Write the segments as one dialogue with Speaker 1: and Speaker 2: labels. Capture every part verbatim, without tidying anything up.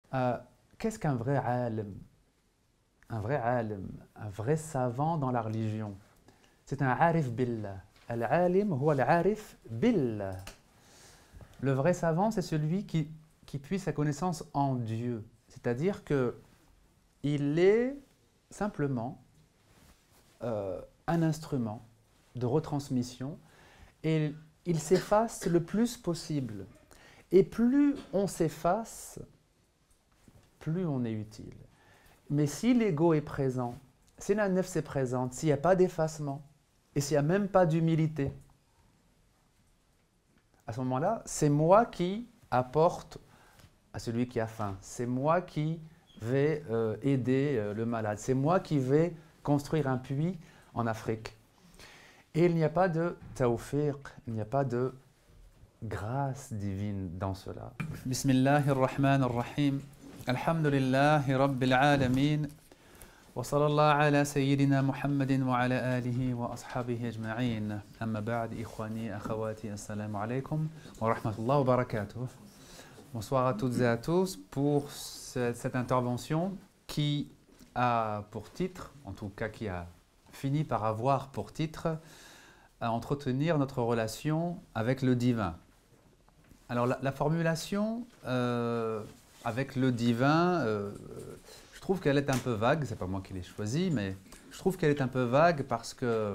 Speaker 1: Euh, Qu'est-ce qu'un vrai alim? Un vrai alim, un vrai savant dans la religion. C'est un arif billah. Al-alim huwa al-arif billah. Le vrai savant, c'est celui qui, qui puise sa connaissance en Dieu. C'est-à-dire que il est simplement euh, un instrument de retransmission et il s'efface le plus possible. Et plus on s'efface, plus on est utile. Mais si l'ego est présent, si la nefs est présente, s'il n'y a pas d'effacement, et s'il n'y a même pas d'humilité, à ce moment-là, c'est moi qui apporte à celui qui a faim. C'est moi qui vais euh, aider euh, le malade. C'est moi qui vais construire un puits en Afrique. Et il n'y a pas de tawfiq, il n'y a pas de grâce divine dans cela. Bismillahirrahmanirrahim. Alhamdulillahi Rabbil Alamin. وصلى الله على سيدنا محمد وعلى آله وأصحابه أجمعين أما بعد إخواني أخواتي السلام عليكم ورحمة الله وبركاته. Bonsoir à toutes et à tous pour ce, cette intervention qui a pour titre, en tout cas qui a fini par avoir pour titre, à entretenir notre relation avec le divin. Alors la, la formulation euh, avec le divin, euh, je trouve qu'elle est un peu vague, c'est pas moi qui l'ai choisie, mais je trouve qu'elle est un peu vague parce que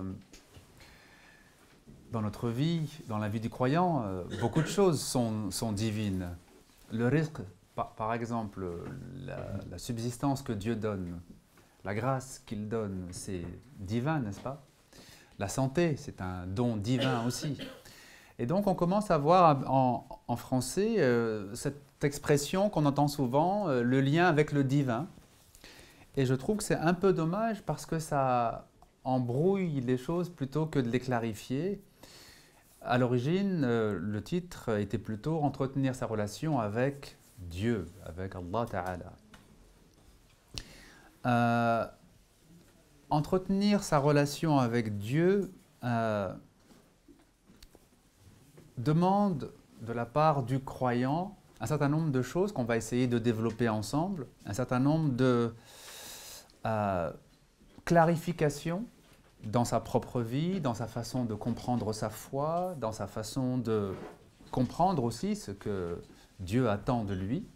Speaker 1: dans notre vie, dans la vie du croyant, euh, beaucoup de choses sont, sont divines. Le rizq, par, par exemple, la, la subsistance que Dieu donne, la grâce qu'il donne, c'est divin, n'est-ce pas? La santé, c'est un don divin aussi. Et donc on commence à voir en, en français euh, cette expression qu'on entend souvent, euh, le lien avec le divin. Et je trouve que c'est un peu dommage parce que ça embrouille les choses plutôt que de les clarifier. À l'origine, euh, le titre était plutôt entretenir sa relation avec Dieu, avec Allah Ta'ala. Euh, entretenir sa relation avec Dieu euh, demande de la part du croyant un certain nombre de choses qu'on va essayer de développer ensemble, un certain nombre de euh, clarifications dans sa propre vie, dans sa façon de comprendre sa foi, dans sa façon de comprendre aussi ce que Dieu attend de lui.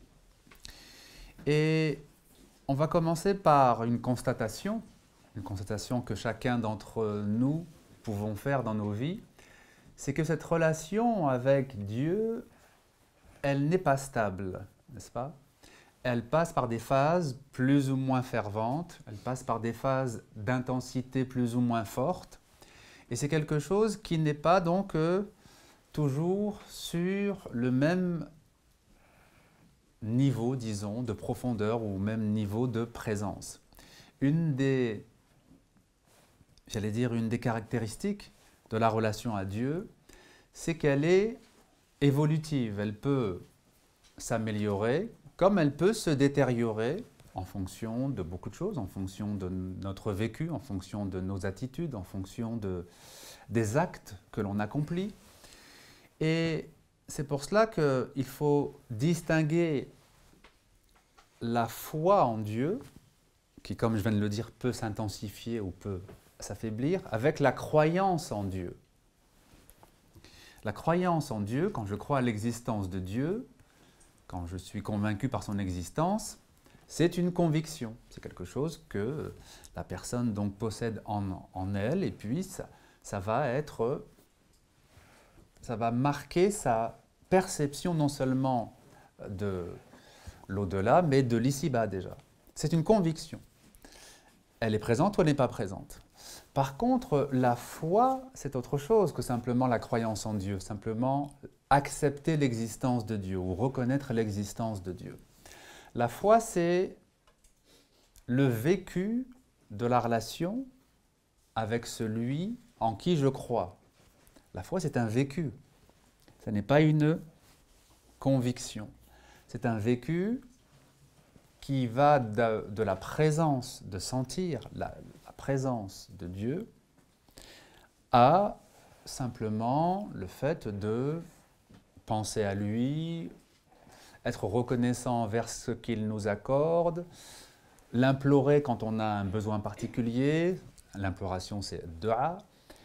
Speaker 1: Et on va commencer par une constatation, une constatation que chacun d'entre nous pouvons faire dans nos vies, c'est que cette relation avec Dieu, elle n'est pas stable, n'est-ce pas? Elle passe par des phases plus ou moins ferventes, elle passe par des phases d'intensité plus ou moins forte, et c'est quelque chose qui n'est pas donc euh, toujours sur le même niveau, disons, de profondeur ou même niveau de présence. Une des, j'allais dire, une des caractéristiques de la relation à Dieu, c'est qu'elle est évolutive, elle peut s'améliorer, comme elle peut se détériorer en fonction de beaucoup de choses, en fonction de notre vécu, en fonction de nos attitudes, en fonction de, des actes que l'on accomplit. Et c'est pour cela qu'il faut distinguer la foi en Dieu, qui, comme je viens de le dire, peut s'intensifier ou peut s'affaiblir, avec la croyance en Dieu. La croyance en Dieu, quand je crois à l'existence de Dieu, quand je suis convaincu par son existence, c'est une conviction. C'est quelque chose que la personne donc possède en, en elle, et puis ça, ça va être, ça va marquer sa perception non seulement de l'au-delà, mais de l'ici-bas déjà. C'est une conviction. Elle est présente ou elle n'est pas présente. Par contre, la foi, c'est autre chose que simplement la croyance en Dieu, simplement accepter l'existence de Dieu ou reconnaître l'existence de Dieu. La foi, c'est le vécu de la relation avec celui en qui je crois. La foi, c'est un vécu. Ce n'est pas une conviction. C'est un vécu qui va de, de la présence, de sentir la, la présence de Dieu, à simplement le fait de penser à lui, être reconnaissant envers ce qu'il nous accorde, l'implorer quand on a un besoin particulier. L'imploration, c'est dua.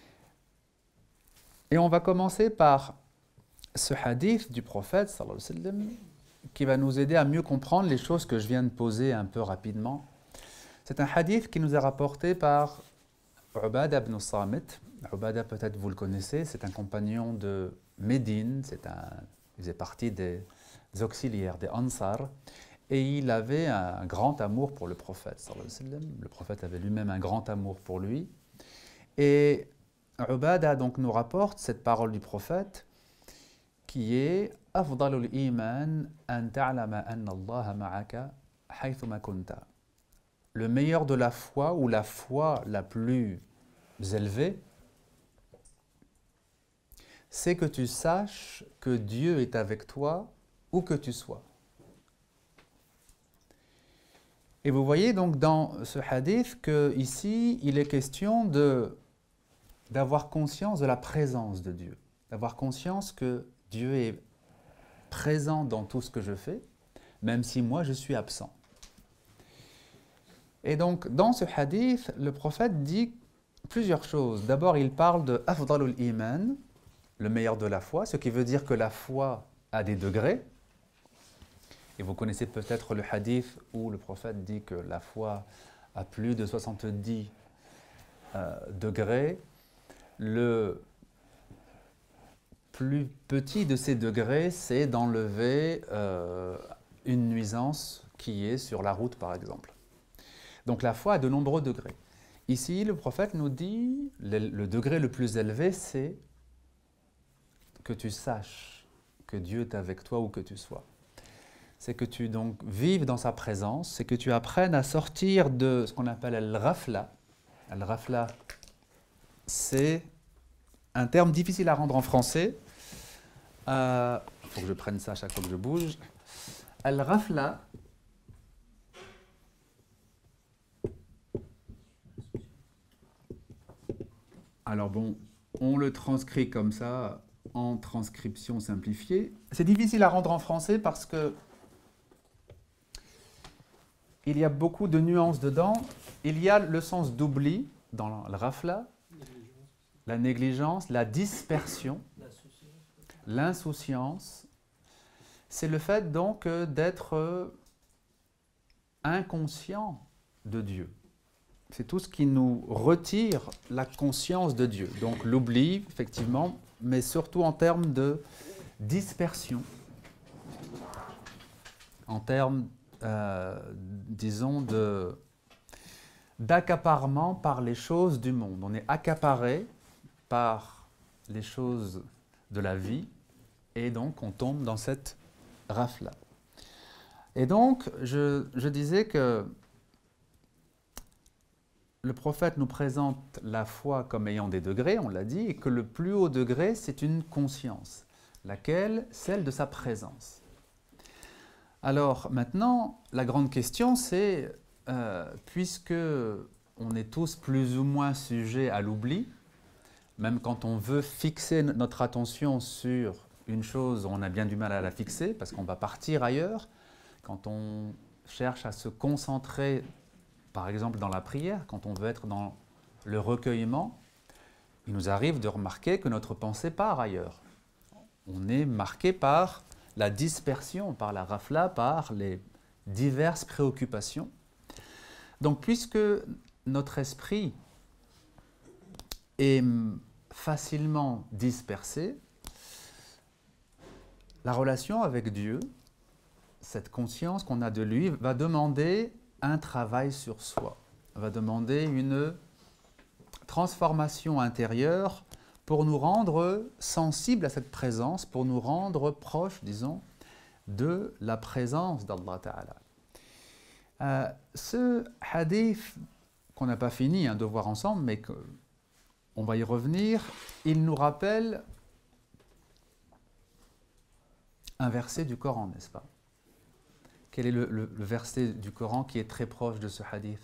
Speaker 1: Et on va commencer par ce hadith du prophète, sallallahu alayhi wa sallam, qui va nous aider à mieux comprendre les choses que je viens de poser un peu rapidement. C'est un hadith qui nous est rapporté par Ubada ibn Samit. Ubada, peut-être vous le connaissez, c'est un compagnon de Médine, c'est un, il faisait partie des auxiliaires, des Ansar, et il avait un grand amour pour le prophète, sallallahu alayhi wa sallam. Le prophète avait lui-même un grand amour pour lui. Et Ubada donc nous rapporte cette parole du prophète qui est « Afdalul iman an ta'lama anna Allah ma'aka haythuma kunta » Le meilleur de la foi, ou la foi la plus élevée, c'est que tu saches que Dieu est avec toi où que tu sois. Et vous voyez donc dans ce hadith qu'ici, il est question de, d'avoir conscience de la présence de Dieu, d'avoir conscience que Dieu est présent dans tout ce que je fais, même si moi je suis absent. Et donc, dans ce hadith, le prophète dit plusieurs choses. D'abord, il parle de « afdalul iman », le meilleur de la foi, ce qui veut dire que la foi a des degrés. Et vous connaissez peut-être le hadith où le prophète dit que la foi a plus de soixante-dix euh, degrés. Le plus petit de ces degrés, c'est d'enlever euh, une nuisance qui est sur la route, par exemple. Donc la foi a de nombreux degrés. Ici, le prophète nous dit, le, le degré le plus élevé, c'est que tu saches que Dieu est avec toi où que tu sois. C'est que tu donc vives dans sa présence, c'est que tu apprennes à sortir de ce qu'on appelle al-ghafla. Al-ghafla, c'est un terme difficile à rendre en français. Il euh, faut que je prenne ça à chaque fois que je bouge. Al-ghafla, alors bon, on le transcrit comme ça, en transcription simplifiée. C'est difficile à rendre en français parce que il y a beaucoup de nuances dedans. Il y a le sens d'oubli dans le ghafla, la négligence, la dispersion, l'insouciance. C'est le fait donc d'être inconscient de Dieu. C'est tout ce qui nous retire la conscience de Dieu. Donc l'oubli, effectivement, mais surtout en termes de dispersion, en termes, euh, disons, de, d'accaparement par les choses du monde. On est accaparé par les choses de la vie et donc on tombe dans cette rafle-là. Et donc, je, je disais que le prophète nous présente la foi comme ayant des degrés, on l'a dit, et que le plus haut degré, c'est une conscience, laquelle, celle de sa présence. Alors maintenant, la grande question, c'est, euh, puisque on est tous plus ou moins sujets à l'oubli, même quand on veut fixer notre attention sur une chose, on a bien du mal à la fixer, parce qu'on va partir ailleurs. Quand on cherche à se concentrer, par exemple dans la prière, quand on veut être dans le recueillement, il nous arrive de remarquer que notre pensée part ailleurs. On est marqué par la dispersion, par la rafla, par les diverses préoccupations. Donc, puisque notre esprit est facilement dispersé, la relation avec Dieu, cette conscience qu'on a de lui, va demander un travail sur soi, va demander une transformation intérieure pour nous rendre sensibles à cette présence, pour nous rendre proches, disons, de la présence d'Allah Ta'ala. Euh, ce hadith qu'on n'a pas fini hein, de voir ensemble, mais qu'on va y revenir, il nous rappelle un verset du Coran, n'est-ce pas? Quel est le, le, le verset du Coran qui est très proche de ce hadith?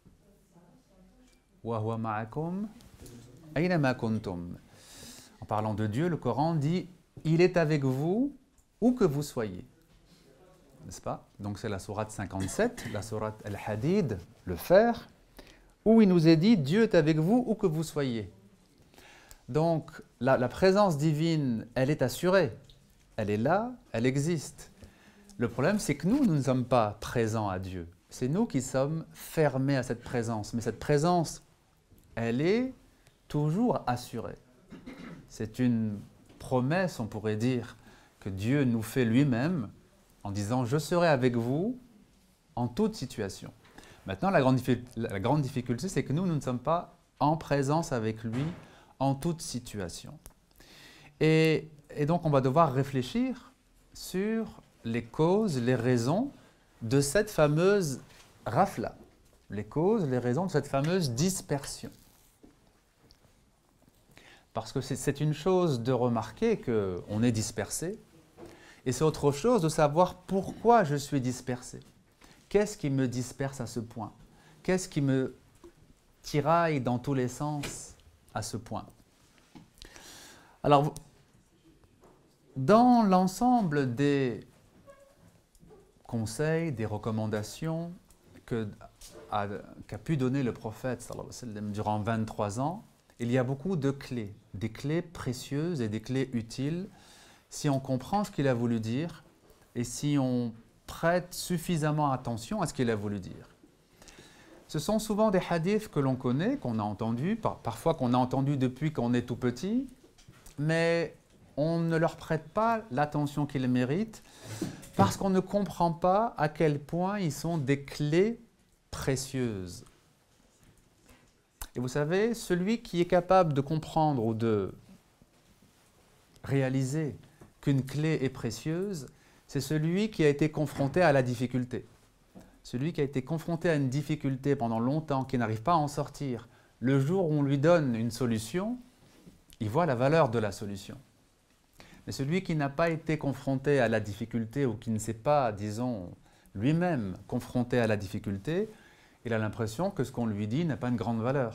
Speaker 1: Wa huwa ma'akum aynama kuntum. En parlant de Dieu, le Coran dit « Il est avec vous où que vous soyez ». n'est-ce pas? Donc c'est la sourate cinquante-sept, la sourate Al-Hadid, le fer, où il nous est dit « Dieu est avec vous où que vous soyez ». Donc la, la présence divine, elle est assurée, elle est là, elle existe. Le problème, c'est que nous, nous ne sommes pas présents à Dieu. C'est nous qui sommes fermés à cette présence. Mais cette présence, elle est toujours assurée. C'est une promesse, on pourrait dire, que Dieu nous fait lui-même en disant « Je serai avec vous en toute situation ». Maintenant, la grande, la grande difficulté, c'est que nous, nous ne sommes pas en présence avec lui en toute situation. Et, et donc, on va devoir réfléchir sur les causes, les raisons de cette fameuse rafla, les causes, les raisons de cette fameuse dispersion. Parce que c'est une chose de remarquer qu'on est dispersé, et c'est autre chose de savoir pourquoi je suis dispersé. Qu'est-ce qui me disperse à ce point? Qu'est-ce qui me tiraille dans tous les sens à ce point? Alors, dans l'ensemble des conseils, des recommandations qu'a qu'a pu donner le prophète sallallahu alayhi wa sallam durant vingt-trois ans, il y a beaucoup de clés, des clés précieuses et des clés utiles si on comprend ce qu'il a voulu dire et si on prête suffisamment attention à ce qu'il a voulu dire. Ce sont souvent des hadiths que l'on connaît, qu'on a entendus, par, parfois qu'on a entendus depuis qu'on est tout petit, mais on ne leur prête pas l'attention qu'ils méritent parce qu'on ne comprend pas à quel point ils sont des clés précieuses. Et vous savez, celui qui est capable de comprendre ou de réaliser qu'une clé est précieuse, c'est celui qui a été confronté à la difficulté. Celui qui a été confronté à une difficulté pendant longtemps, qui n'arrive pas à en sortir, le jour où on lui donne une solution, il voit la valeur de la solution. Mais celui qui n'a pas été confronté à la difficulté ou qui ne s'est pas, disons, lui-même confronté à la difficulté, il a l'impression que ce qu'on lui dit n'a pas une grande valeur.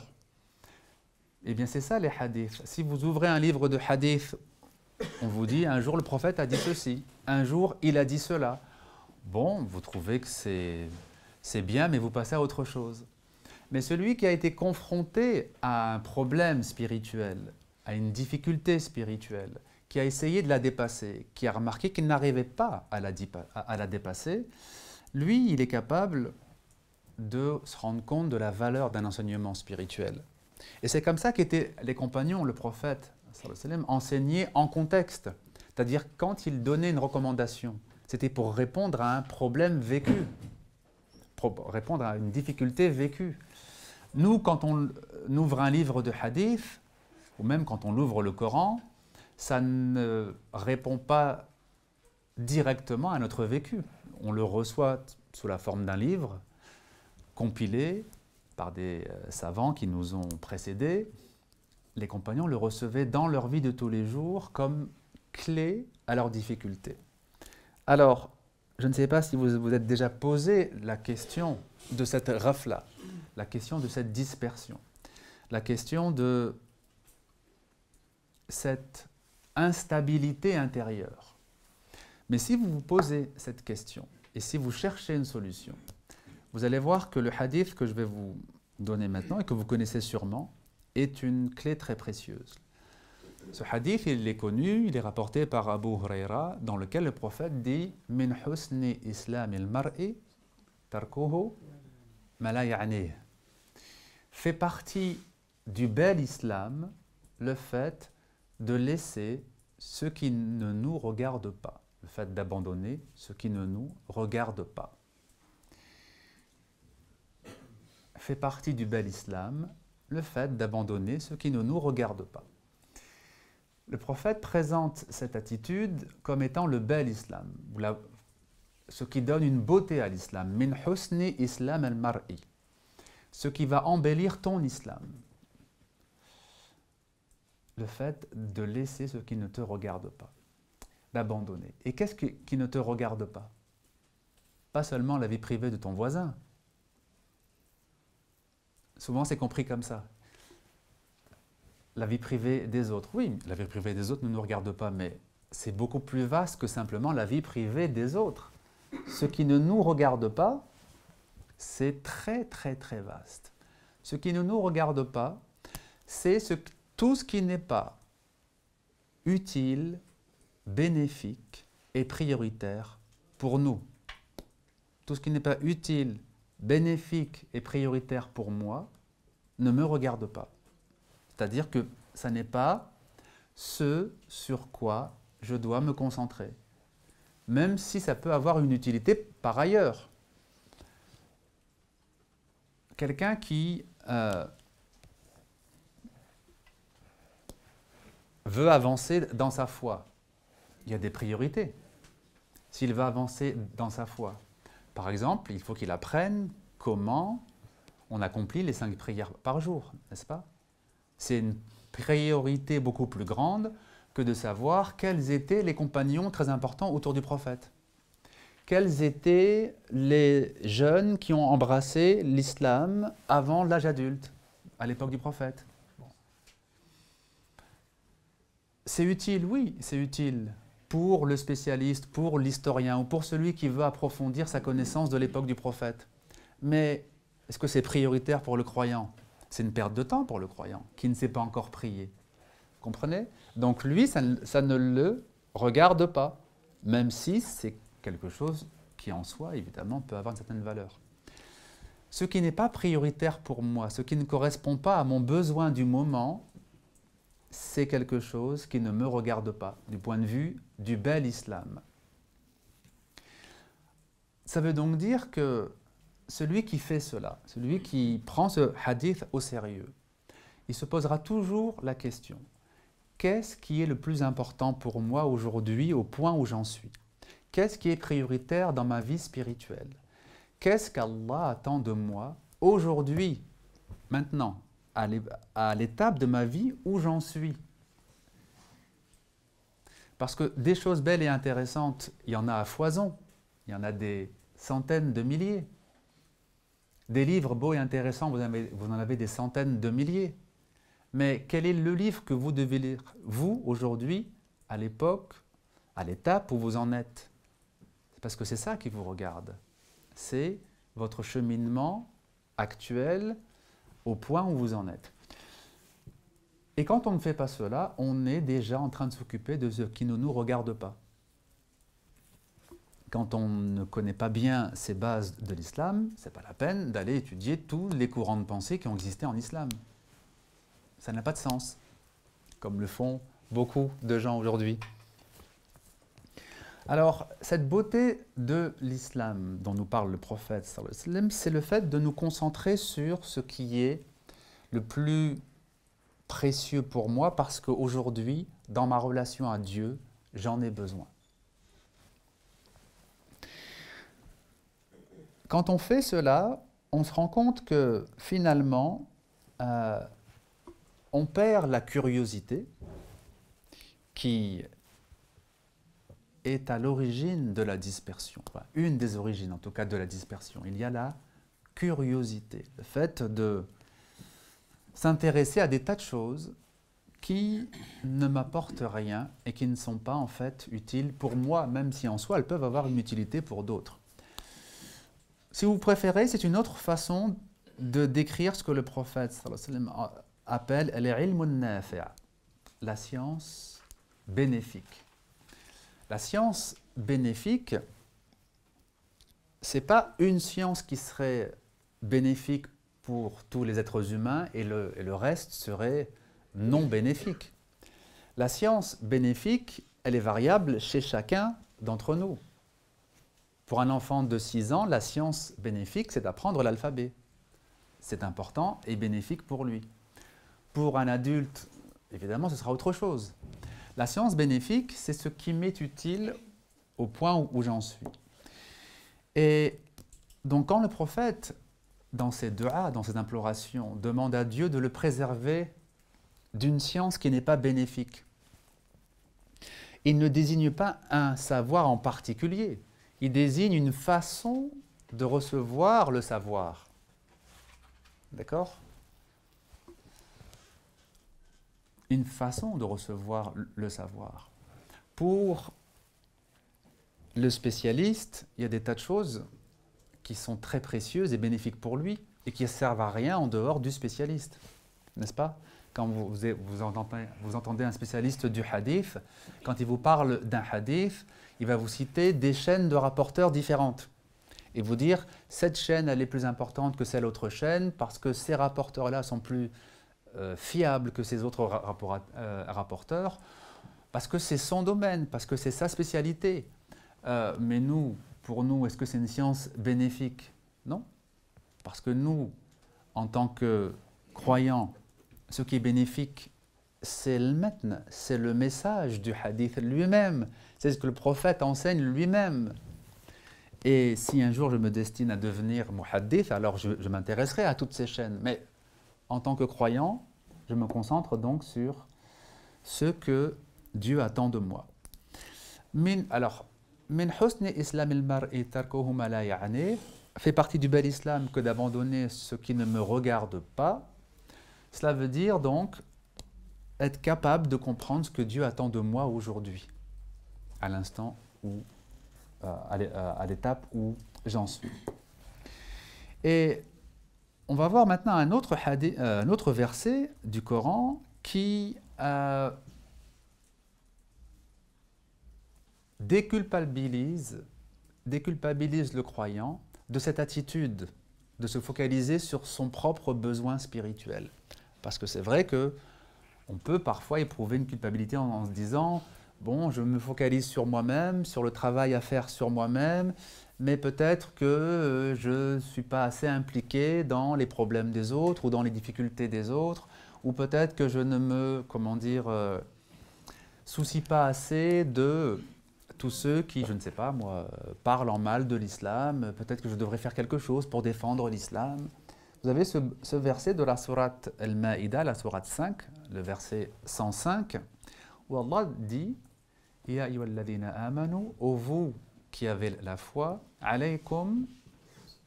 Speaker 1: Eh bien, c'est ça les hadiths. Si vous ouvrez un livre de hadiths, on vous dit un jour le prophète a dit ceci, un jour il a dit cela. Bon, vous trouvez que c'est bien, mais vous passez à autre chose. Mais celui qui a été confronté à un problème spirituel, à une difficulté spirituelle, qui a essayé de la dépasser, qui a remarqué qu'il n'arrivait pas à la, à la dépasser, lui, il est capable de se rendre compte de la valeur d'un enseignement spirituel. Et c'est comme ça qu'étaient les compagnons, le prophète, enseigné en contexte. C'est-à-dire quand il donnait une recommandation, c'était pour répondre à un problème vécu, pour répondre à une difficulté vécue. Nous, quand on ouvre un livre de hadith, ou même quand on ouvre le Coran, ça ne répond pas directement à notre vécu. On le reçoit sous la forme d'un livre, compilé par des savants qui nous ont précédés. Les compagnons le recevaient dans leur vie de tous les jours comme clé à leurs difficultés. Alors, je ne sais pas si vous vous êtes déjà posé la question de cette rafla, la question de cette dispersion, la question de cette instabilité intérieure. Mais si vous vous posez cette question et si vous cherchez une solution, vous allez voir que le hadith que je vais vous donner maintenant et que vous connaissez sûrement est une clé très précieuse. Ce hadith, il est connu, il est rapporté par Abu Huraira, dans lequel le prophète dit « Min husni islam il-mar'i tarkuhu ma la ya'nih » fait partie du bel islam le fait de laisser ce qui ne nous regarde pas, le fait d'abandonner ce qui ne nous regarde pas. Fait partie du bel islam le fait d'abandonner ce qui ne nous regarde pas. Le prophète présente cette attitude comme étant le bel islam, ce qui donne une beauté à l'islam. Min husni islam al-mar'i, ce qui va embellir ton islam. Le fait de laisser ce qui ne te regarde pas, d'abandonner. Et qu'est-ce qui, qui ne te regarde pas? Pas seulement la vie privée de ton voisin. Souvent, c'est compris comme ça. La vie privée des autres. Oui, la vie privée des autres ne nous regarde pas, mais c'est beaucoup plus vaste que simplement la vie privée des autres. ce qui ne nous regarde pas, c'est très très très vaste. Ce qui ne nous regarde pas, c'est ce, tout ce qui n'est pas utile, bénéfique et prioritaire pour nous. Tout ce qui n'est pas utile, bénéfique et prioritaire pour moi ne me regarde pas. C'est-à-dire que ça n'est pas ce sur quoi je dois me concentrer, même si ça peut avoir une utilité par ailleurs. Quelqu'un qui euh, veut avancer dans sa foi, il y a des priorités. S'il veut avancer dans sa foi, par exemple, il faut qu'il apprenne comment on accomplit les cinq prières par jour, n'est-ce pas? C'est une priorité beaucoup plus grande que de savoir quels étaient les compagnons très importants autour du prophète. Quels étaient les jeunes qui ont embrassé l'islam avant l'âge adulte, à l'époque du prophète? Bon. C'est utile, oui, c'est utile pour le spécialiste, pour l'historien ou pour celui qui veut approfondir sa connaissance de l'époque du prophète. Mais est-ce que c'est prioritaire pour le croyant? C'est une perte de temps pour le croyant qui ne sait pas encore prier. Comprenez? Donc lui, ça, ça ne le regarde pas, même si c'est quelque chose qui en soi, évidemment, peut avoir une certaine valeur. Ce qui n'est pas prioritaire pour moi, ce qui ne correspond pas à mon besoin du moment, c'est quelque chose qui ne me regarde pas, du point de vue du bel islam. Ça veut donc dire que celui qui fait cela, celui qui prend ce hadith au sérieux, il se posera toujours la question: qu'est-ce qui est le plus important pour moi aujourd'hui au point où j'en suis? Qu'est-ce qui est prioritaire dans ma vie spirituelle? Qu'est-ce qu'Allah attend de moi aujourd'hui, maintenant, à l'étape de ma vie où j'en suis? Parce que des choses belles et intéressantes, il y en a à foison, il y en a des centaines de milliers. Des livres beaux et intéressants, vous, avez, vous en avez des centaines de milliers. Mais quel est le livre que vous devez lire, vous, aujourd'hui, à l'époque, à l'étape où vous en êtes? C'est parce que c'est ça qui vous regarde. C'est votre cheminement actuel au point où vous en êtes. Et quand on ne fait pas cela, on est déjà en train de s'occuper de ce qui ne nous regarde pas. Quand on ne connaît pas bien ces bases de l'islam, ce n'est pas la peine d'aller étudier tous les courants de pensée qui ont existé en islam. Ça n'a pas de sens, comme le font beaucoup de gens aujourd'hui. Alors, cette beauté de l'islam dont nous parle le prophète, c'est le fait de nous concentrer sur ce qui est le plus précieux pour moi, parce qu'aujourd'hui, dans ma relation à Dieu, j'en ai besoin. Quand on fait cela, on se rend compte que finalement, euh, on perd la curiosité qui est à l'origine de la dispersion, enfin, une des origines en tout cas de la dispersion. Il y a la curiosité, le fait de s'intéresser à des tas de choses qui ne m'apportent rien et qui ne sont pas en fait utiles pour moi, même si en soi elles peuvent avoir une utilité pour d'autres. Si vous préférez, c'est une autre façon de décrire ce que le prophète sallallahu alayhi wa sallam appelle al-ilm al-nafi', la science bénéfique. La science bénéfique, ce n'est pas une science qui serait bénéfique pour tous les êtres humains et le, et le reste serait non bénéfique. La science bénéfique, elle est variable chez chacun d'entre nous. Pour un enfant de six ans, la science bénéfique, c'est d'apprendre l'alphabet. C'est important et bénéfique pour lui. Pour un adulte, évidemment, ce sera autre chose. La science bénéfique, c'est ce qui m'est utile au point où, où j'en suis. Et donc, quand le prophète, dans ses du'a, dans ses implorations, demande à Dieu de le préserver d'une science qui n'est pas bénéfique, il ne désigne pas un savoir en particulier. Il désigne une façon de recevoir le savoir. D'accord? Une façon de recevoir le savoir. Pour le spécialiste, il y a des tas de choses qui sont très précieuses et bénéfiques pour lui et qui ne servent à rien en dehors du spécialiste, n'est-ce pas? Quand vous, vous, vous, entendez, vous entendez un spécialiste du hadith, quand il vous parle d'un hadith, il va vous citer des chaînes de rapporteurs différentes et vous dire cette chaîne elle est plus importante que cette autre chaîne parce que ces rapporteurs-là sont plus euh, fiables que ces autres rapport, euh, rapporteurs, parce que c'est son domaine, parce que c'est sa spécialité. Euh, mais nous, pour nous, est-ce que c'est une science bénéfique? Non. Parce que nous, en tant que croyants, ce qui est bénéfique, c'est le matn, c'est le message du hadith lui-même. C'est ce que le prophète enseigne lui-même. Et si un jour je me destine à devenir muhaddith, alors je, je m'intéresserai à toutes ces chaînes. Mais en tant que croyant, je me concentre donc sur ce que Dieu attend de moi. Min, alors, min husni islam al-mar'i tarkuhu ma la ya'ni, fait partie du bel islam que d'abandonner ce qui ne me regarde pas. Cela veut dire donc être capable de comprendre ce que Dieu attend de moi aujourd'hui, à l'instant où, euh, à l'étape où j'en suis. Et on va voir maintenant un autre, hadith, euh, un autre verset du Coran qui euh, déculpabilise, déculpabilise le croyant de cette attitude de se focaliser sur son propre besoin spirituel. Parce que c'est vrai que on peut parfois éprouver une culpabilité en, en se disant « Bon, je me focalise sur moi-même, sur le travail à faire sur moi-même, mais peut-être que euh, je ne suis pas assez impliqué dans les problèmes des autres ou dans les difficultés des autres, ou peut-être que je ne me, comment dire, euh, soucie pas assez de tous ceux qui, je ne sais pas moi, parlent en mal de l'islam, peut-être que je devrais faire quelque chose pour défendre l'islam. » Vous avez ce, ce verset de la sourate Al-Ma'ida, la sourate cinq, le verset cent cinq, où Allah dit « Ya ayyuhalladhina amanu » ô vous qui avez la foi, « alaykum anfusakum »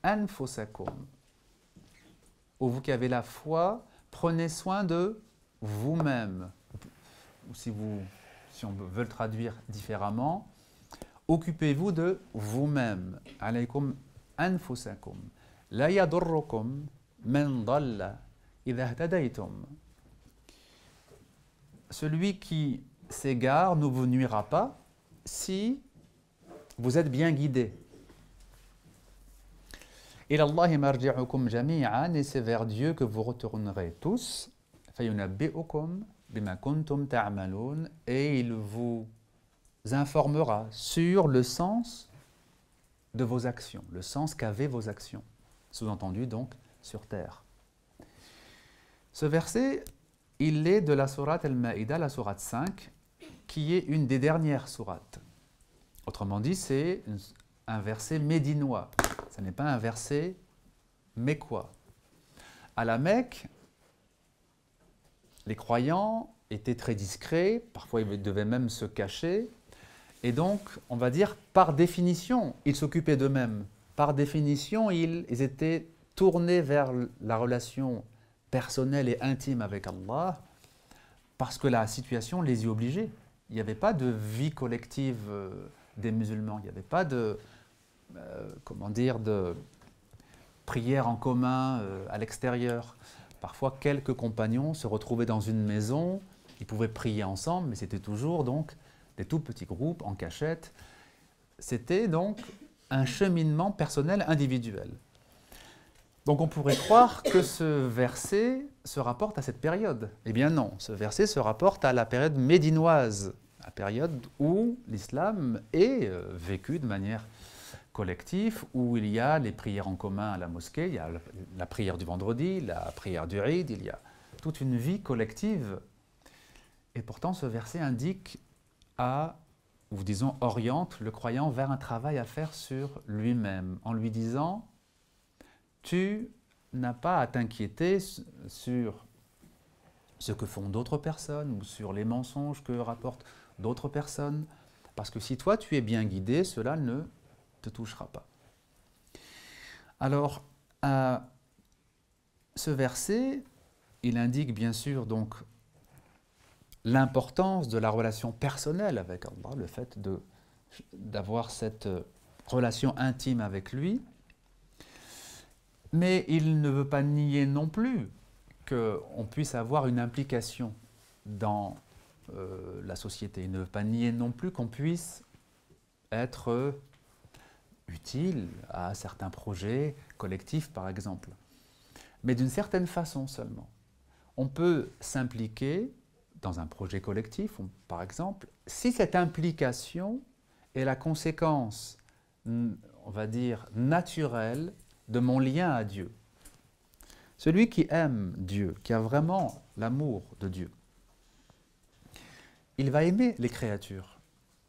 Speaker 1: ô vous qui avez la foi, prenez soin de vous-même. Ou si, vous, si on veut le traduire différemment, occupez-vous de vous-même. « Alaykum anfusakum » la yadurrukum man dalla idha ihtadaytum. Celui qui s'égare ne vous nuira pas si vous êtes bien guidé. Ila Allahi marji'ukum jami'an, et c'est vers Dieu que vous retournerez tous. Fayunabbi'ukum bima kuntum ta'malun, et il vous informera sur le sens de vos actions, le sens qu'avaient vos actions. Sous-entendu donc sur terre. Ce verset, il est de la sourate Al-Ma'ida, la sourate cinq, qui est une des dernières sourates. Autrement dit, c'est un verset médinois. Ce n'est pas un verset mécois. À la Mecque, les croyants étaient très discrets, parfois ils devaient même se cacher, et donc, on va dire, par définition, ils s'occupaient d'eux-mêmes. Par définition, ils, ils étaient tournés vers la relation personnelle et intime avec Allah parce que la situation les y obligeait. Il n'y avait pas de vie collective euh, des musulmans, il n'y avait pas de, euh, comment dire, de prière en commun euh, à l'extérieur. Parfois, quelques compagnons se retrouvaient dans une maison, ils pouvaient prier ensemble, mais c'était toujours donc des tout petits groupes en cachette. C'était donc un cheminement personnel individuel. Donc on pourrait croire que ce verset se rapporte à cette période. Eh bien non, ce verset se rapporte à la période médinoise, la période où l'islam est euh, vécu de manière collective, où il y a les prières en commun à la mosquée, il y a la prière du vendredi, la prière du Eid, il y a toute une vie collective. Et pourtant ce verset indique à ou disons oriente le croyant vers un travail à faire sur lui-même, en lui disant « Tu n'as pas à t'inquiéter sur ce que font d'autres personnes ou sur les mensonges que rapportent d'autres personnes, parce que si toi tu es bien guidé, cela ne te touchera pas. » Alors, euh, ce verset, il indique bien sûr donc l'importance de la relation personnelle avec Allah, le fait de d'avoir cette relation intime avec lui. Mais il ne veut pas nier non plus qu'on puisse avoir une implication dans euh, la société. Il ne veut pas nier non plus qu'on puisse être utile à certains projets collectifs, par exemple. Mais d'une certaine façon seulement. On peut s'impliquer dans un projet collectif, on, par exemple, si cette implication est la conséquence, on va dire, naturelle de mon lien à Dieu. Celui qui aime Dieu, qui a vraiment l'amour de Dieu, il va aimer les créatures.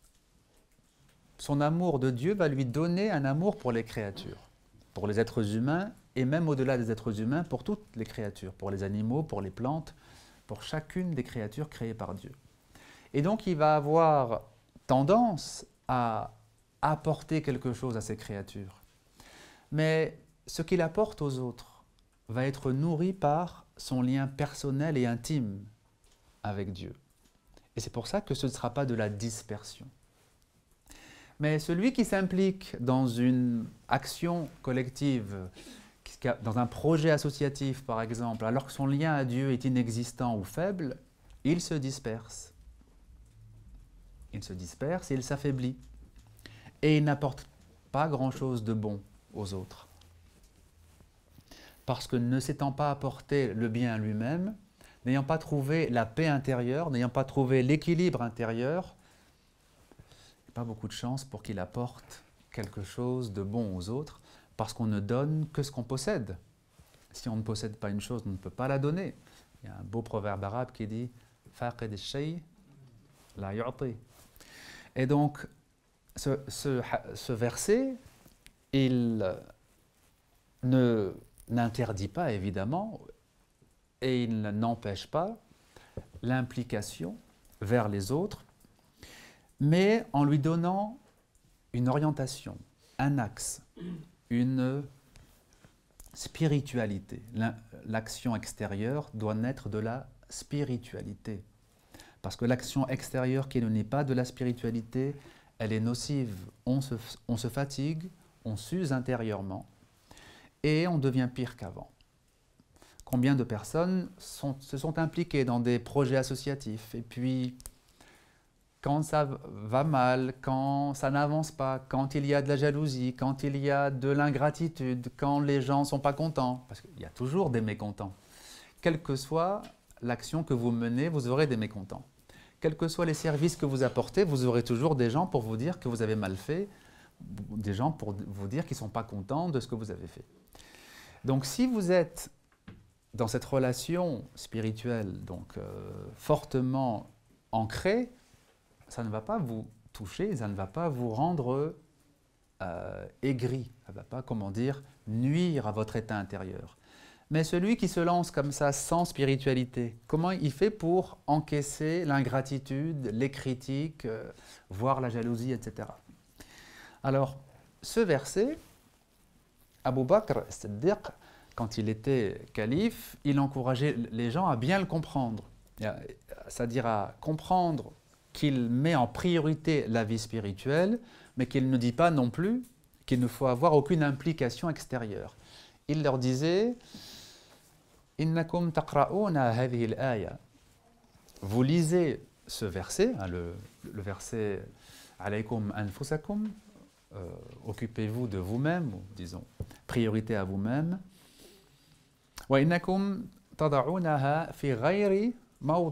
Speaker 1: Son amour de Dieu va lui donner un amour pour les créatures, pour les êtres humains et même au-delà des êtres humains, pour toutes les créatures, pour les animaux, pour les plantes, pour chacune des créatures créées par Dieu. Et donc il va avoir tendance à apporter quelque chose à ces créatures. Mais ce qu'il apporte aux autres va être nourri par son lien personnel et intime avec Dieu. Et c'est pour ça que ce ne sera pas de la dispersion. Mais celui qui s'implique dans une action collective, dans un projet associatif par exemple, alors que son lien à Dieu est inexistant ou faible, il se disperse. Il se disperse et il s'affaiblit. Et il n'apporte pas grand-chose de bon aux autres. Parce que ne s'étant pas apporté le bien à lui-même, n'ayant pas trouvé la paix intérieure, n'ayant pas trouvé l'équilibre intérieur, il n'y a pas beaucoup de chance pour qu'il apporte quelque chose de bon aux autres, parce qu'on ne donne que ce qu'on possède. Si on ne possède pas une chose, on ne peut pas la donner. Il y a un beau proverbe arabe qui dit « Faqid al-shay la yu'ti ». Et donc, ce, ce, ce verset, il ne n'interdit pas évidemment et il n'empêche pas l'implication vers les autres, mais en lui donnant une orientation, un axe, une spiritualité. L'action extérieure doit naître de la spiritualité. Parce que l'action extérieure qui ne naît pas de la spiritualité, elle est nocive. On se, on se fatigue, on s'use intérieurement et on devient pire qu'avant. Combien de personnes sont, se sont impliquées dans des projets associatifs et puis quand ça va mal, quand ça n'avance pas, quand il y a de la jalousie, quand il y a de l'ingratitude, quand les gens ne sont pas contents, parce qu'il y a toujours des mécontents. Quelle que soit l'action que vous menez, vous aurez des mécontents. Quels que soient les services que vous apportez, vous aurez toujours des gens pour vous dire que vous avez mal fait, des gens pour vous dire qu'ils ne sont pas contents de ce que vous avez fait. Donc si vous êtes dans cette relation spirituelle donc, euh, fortement ancrée, ça ne va pas vous toucher, ça ne va pas vous rendre euh, aigri, ça ne va pas, comment dire, nuire à votre état intérieur. Mais celui qui se lance comme ça sans spiritualité, comment il fait pour encaisser l'ingratitude, les critiques, euh, voire la jalousie, et cetera. Alors, ce verset, Abu Bakr as-Siddiq, quand il était calife, il encourageait les gens à bien le comprendre, c'est-à-dire à comprendre qu'il met en priorité la vie spirituelle, mais qu'il ne dit pas non plus qu'il ne faut avoir aucune implication extérieure. Il leur disait « Innakum taqra'una hadhihi al-aya » Vous lisez ce verset, hein, le, le verset « Alaykum anfusakum » euh, occupez-vous de vous-même, ou disons, priorité à vous-même. « Wa innakum tada'unaha fi ghayri mawdi'iha »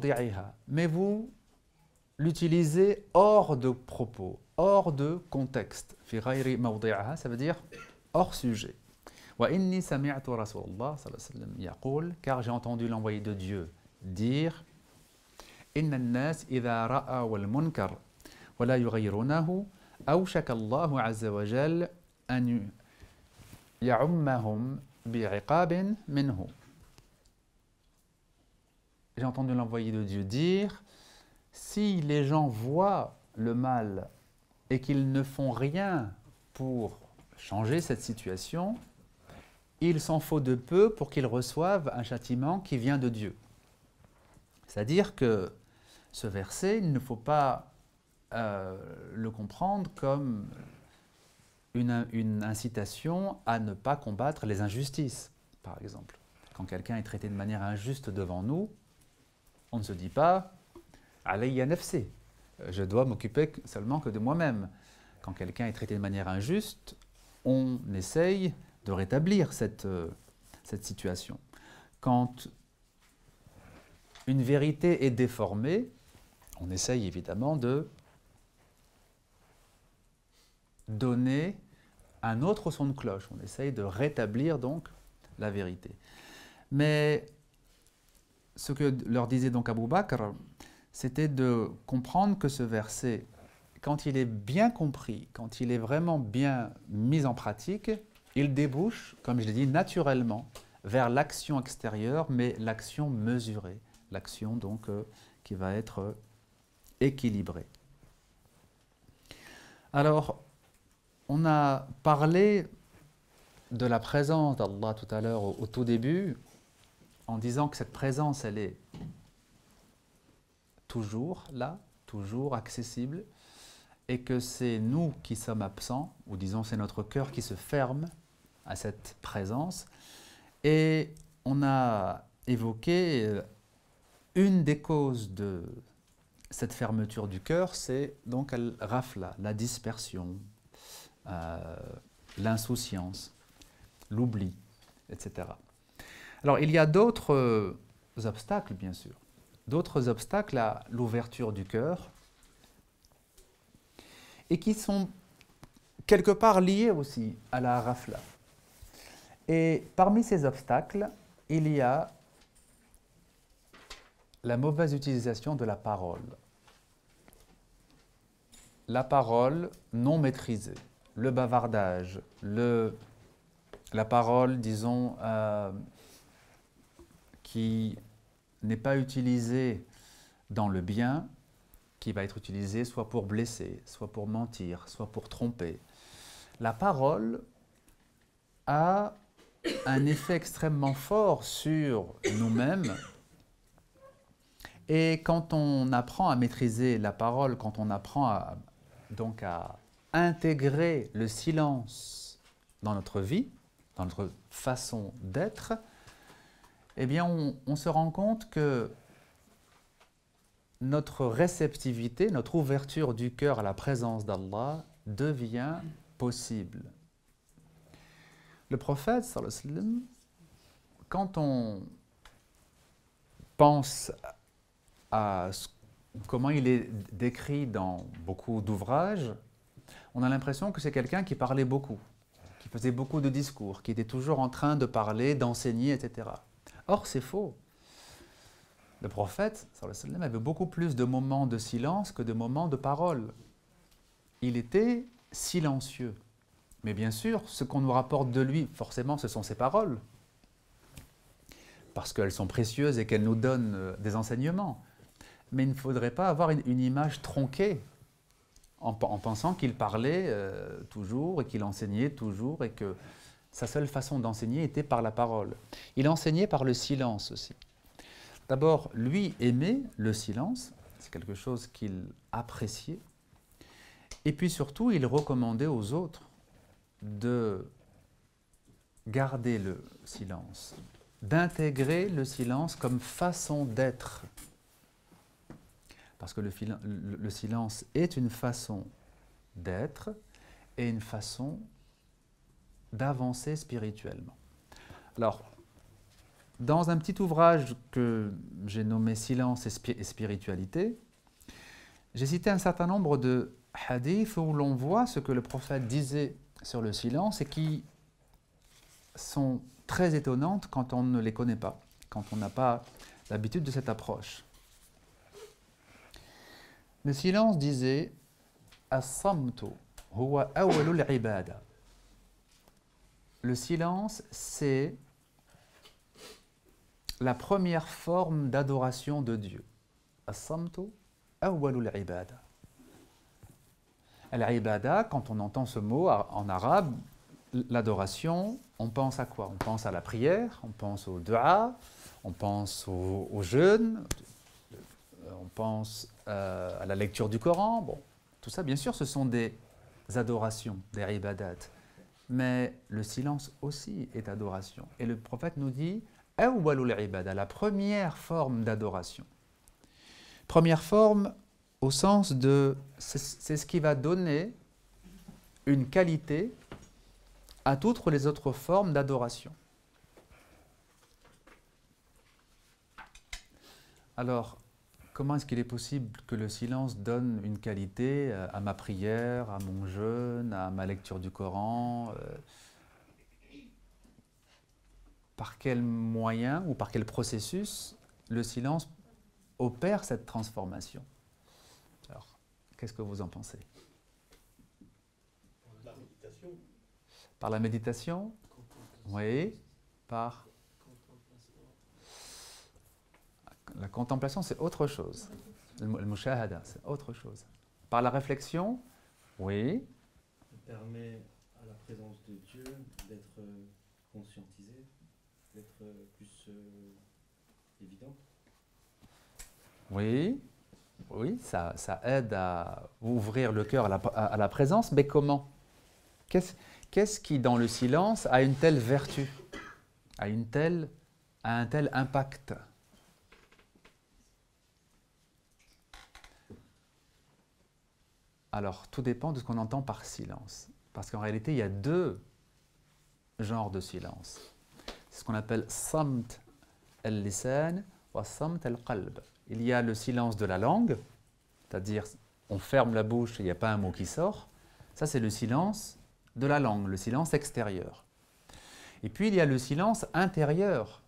Speaker 1: Mais vous l'utilisez hors de propos, hors de contexte. Fi ghayri mawdi'iha, ça veut dire hors sujet. Wa inni sami'tu Rasulullah sallallahu alayhi wa sallam yaqul, car j'ai entendu l'envoyé de Dieu dire Inna an-nas idha ra'aw al-munkar wa la yughayyirunahu awshaka Allahu azza wa jalla an ya'ummahum bi'iqabin minhu. J'ai entendu l'envoyé de Dieu dire si les gens voient le mal et qu'ils ne font rien pour changer cette situation, il s'en faut de peu pour qu'ils reçoivent un châtiment qui vient de Dieu. C'est-à-dire que ce verset, il ne faut pas euh, le comprendre comme une, une incitation à ne pas combattre les injustices, par exemple. Quand quelqu'un est traité de manière injuste devant nous, on ne se dit pas « alayya nafsi », je dois m'occuper seulement que de moi-même. Quand quelqu'un est traité de manière injuste, on essaye de rétablir cette, euh, cette situation. Quand une vérité est déformée, on essaye évidemment de donner un autre son de cloche. On essaye de rétablir donc la vérité. Mais ce que leur disait donc Abu Bakr, c'était de comprendre que ce verset, quand il est bien compris, quand il est vraiment bien mis en pratique, il débouche, comme je l'ai dit, naturellement vers l'action extérieure, mais l'action mesurée, l'action donc euh, qui va être euh, équilibrée. Alors, on a parlé de la présence d'Allah tout à l'heure au, au tout début, en disant que cette présence, elle est toujours là, toujours accessible, et que c'est nous qui sommes absents, ou disons c'est notre cœur qui se ferme à cette présence. Et on a évoqué une des causes de cette fermeture du cœur, c'est donc al-ghafla, la dispersion, euh, l'insouciance, l'oubli, et cetera. Alors il y a d'autres euh, obstacles, bien sûr, d'autres obstacles à l'ouverture du cœur, et qui sont quelque part liés aussi à la ghafla. Et parmi ces obstacles, il y a la mauvaise utilisation de la parole. La parole non maîtrisée, le bavardage, le, la parole, disons, euh, qui n'est pas utilisée dans le bien, qui va être utilisée soit pour blesser, soit pour mentir, soit pour tromper. La parole a un effet extrêmement fort sur nous-mêmes. Et quand on apprend à maîtriser la parole, quand on apprend à, donc à intégrer le silence dans notre vie, dans notre façon d'être, eh bien on, on se rend compte que notre réceptivité, notre ouverture du cœur à la présence d'Allah devient possible. Le prophète, sallallahu alayhi wa sallam, quand on pense à ce, comment il est décrit dans beaucoup d'ouvrages, on a l'impression que c'est quelqu'un qui parlait beaucoup, qui faisait beaucoup de discours, qui était toujours en train de parler, d'enseigner, et cetera. Or, c'est faux. Le prophète, sallallahu alayhi wa sallam, avait beaucoup plus de moments de silence que de moments de parole. Il était silencieux. Mais bien sûr, ce qu'on nous rapporte de lui, forcément, ce sont ses paroles, parce qu'elles sont précieuses et qu'elles nous donnent des enseignements. Mais il ne faudrait pas avoir une, une image tronquée en, en pensant qu'il parlait euh, toujours et qu'il enseignait toujours et que sa seule façon d'enseigner était par la parole. Il enseignait par le silence aussi. D'abord, lui aimait le silence, c'est quelque chose qu'il appréciait. Et puis surtout, il recommandait aux autres de garder le silence, d'intégrer le silence comme façon d'être. Parce que le, le silence est une façon d'être et une façon d'avancer spirituellement. Alors, dans un petit ouvrage que j'ai nommé « Silence et spiritualité », j'ai cité un certain nombre de hadiths où l'on voit ce que le prophète disait sur le silence et qui sont très étonnantes quand on ne les connaît pas, quand on n'a pas l'habitude de cette approche. Le silence disait « As-samtu huwa awwalul ibada ». Le silence, c'est la première forme d'adoration de Dieu. As-samtu awwalul ibada. Al-ibada, quand on entend ce mot en arabe, l'adoration, on pense à quoi? On pense à la prière, on pense au dua, on pense au, au jeûne, on pense euh, à la lecture du Coran. Bon, Tout ça, bien sûr, ce sont des adorations, des ibadat. Mais le silence aussi est adoration. Et le prophète nous dit « Awwalul ibada », la première forme d'adoration. Première forme au sens de « c'est ce qui va donner une qualité à toutes les autres formes d'adoration ». Alors, comment est-ce qu'il est possible que le silence donne une qualité à ma prière, à mon jeûne, à ma lecture du Coran? euh, Par quel moyen ou par quel processus le silence opère cette transformation? Alors, qu'est-ce que vous en pensez?
Speaker 2: La méditation.
Speaker 1: Par la méditation? Oui. Par la contemplation, c'est autre chose. Le mushahada, c'est autre chose. Par la réflexion, oui.
Speaker 2: Ça permet à la présence de Dieu d'être conscientisé, d'être plus euh, évidente.
Speaker 1: Oui, oui, ça, ça aide à ouvrir le cœur à la, à la présence, mais comment? Qu'est-ce qu'est-ce qui, dans le silence, a une telle vertu, a, une telle, a un tel impact? Alors, tout dépend de ce qu'on entend par silence. Parce qu'en réalité, il y a deux genres de silence. C'est ce qu'on appelle samt al-lisan wa samt al-qalb. Il y a le silence de la langue, c'est-à-dire on ferme la bouche et il n'y a pas un mot qui sort. Ça, c'est le silence de la langue, le silence extérieur. Et puis, il y a le silence intérieur.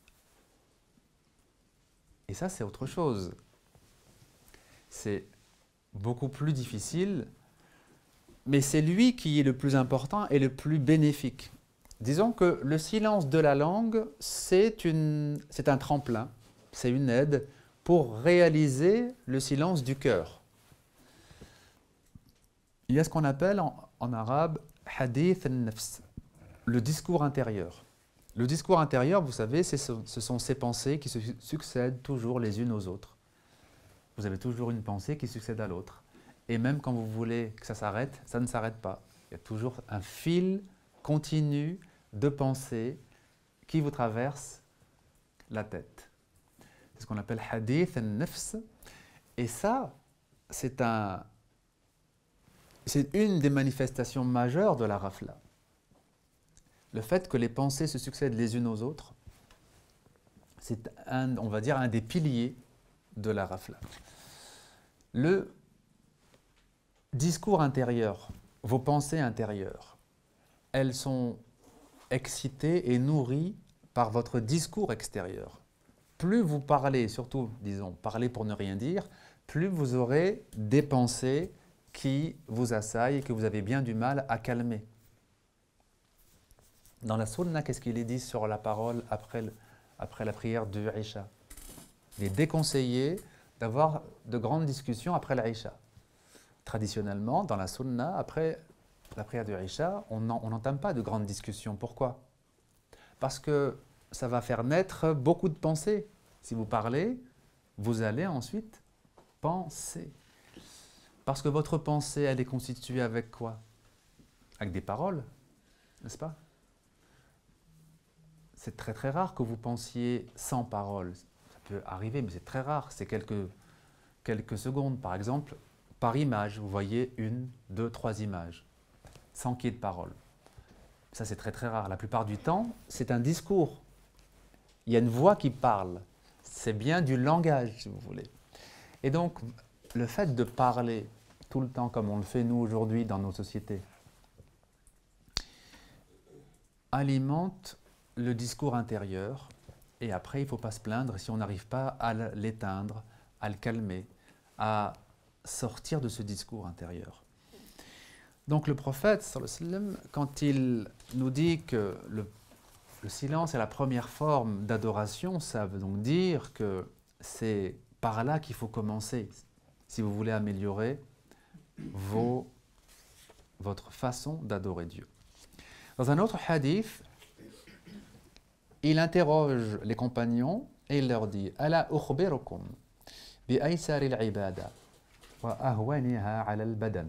Speaker 1: Et ça, c'est autre chose. C'est beaucoup plus difficile, mais c'est lui qui est le plus important et le plus bénéfique. Disons que le silence de la langue, c'est une, c'est un tremplin, c'est une aide pour réaliser le silence du cœur. Il y a ce qu'on appelle en, en arabe « hadith al-nafs », le discours intérieur. Le discours intérieur, vous savez, ce, ce sont ces pensées qui se succèdent toujours les unes aux autres. Vous avez toujours une pensée qui succède à l'autre. Et même quand vous voulez que ça s'arrête, ça ne s'arrête pas. Il y a toujours un fil continu de pensées qui vous traverse la tête. C'est ce qu'on appelle hadith al-nafs. Et ça, c'est un, c'est une des manifestations majeures de la rafla. Le fait que les pensées se succèdent les unes aux autres, c'est un, on va dire, un des piliers de la rafla. Le discours intérieur, vos pensées intérieures, elles sont excitées et nourries par votre discours extérieur. Plus vous parlez, surtout, disons, parlez pour ne rien dire, plus vous aurez des pensées qui vous assaillent et que vous avez bien du mal à calmer. Dans la sunna, qu'est-ce qu'il est dit sur la parole après, le, après la prière du Isha? Il est déconseillé d'avoir de grandes discussions après l'Aïcha. Traditionnellement, dans la sunna, après la prière du Isha, on n'entame pas de grandes discussions. Pourquoi? Parce que ça va faire naître beaucoup de pensées. Si vous parlez, vous allez ensuite penser. Parce que votre pensée, elle est constituée avec quoi? Avec des paroles, n'est-ce pas? C'est très très rare que vous pensiez sans paroles. Ça peut arriver, mais c'est très rare. C'est quelques, quelques secondes. Par exemple, par image, vous voyez une, deux, trois images, sans qu'il y ait de paroles. Ça, c'est très très rare. La plupart du temps, c'est un discours. Il y a une voix qui parle. C'est bien du langage, si vous voulez. Et donc, le fait de parler tout le temps, comme on le fait nous aujourd'hui dans nos sociétés, alimente le discours intérieur. Et après, il ne faut pas se plaindre si on n'arrive pas à l'éteindre, à le calmer, à sortir de ce discours intérieur. Donc le prophète, sallallahu alayhi wa sallam, quand il nous dit que le, le silence est la première forme d'adoration, ça veut donc dire que c'est par là qu'il faut commencer si vous voulez améliorer vos, votre façon d'adorer Dieu. Dans un autre hadith, il interroge les compagnons et il leur dit « Ala ukhbirukum bi aysari al-ibada » وأهونها على البدن.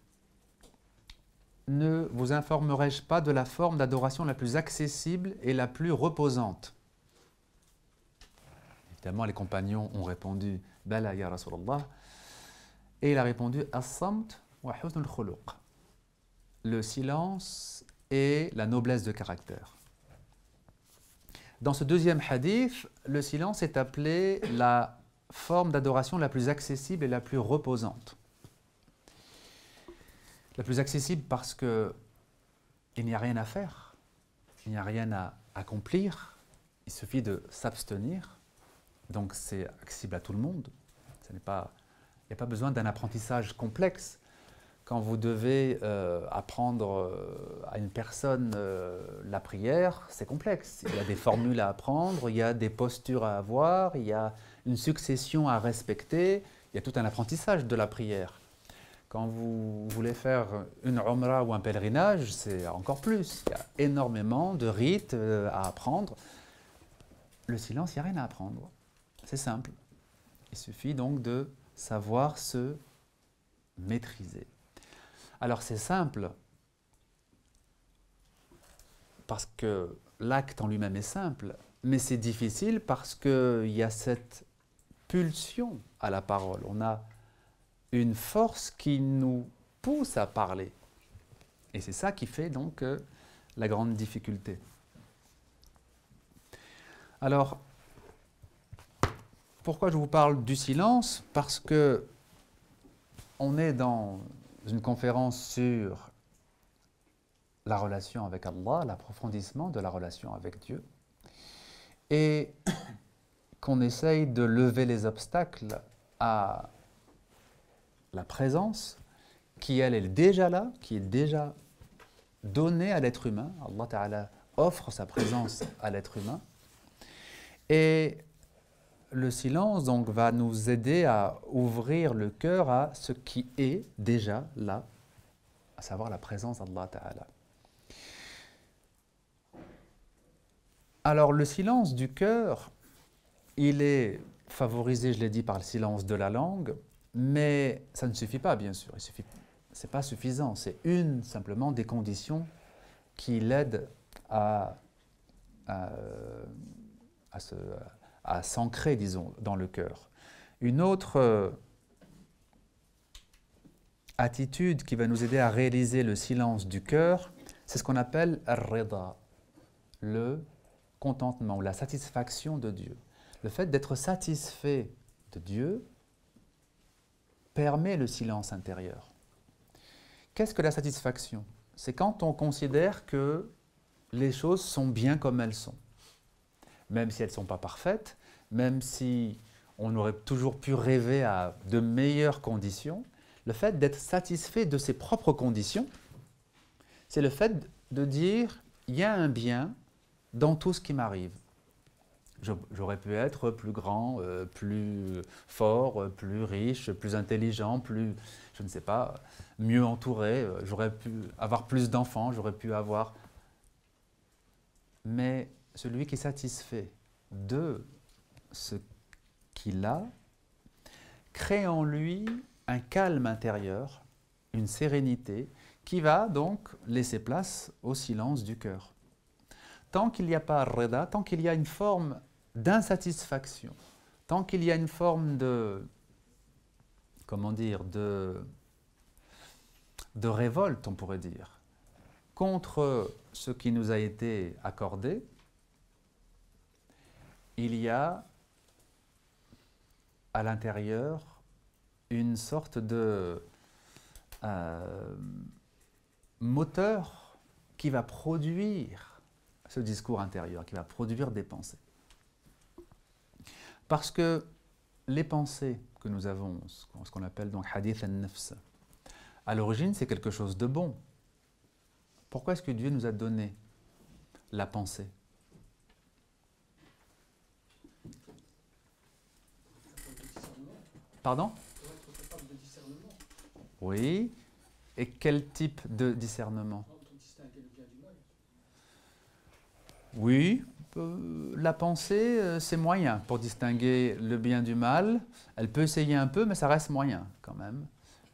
Speaker 1: Ne vous informerai-je pas de la forme d'adoration la plus accessible et la plus reposante? Évidemment, les compagnons ont répondu Bala ya Rasulallah. Et il a répondu As-samt wa husn al-khuluq. Le silence et la noblesse de caractère. Dans ce deuxième hadith, le silence est appelé la forme d'adoration la plus accessible et la plus reposante. La plus accessible parce que il n'y a rien à faire, il n'y a rien à accomplir, il suffit de s'abstenir, donc c'est accessible à tout le monde. Ce n'est pas, il n'y a pas besoin d'un apprentissage complexe. Quand vous devez euh, apprendre euh, à une personne euh, la prière, c'est complexe. Il y a des formules à apprendre, il y a des postures à avoir, il y a une succession à respecter, il y a tout un apprentissage de la prière. Quand vous voulez faire une umrah ou un pèlerinage, c'est encore plus. Il y a énormément de rites euh, à apprendre. Le silence, il n'y a rien à apprendre. C'est simple. Il suffit donc de savoir se maîtriser. Alors c'est simple, parce que l'acte en lui-même est simple, mais c'est difficile parce qu'il y a cette pulsion à la parole. On a une force qui nous pousse à parler. Et c'est ça qui fait donc euh, la grande difficulté. Alors, pourquoi je vous parle du silence? Parce que on est dans une conférence sur la relation avec Allah, l'approfondissement de la relation avec Dieu, et qu'on essaye de lever les obstacles à la présence qui, elle, est déjà là, qui est déjà donnée à l'être humain. Allah Ta'ala offre sa présence à l'être humain. Et le silence donc va nous aider à ouvrir le cœur à ce qui est déjà là, à savoir la présence d'Allah Ta'ala. Alors le silence du cœur, il est favorisé, je l'ai dit, par le silence de la langue, mais ça ne suffit pas, bien sûr. Ce n'est pas suffisant. C'est une simplement des conditions qui l'aident à, à, à se... à s'ancrer, disons, dans le cœur. Une autre euh, attitude qui va nous aider à réaliser le silence du cœur, c'est ce qu'on appelle ar-rida, le contentement ou la satisfaction de Dieu. Le fait d'être satisfait de Dieu permet le silence intérieur. Qu'est-ce que la satisfaction? C'est quand on considère que les choses sont bien comme elles sont. Même si elles ne sont pas parfaites, même si on aurait toujours pu rêver à de meilleures conditions, le fait d'être satisfait de ses propres conditions, c'est le fait de dire « il y a un bien dans tout ce qui m'arrive ». J'aurais pu être plus grand, euh, plus fort, euh, plus riche, plus intelligent, plus, je ne sais pas, mieux entouré, euh, j'aurais pu avoir plus d'enfants, j'aurais pu avoir... Mais celui qui est satisfait de ce qu'il a, crée en lui un calme intérieur, une sérénité, qui va donc laisser place au silence du cœur. Tant qu'il n'y a pas rida, tant qu'il y a une forme d'insatisfaction, tant qu'il y a une forme de, comment dire, de, de révolte, on pourrait dire, contre ce qui nous a été accordé, il y a à l'intérieur une sorte de euh, moteur qui va produire ce discours intérieur, qui va produire des pensées. Parce que les pensées que nous avons, ce qu'on appelle donc hadith al-nafs, à l'origine c'est quelque chose de bon. Pourquoi est-ce que Dieu nous a donné la pensée? Pardon? Oui. Et quel type de discernement? Oui, euh, la pensée, euh, c'est moyen pour distinguer le bien du mal. Elle peut essayer un peu, mais ça reste moyen quand même.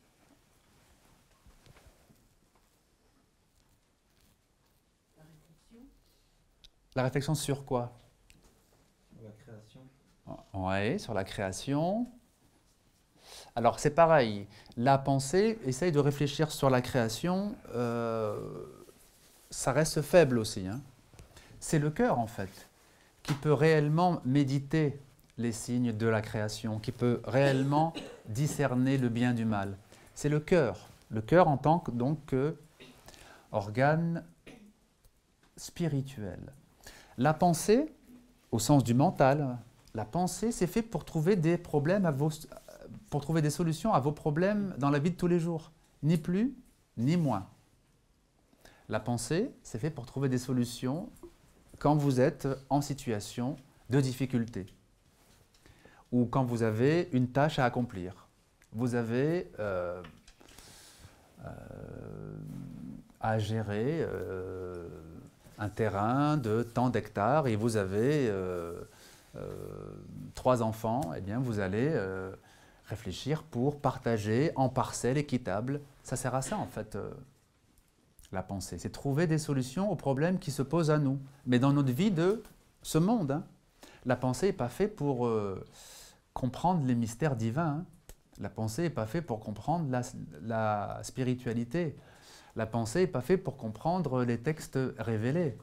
Speaker 3: La réflexion.
Speaker 1: La réflexion sur quoi?
Speaker 2: La création.
Speaker 1: Oui, sur la création. Alors c'est pareil, la pensée, essaye de réfléchir sur la création, euh, ça reste faible aussi, hein. C'est le cœur en fait, qui peut réellement méditer les signes de la création, qui peut réellement discerner le bien du mal. C'est le cœur, le cœur en tant que, donc, que organe spirituel. La pensée, au sens du mental, la pensée, c'est fait pour trouver des problèmes à vos, pour trouver des solutions à vos problèmes dans la vie de tous les jours. Ni plus, ni moins. La pensée, c'est fait pour trouver des solutions quand vous êtes en situation de difficulté ou quand vous avez une tâche à accomplir. Vous avez euh, euh, à gérer euh, un terrain de tant d'hectares et vous avez euh, euh, trois enfants, eh bien vous allez euh, réfléchir pour partager en parcelles équitables. Ça sert à ça en fait, euh, la pensée. C'est trouver des solutions aux problèmes qui se posent à nous. Mais dans notre vie de ce monde, hein, la pensée n'est pas faite pour euh, comprendre les mystères divins. Hein. La pensée n'est pas faite pour comprendre la, la spiritualité. La pensée n'est pas faite pour comprendre les textes révélés.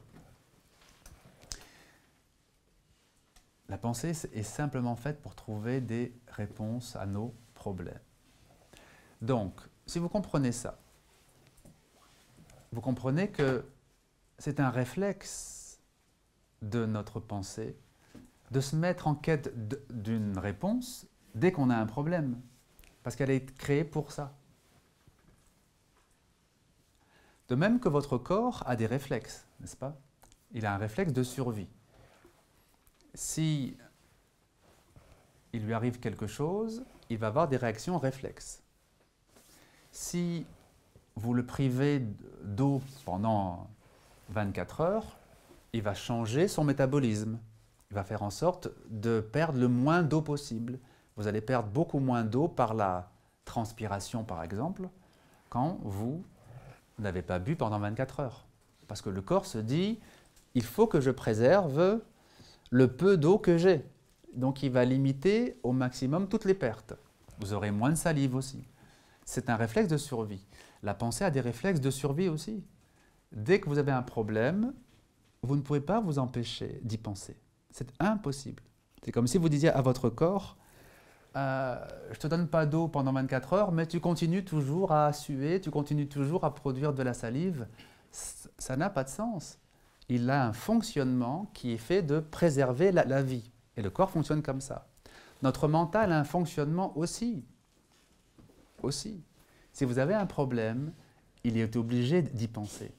Speaker 1: La pensée est simplement faite pour trouver des réponses à nos problèmes. Donc, si vous comprenez ça, vous comprenez que c'est un réflexe de notre pensée de se mettre en quête d'une réponse dès qu'on a un problème, parce qu'elle est créée pour ça. De même que votre corps a des réflexes, n'est-ce pas? Il a un réflexe de survie. Si il lui arrive quelque chose, il va avoir des réactions réflexes. Si vous le privez d'eau pendant vingt-quatre heures, il va changer son métabolisme. Il va faire en sorte de perdre le moins d'eau possible. Vous allez perdre beaucoup moins d'eau par la transpiration, par exemple, quand vous n'avez pas bu pendant vingt-quatre heures. Parce que le corps se dit, il faut que je préserve le peu d'eau que j'ai. Donc il va limiter au maximum toutes les pertes. Vous aurez moins de salive aussi. C'est un réflexe de survie. La pensée a des réflexes de survie aussi. Dès que vous avez un problème, vous ne pouvez pas vous empêcher d'y penser. C'est impossible. C'est comme si vous disiez à votre corps, euh, je ne te donne pas d'eau pendant vingt-quatre heures, mais tu continues toujours à suer, tu continues toujours à produire de la salive. Ça n'a pas de sens. Il a un fonctionnement qui est fait de préserver la, la vie. Et le corps fonctionne comme ça. Notre mental a un fonctionnement aussi. Aussi. Si vous avez un problème, il est obligé d'y penser.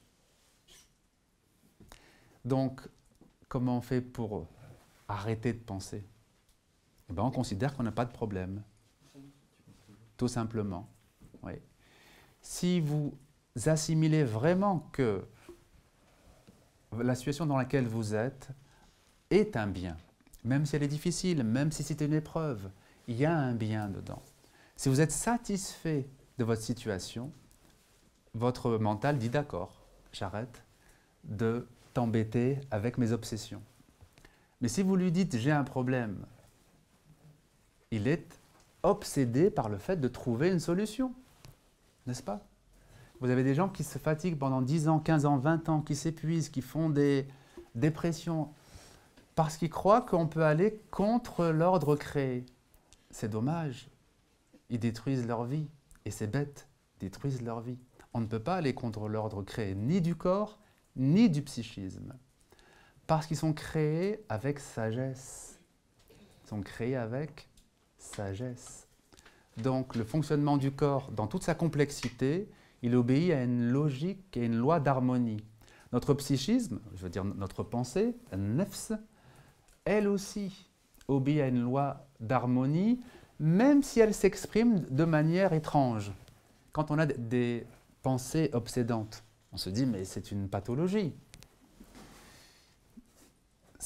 Speaker 1: Donc, comment on fait pour arrêter de penser? Eh bien, on considère qu'on n'a pas de problème. Tout simplement. Oui. Si vous assimilez vraiment que la situation dans laquelle vous êtes est un bien, même si elle est difficile, même si c'est une épreuve, il y a un bien dedans. Si vous êtes satisfait de votre situation, votre mental dit d'accord, j'arrête de t'embêter avec mes obsessions. Mais si vous lui dites j'ai un problème, il est obsédé par le fait de trouver une solution, n'est-ce pas? Vous avez des gens qui se fatiguent pendant dix ans, quinze ans, vingt ans, qui s'épuisent, qui font des dépressions, parce qu'ils croient qu'on peut aller contre l'ordre créé. C'est dommage. Ils détruisent leur vie. Et c'est bête, ils détruisent leur vie. On ne peut pas aller contre l'ordre créé, ni du corps, ni du psychisme. Parce qu'ils sont créés avec sagesse. Ils sont créés avec sagesse. Donc le fonctionnement du corps, dans toute sa complexité, il obéit à une logique et une loi d'harmonie. Notre psychisme, je veux dire notre pensée, nefs, elle aussi obéit à une loi d'harmonie, même si elle s'exprime de manière étrange. Quand on a des pensées obsédantes, on se dit mais c'est une pathologie.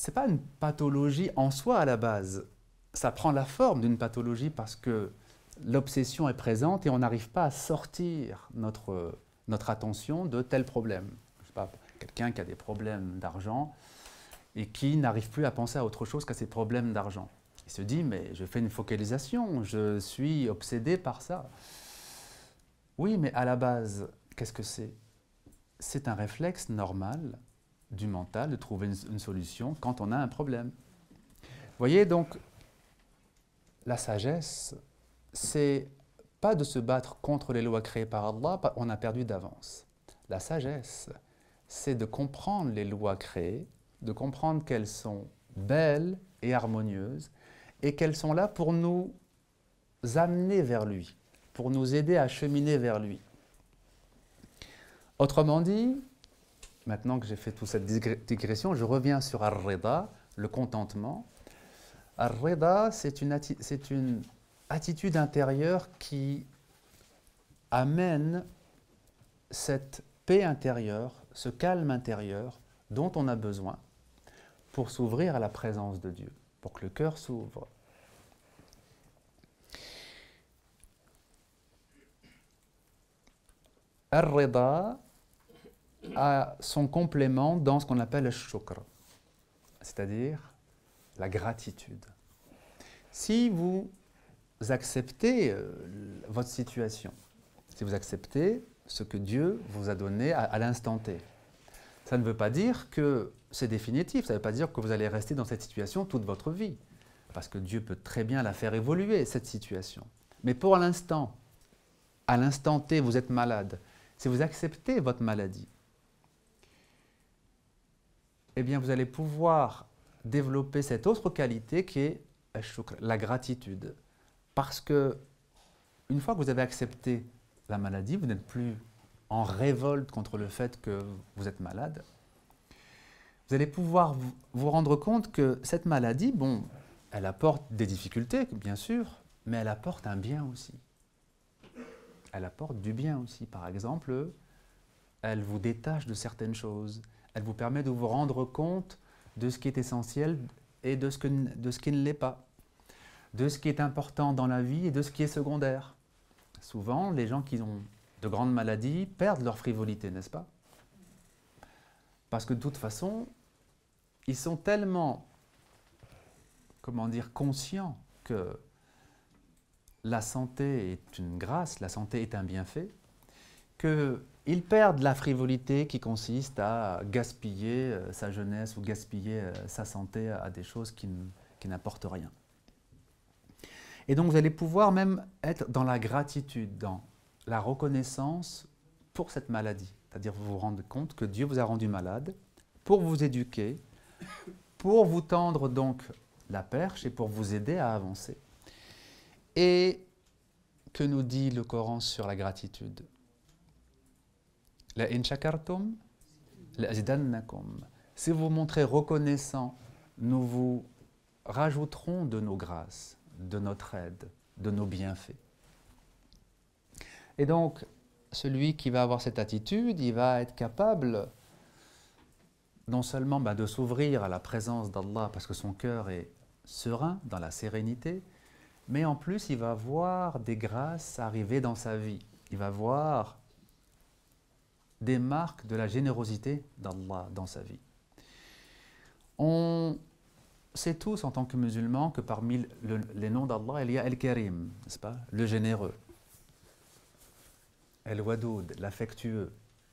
Speaker 1: ce n'est pas une pathologie en soi à la base. Ça prend la forme d'une pathologie parce que l'obsession est présente et on n'arrive pas à sortir notre, notre attention de tel problème. Je sais pas, quelqu'un qui a des problèmes d'argent et qui n'arrive plus à penser à autre chose qu'à ses problèmes d'argent. Il se dit, mais je fais une focalisation, je suis obsédé par ça. Oui, mais à la base, qu'est-ce que c'est? C'est un réflexe normal du mental de trouver une, une solution quand on a un problème. Vous voyez, donc, la sagesse, c'est pas de se battre contre les lois créées par Allah, on a perdu d'avance. La sagesse, c'est de comprendre les lois créées, de comprendre qu'elles sont belles et harmonieuses, et qu'elles sont là pour nous amener vers lui, pour nous aider à cheminer vers lui. Autrement dit, maintenant que j'ai fait toute cette digression, je reviens sur Ar-Rida, le contentement. Ar-Rida, c'est une, c'est une attitude intérieure qui amène cette paix intérieure, ce calme intérieur dont on a besoin pour s'ouvrir à la présence de Dieu, pour que le cœur s'ouvre. Ar-Rida a son complément dans ce qu'on appelle le shukr, c'est-à-dire la gratitude. Si vous acceptez euh, votre situation, si vous acceptez ce que Dieu vous a donné à, à l'instant T, ça ne veut pas dire que c'est définitif, ça ne veut pas dire que vous allez rester dans cette situation toute votre vie, parce que Dieu peut très bien la faire évoluer, cette situation. Mais pour l'instant, à l'instant T, vous êtes malade, si vous acceptez votre maladie, eh bien vous allez pouvoir développer cette autre qualité qui est la gratitude. Parce que une fois que vous avez accepté la maladie, vous n'êtes plus en révolte contre le fait que vous êtes malade, vous allez pouvoir vous rendre compte que cette maladie, bon, elle apporte des difficultés, bien sûr, mais elle apporte un bien aussi. Elle apporte du bien aussi. Par exemple, elle vous détache de certaines choses. Elle vous permet de vous rendre compte de ce qui est essentiel et de ce, que, de ce qui ne l'est pas. De ce qui est important dans la vie et de ce qui est secondaire. Souvent, les gens qui ont de grandes maladies perdent leur frivolité, n'est-ce pas? Parce que de toute façon, ils sont tellement, comment dire, conscients que la santé est une grâce, la santé est un bienfait, qu'ils perdent la frivolité qui consiste à gaspiller sa jeunesse ou gaspiller sa santé à des choses qui, qui n'apportent rien. Et donc vous allez pouvoir même être dans la gratitude, dans la reconnaissance pour cette maladie. C'est-à-dire vous vous rendez compte que Dieu vous a rendu malade pour vous éduquer, pour vous tendre donc la perche et pour vous aider à avancer. Et que nous dit le Coran sur la gratitude? La in shakartum, la azidannakum. Si vous vous montrez reconnaissant, nous vous rajouterons de nos grâces, de notre aide, de nos bienfaits. Et donc, celui qui va avoir cette attitude, il va être capable non seulement ben, de s'ouvrir à la présence d'Allah parce que son cœur est serein, dans la sérénité, mais en plus, il va voir des grâces arriver dans sa vie. Il va voir des marques de la générosité d'Allah dans sa vie. On sait tous en tant que musulmans que parmi le, les noms d'Allah, il y a El-Karim, n'est-ce pas? Le généreux. El-Wadoud, l'affectueux.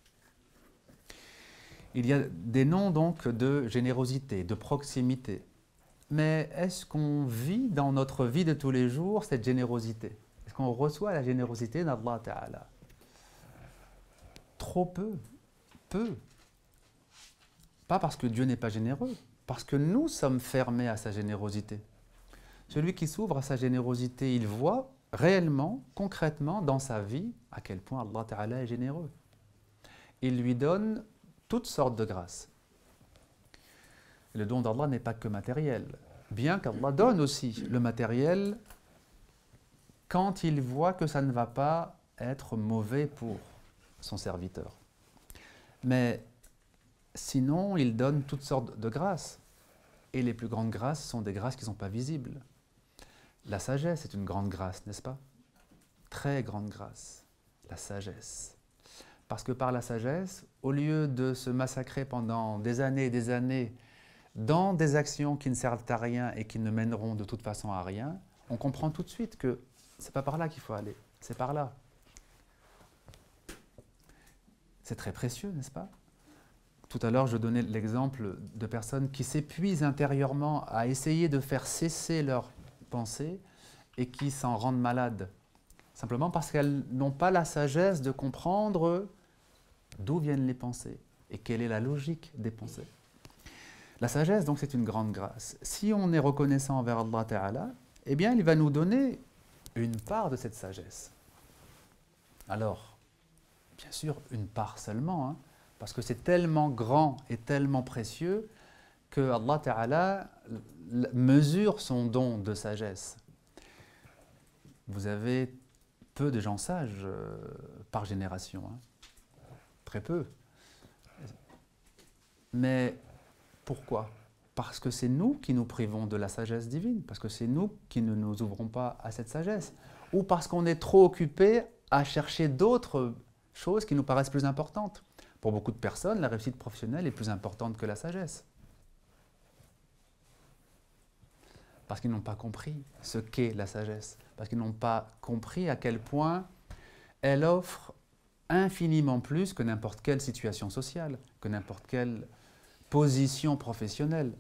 Speaker 1: Il y a des noms donc de générosité, de proximité. Mais est-ce qu'on vit dans notre vie de tous les jours cette générosité? Est-ce qu'on reçoit la générosité d'Allah Ta'ala? Trop peu, peu. Pas parce que Dieu n'est pas généreux, parce que nous sommes fermés à sa générosité. Celui qui s'ouvre à sa générosité, il voit réellement, concrètement, dans sa vie, à quel point Allah Ta'ala est généreux. Il lui donne toutes sortes de grâces. Le don d'Allah n'est pas que matériel, bien qu'Allah donne aussi le matériel quand il voit que ça ne va pas être mauvais pour son serviteur. Mais sinon, il donne toutes sortes de grâces. Et les plus grandes grâces sont des grâces qui ne sont pas visibles. La sagesse est une grande grâce, n'est-ce pas? Très grande grâce, la sagesse. Parce que par la sagesse, au lieu de se massacrer pendant des années et des années dans des actions qui ne servent à rien et qui ne mèneront de toute façon à rien, on comprend tout de suite que c'est pas par là qu'il faut aller, c'est par là. C'est très précieux, n'est-ce pas? Tout à l'heure, je donnais l'exemple de personnes qui s'épuisent intérieurement à essayer de faire cesser leurs pensées et qui s'en rendent malades. Simplement parce qu'elles n'ont pas la sagesse de comprendre d'où viennent les pensées et quelle est la logique des pensées. La sagesse, donc, c'est une grande grâce. Si on est reconnaissant envers Allah Ta'ala, eh bien, il va nous donner une part de cette sagesse. Alors, bien sûr, une part seulement, hein, parce que c'est tellement grand et tellement précieux que Allah Ta'ala mesure son don de sagesse. Vous avez peu de gens sages euh, par génération, hein. Très peu. Mais pourquoi? Parce que c'est nous qui nous privons de la sagesse divine, parce que c'est nous qui ne nous ouvrons pas à cette sagesse, ou parce qu'on est trop occupé à chercher d'autres choses qui nous paraissent plus importantes. Pour beaucoup de personnes, la réussite professionnelle est plus importante que la sagesse. Parce qu'ils n'ont pas compris ce qu'est la sagesse, parce qu'ils n'ont pas compris à quel point elle offre infiniment plus que n'importe quelle situation sociale, que n'importe quelle position professionnelle.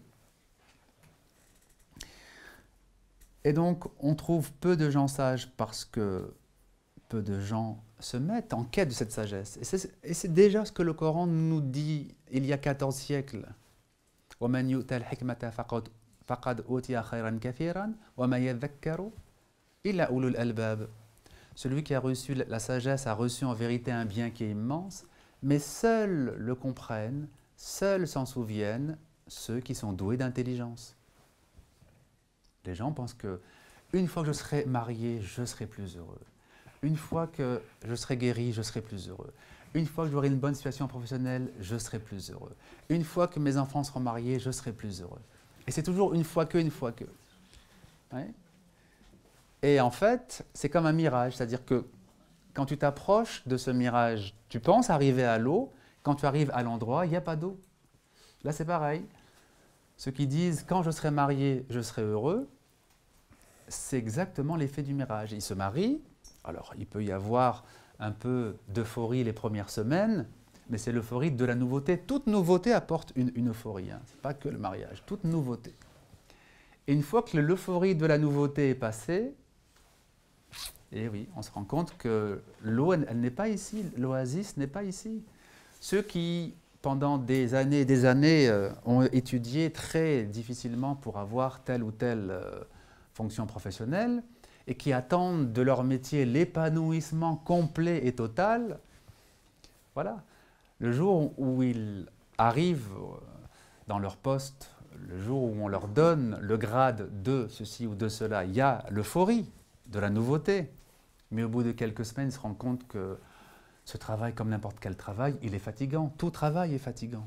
Speaker 1: Et donc, on trouve peu de gens sages parce que peu de gens se mettent en quête de cette sagesse. Et c'est déjà ce que le Coran nous dit il y a quatorze siècles. وَمَنْ يُؤْتَ الْحِكْمَةَ فَقَدْ أُوتِيَ خَيْرًا كَثِيرًا وَمَا يَذَّكَّرُ إِلَّا أُولُو الْأَلْبَابِ. Celui qui a reçu la sagesse a reçu en vérité un bien qui est immense, mais seuls le comprennent, seuls s'en souviennent ceux qui sont doués d'intelligence. Les gens pensent que une fois que je serai marié, je serai plus heureux. Une fois que je serai guéri, je serai plus heureux. Une fois que j'aurai une bonne situation professionnelle, je serai plus heureux. Une fois que mes enfants seront mariés, je serai plus heureux. Et c'est toujours une fois que, une fois que. Ouais. Et en fait, c'est comme un mirage, c'est-à-dire que quand tu t'approches de ce mirage, tu penses arriver à l'eau, quand tu arrives à l'endroit, il n'y a pas d'eau. Là, c'est pareil. Ceux qui disent « quand je serai marié, je serai heureux », c'est exactement l'effet du mirage. Ils se marient, alors il peut y avoir un peu d'euphorie les premières semaines, mais c'est l'euphorie de la nouveauté. Toute nouveauté apporte une, une euphorie, hein. Ce n'est pas que le mariage, toute nouveauté. Et une fois que l'euphorie de la nouveauté est passée, et oui, on se rend compte que l'eau, elle, elle n'est pas ici, l'oasis n'est pas ici. Ceux qui, pendant des années et des années, euh, ont étudié très difficilement pour avoir telle ou telle euh, fonction professionnelle et qui attendent de leur métier l'épanouissement complet et total, voilà. Le jour où ils arrivent dans leur poste, le jour où on leur donne le grade de ceci ou de cela, il y a l'euphorie de la nouveauté. Mais au bout de quelques semaines, ils se rendent compte que ce travail, comme n'importe quel travail, il est fatigant. Tout travail est fatigant.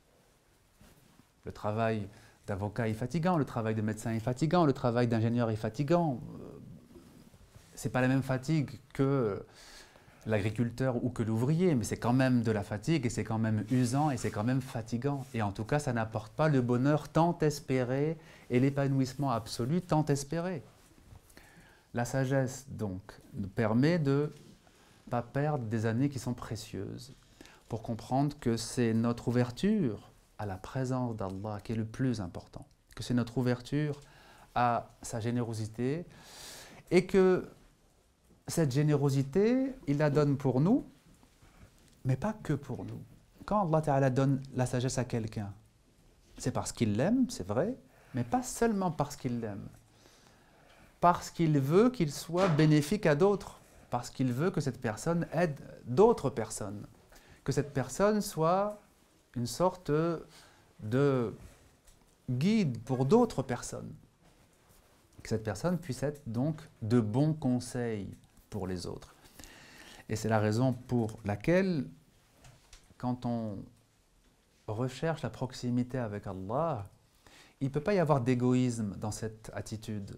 Speaker 1: Le travail d'avocat est fatigant, le travail de médecin est fatigant, le travail d'ingénieur est fatigant. Ce n'est pas la même fatigue que l'agriculteur ou que l'ouvrier, mais c'est quand même de la fatigue et c'est quand même usant et c'est quand même fatigant. Et en tout cas, ça n'apporte pas le bonheur tant espéré et l'épanouissement absolu tant espéré. La sagesse, donc, nous permet de ne pas perdre des années qui sont précieuses pour comprendre que c'est notre ouverture à la présence d'Allah qui est le plus important, que c'est notre ouverture à sa générosité et que cette générosité, il la donne pour nous, mais pas que pour nous. Quand Allah Ta'ala donne la sagesse à quelqu'un, c'est parce qu'il l'aime, c'est vrai, mais pas seulement parce qu'il l'aime. Parce qu'il veut qu'il soit bénéfique à d'autres, parce qu'il veut que cette personne aide d'autres personnes, que cette personne soit une sorte de guide pour d'autres personnes, que cette personne puisse être donc de bons conseils pour les autres. Et c'est la raison pour laquelle, quand on recherche la proximité avec Allah, il ne peut pas y avoir d'égoïsme dans cette attitude.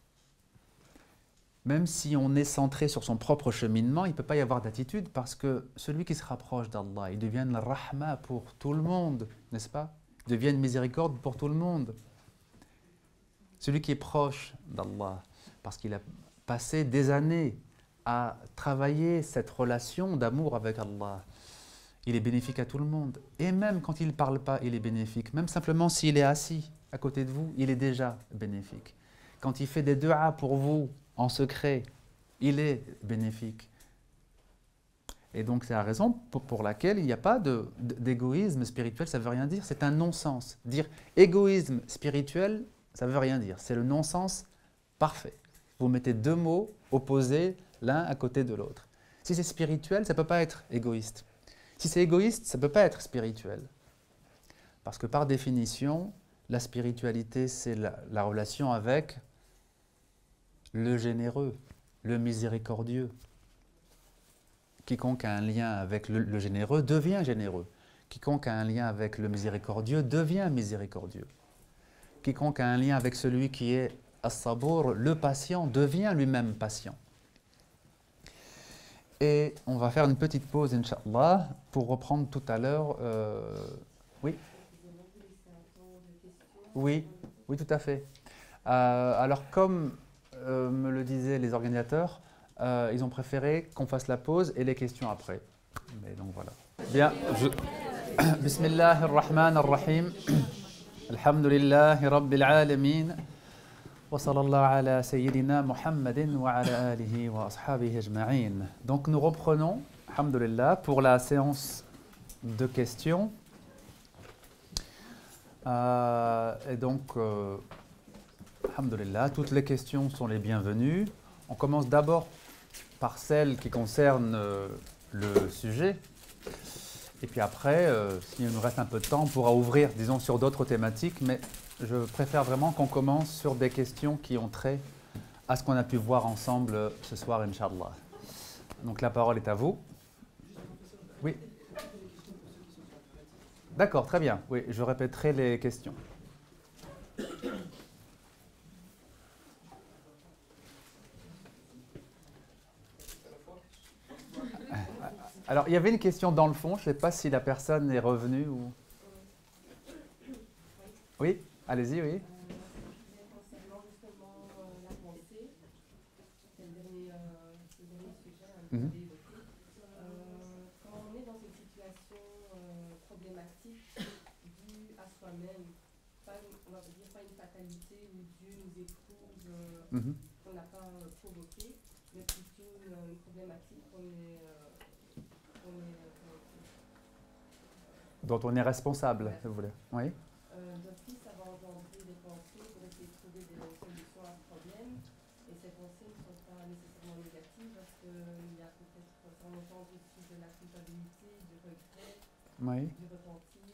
Speaker 1: Même si on est centré sur son propre cheminement, il ne peut pas y avoir d'attitude parce que celui qui se rapproche d'Allah, il devient le rahma pour tout le monde, n'est-ce pas? Il devient une miséricorde pour tout le monde. Celui qui est proche d'Allah, parce qu'il a passé des années à travailler cette relation d'amour avec Allah, il est bénéfique à tout le monde. Et même quand il ne parle pas, il est bénéfique. Même simplement s'il est assis à côté de vous, il est déjà bénéfique. Quand il fait des du'as pour vous, en secret, il est bénéfique. Et donc c'est la raison pour laquelle il n'y a pas d'égoïsme spirituel, ça ne veut rien dire, c'est un non-sens. Dire égoïsme spirituel, ça ne veut rien dire, c'est le non-sens parfait. Vous mettez deux mots opposés l'un à côté de l'autre. Si c'est spirituel, ça ne peut pas être égoïste. Si c'est égoïste, ça ne peut pas être spirituel. Parce que par définition, la spiritualité, c'est la, la relation avec le généreux, le miséricordieux. Quiconque a un lien avec le, le généreux devient généreux. Quiconque a un lien avec le miséricordieux devient miséricordieux. Quiconque a un lien avec celui qui est as-sabour, le patient, devient lui-même patient. Et on va faire une petite pause, Inch'Allah, pour reprendre tout à l'heure. Euh, oui Oui, oui, tout à fait. Euh, alors, comme euh, me le disaient les organisateurs, euh, ils ont préféré qu'on fasse la pause et les questions après. Mais donc voilà. Bien, je... Bismillahirrahmanirrahim. Alhamdulillahi Rabbil Alamin. Wa sallallahu ala sayyidina Muhammadin wa ala alihi wa ashabihi ajma'in. Donc nous reprenons, alhamdulillah, pour la séance de questions. Euh, et donc, euh, alhamdulillah, toutes les questions sont les bienvenues. On commence d'abord par celles qui concernent euh, le sujet. Et puis après, euh, s'il nous reste un peu de temps, on pourra ouvrir, disons, sur d'autres thématiques. Mais je préfère vraiment qu'on commence sur des questions qui ont trait à ce qu'on a pu voir ensemble ce soir, Inch'Allah. Donc la parole est à vous. Oui. D'accord, très bien. Oui, je répéterai les questions. Alors, il y avait une question dans le fond. Je ne sais pas si la personne est revenue ou... Oui, allez-y, oui.
Speaker 3: Concernant justement la pensée, c'est le dernier, euh, le dernier sujet hein, que
Speaker 1: Mhm.
Speaker 3: vous avez évoqué. Euh, quand on est dans une situation euh, problématique due à soi-même, pas une- on va dire pas une fatalité où Dieu nous éprouve, euh,
Speaker 1: Mhm.
Speaker 3: qu'on n'a pas euh, provoqué, mais plutôt une, une problématique qu'on est, euh, qu'on est, euh, comment dire,
Speaker 1: Dont on est responsable, si vous voulez. Oui.
Speaker 3: Euh, d'office, ça va engendrer des pensées pour essayer de trouver des solutions à ce problème. Et ces pensées ne sont pas nécessairement négatives parce qu'il y a peut-être sans longtemps aussi de la culpabilité, du regret,
Speaker 1: Oui.
Speaker 3: du repentir.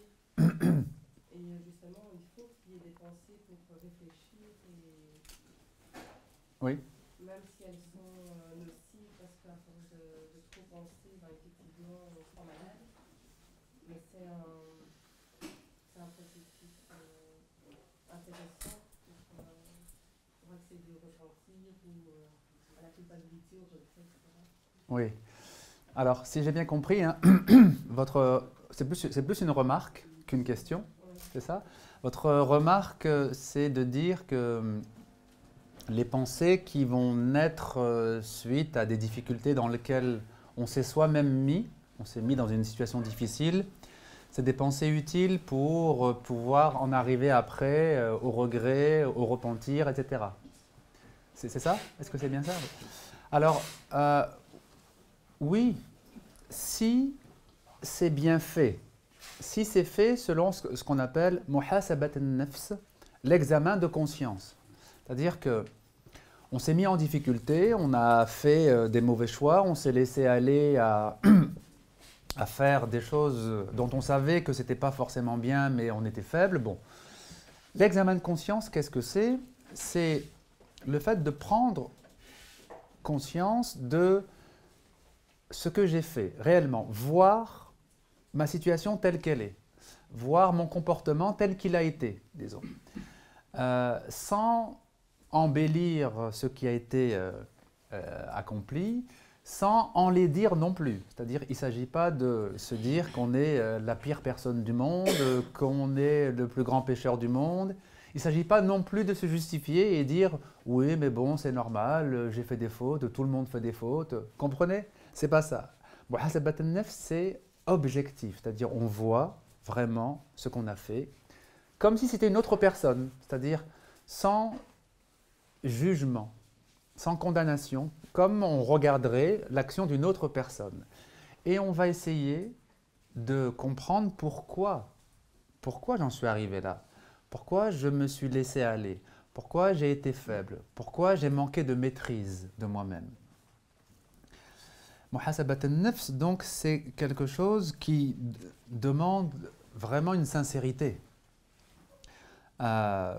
Speaker 3: Et justement, il faut qu'il y ait des pensées pour réfléchir et
Speaker 1: Oui.
Speaker 3: même si elles sont euh, nocives parce qu'à force de, de trop penser, ben, effectivement, on se rend malade. Mais c'est un, c'est un processus euh, intéressant pour, euh, pour accéder au repentir ou euh, à la culpabilité, au regret, et cetera.
Speaker 1: Oui. Alors, si j'ai bien compris, hein, votre, c'est plus, c'est plus une remarque qu'une question,
Speaker 3: Oui.
Speaker 1: c'est ça? Votre remarque, euh, c'est de dire que hum, les pensées qui vont naître euh, suite à des difficultés dans lesquelles on s'est soi-même mis, on s'est mis dans une situation difficile, c'est des pensées utiles pour euh, pouvoir en arriver après euh, au regret, au repentir, et cetera. C'est c'est ça? Est-ce que c'est bien ça? Alors, euh, oui, si c'est bien fait, si c'est fait selon ce ce qu'on appelle muhasabat an-nafs, l'examen de conscience. C'est-à-dire que on s'est mis en difficulté, on a fait euh, des mauvais choix, on s'est laissé aller à, à faire des choses dont on savait que ce n'était pas forcément bien, mais on était faible. Bon. L'examen de conscience, qu'est-ce que c'est? C'est le fait de prendre conscience de ce que j'ai fait réellement, voir ma situation telle qu'elle est, voir mon comportement tel qu'il a été, disons. euh, sans embellir ce qui a été euh, euh, accompli, sans en les dire non plus. C'est-à-dire, il ne s'agit pas de se dire qu'on est euh, la pire personne du monde, euh, qu'on est le plus grand pécheur du monde. Il ne s'agit pas non plus de se justifier et dire « oui, mais bon, c'est normal, j'ai fait des fautes, tout le monde fait des fautes ». Comprenez? C'est pas ça. Muhasabat an-nafs, c'est objectif, c'est-à-dire on voit vraiment ce qu'on a fait, comme si c'était une autre personne, c'est-à-dire sans jugement, sans condamnation, comme on regarderait l'action d'une autre personne. Et on va essayer de comprendre pourquoi, pourquoi j'en suis arrivé là, pourquoi je me suis laissé aller, pourquoi j'ai été faible, pourquoi j'ai manqué de maîtrise de moi-même. Muhasabat an-nafs, donc, c'est quelque chose qui demande vraiment une sincérité. Euh,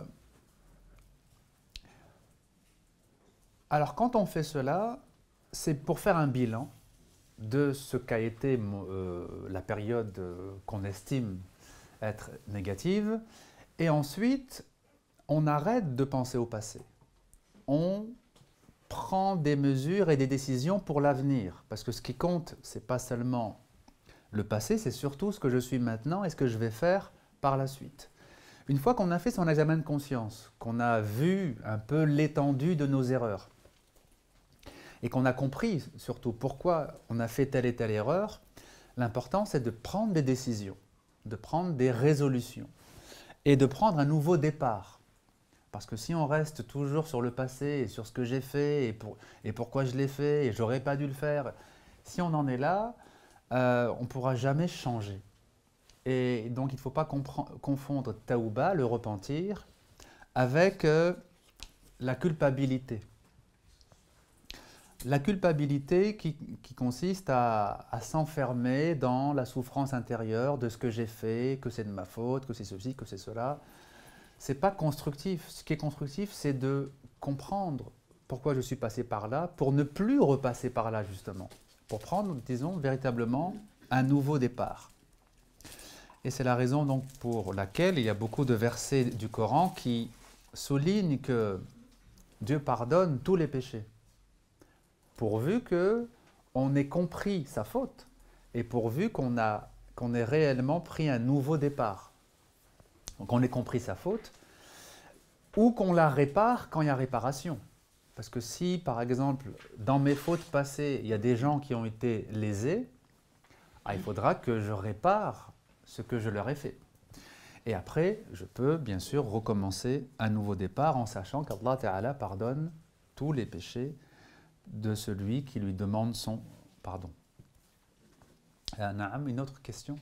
Speaker 1: alors, quand on fait cela, c'est pour faire un bilan de ce qu'a été euh, la période euh, qu'on estime être négative, et ensuite, on arrête de penser au passé. On prend des mesures et des décisions pour l'avenir. Parce que ce qui compte, ce n'est pas seulement le passé, c'est surtout ce que je suis maintenant et ce que je vais faire par la suite. Une fois qu'on a fait son examen de conscience, qu'on a vu un peu l'étendue de nos erreurs, et qu'on a compris surtout pourquoi on a fait telle et telle erreur, l'important c'est de prendre des décisions, de prendre des résolutions, et de prendre un nouveau départ. Parce que si on reste toujours sur le passé et sur ce que j'ai fait et, pour, et pourquoi je l'ai fait et j'aurais pas dû le faire, si on en est là, euh, on ne pourra jamais changer. Et donc il ne faut pas confondre taouba, le repentir, avec euh, la culpabilité. La culpabilité qui, qui consiste à, à s'enfermer dans la souffrance intérieure de ce que j'ai fait, que c'est de ma faute, que c'est ceci, que c'est cela. Ce n'est pas constructif. Ce qui est constructif, c'est de comprendre pourquoi je suis passé par là, pour ne plus repasser par là, justement. Pour prendre, disons, véritablement un nouveau départ. Et c'est la raison donc pour laquelle il y a beaucoup de versets du Coran qui soulignent que Dieu pardonne tous les péchés, pourvu qu'on ait compris sa faute et pourvu qu'on a, qu'on ait réellement pris un nouveau départ. Donc on ait compris sa faute, ou qu'on la répare quand il y a réparation. Parce que si, par exemple, dans mes fautes passées, il y a des gens qui ont été lésés, ah, il faudra que je répare ce que je leur ai fait. Et après, je peux bien sûr recommencer un nouveau départ en sachant qu'Allah Ta'ala pardonne tous les péchés de celui qui lui demande son pardon. Ah, Naam, une autre question?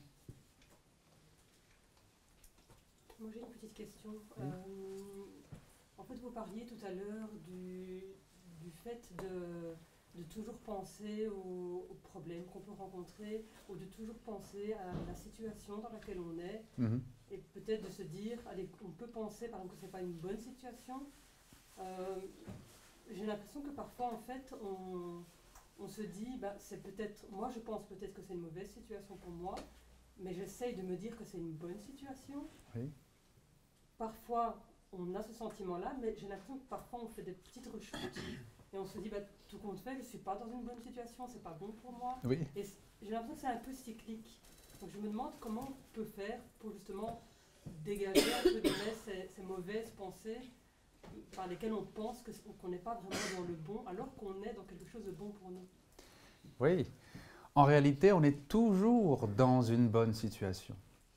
Speaker 3: Moi j'ai une petite question.
Speaker 1: Oui.
Speaker 3: Euh, en fait, vous parliez tout à l'heure du, du fait de, de toujours penser aux, aux problèmes qu'on peut rencontrer ou de toujours penser à la situation dans laquelle on est
Speaker 1: Mm-hmm.
Speaker 3: et peut-être de se dire, allez, on peut penser par exemple que ce n'est pas une bonne situation. Euh, j'ai l'impression que parfois en fait on, on se dit, bah, c'est peut-être, moi je pense peut-être que c'est une mauvaise situation pour moi, mais j'essaye de me dire que c'est une bonne situation.
Speaker 1: Oui.
Speaker 3: Parfois, on a ce sentiment-là, mais j'ai l'impression que parfois on fait des petites rechutes et on se dit, bah, tout compte fait, je ne suis pas dans une bonne situation, c'est pas bon pour moi.
Speaker 1: Oui.
Speaker 3: Et j'ai l'impression que c'est un peu cyclique. Donc je me demande comment on peut faire pour justement dégager un peu de ces, ces mauvaises pensées par lesquelles on pense que, qu'on n'est pas vraiment dans le bon, alors qu'on est dans quelque chose de bon pour nous.
Speaker 1: Oui. En réalité, on est toujours dans une bonne situation.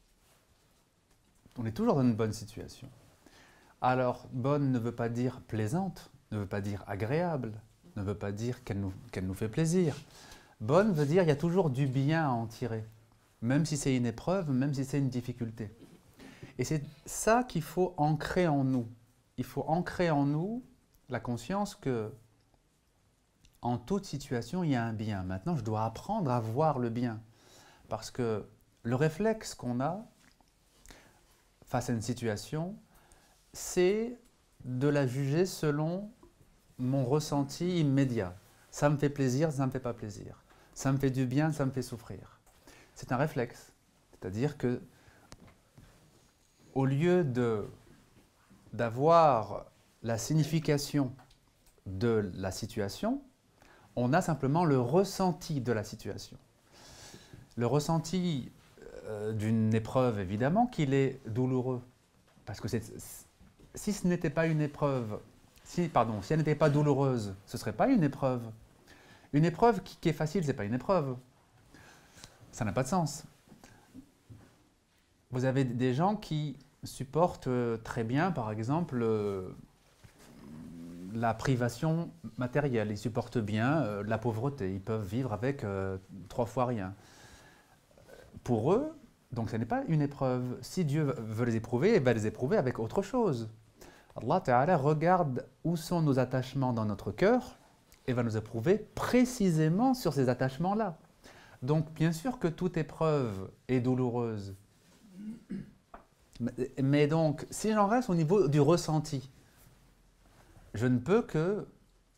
Speaker 1: On est toujours dans une bonne situation. Alors, bonne ne veut pas dire plaisante, ne veut pas dire agréable, ne veut pas dire qu'elle nous, qu'elle nous fait plaisir. Bonne veut dire qu'il y a toujours du bien à en tirer, même si c'est une épreuve, même si c'est une difficulté. Et c'est ça qu'il faut ancrer en nous. Il faut ancrer en nous la conscience que en toute situation, il y a un bien. Maintenant, je dois apprendre à voir le bien. Parce que le réflexe qu'on a face à une situation, c'est de la juger selon mon ressenti immédiat. Ça me fait plaisir, ça ne me fait pas plaisir. Ça me fait du bien, ça me fait souffrir. C'est un réflexe. C'est-à-dire que, au lieu de d'avoir la signification de la situation, on a simplement le ressenti de la situation. Le ressenti euh, d'une épreuve, évidemment, qu'il est douloureux. Parce que c'est, si ce n'était pas une épreuve, si, pardon, si elle n'était pas douloureuse, ce ne serait pas une épreuve. Une épreuve qui, qui est facile, ce n'est pas une épreuve. Ça n'a pas de sens. Vous avez des gens qui supportent très bien, par exemple, euh, la privation matérielle. Ils supportent bien euh, la pauvreté. Ils peuvent vivre avec euh, trois fois rien. Pour eux, donc ce n'est pas une épreuve. Si Dieu veut les éprouver, il va les éprouver avec autre chose. Allah Ta'ala regarde où sont nos attachements dans notre cœur et va nous éprouver précisément sur ces attachements-là. Donc bien sûr que toute épreuve est douloureuse. Mais donc, si j'en reste au niveau du ressenti, je ne peux que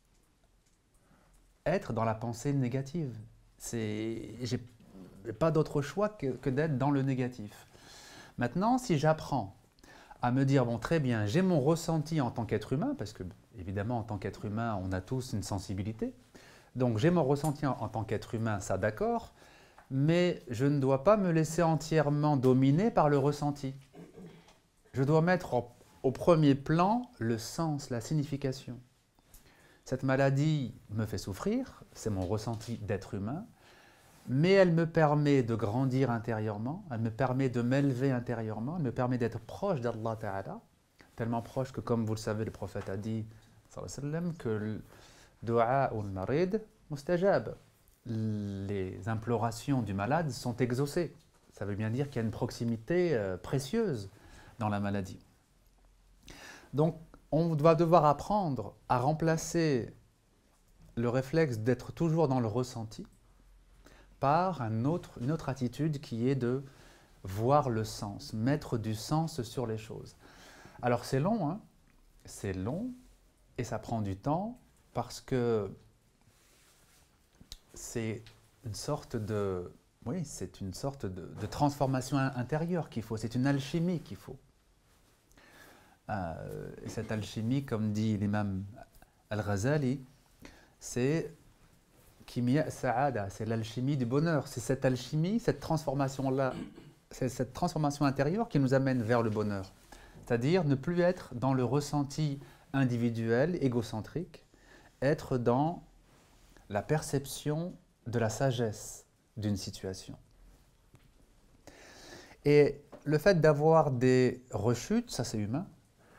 Speaker 1: être dans la pensée négative. Je n'ai pas d'autre choix que, que d'être dans le négatif. Maintenant, si j'apprends à me dire, bon, très bien, j'ai mon ressenti en tant qu'être humain, parce que, évidemment, en tant qu'être humain, on a tous une sensibilité. Donc, j'ai mon ressenti en, en tant qu'être humain, ça d'accord, mais je ne dois pas me laisser entièrement dominer par le ressenti. Je dois mettre au, au premier plan le sens, la signification. Cette maladie me fait souffrir, c'est mon ressenti d'être humain, mais elle me permet de grandir intérieurement, elle me permet de m'élever intérieurement, elle me permet d'être proche d'Allah Ta'ala, tellement proche que, comme vous le savez, le prophète a dit sallallahu alayhi wa sallam, que le dua ou le marid mustajab, les implorations du malade sont exaucées. Ça veut bien dire qu'il y a une proximité euh, précieuse dans la maladie. Donc, on va devoir apprendre à remplacer le réflexe d'être toujours dans le ressenti par un autre, une autre attitude qui est de voir le sens, mettre du sens sur les choses. Alors c'est long, hein, c'est long et ça prend du temps parce que c'est une sorte de, oui, c'est une sorte de, de transformation intérieure qu'il faut, c'est une alchimie qu'il faut. Euh, et cette alchimie, comme dit l'imam Al-Ghazali, c'est Kimia Sa'ada, c'est l'alchimie du bonheur. C'est cette alchimie, cette transformation-là, c'est cette transformation intérieure qui nous amène vers le bonheur. C'est-à-dire ne plus être dans le ressenti individuel, égocentrique, être dans la perception de la sagesse d'une situation. Et le fait d'avoir des rechutes, ça c'est humain,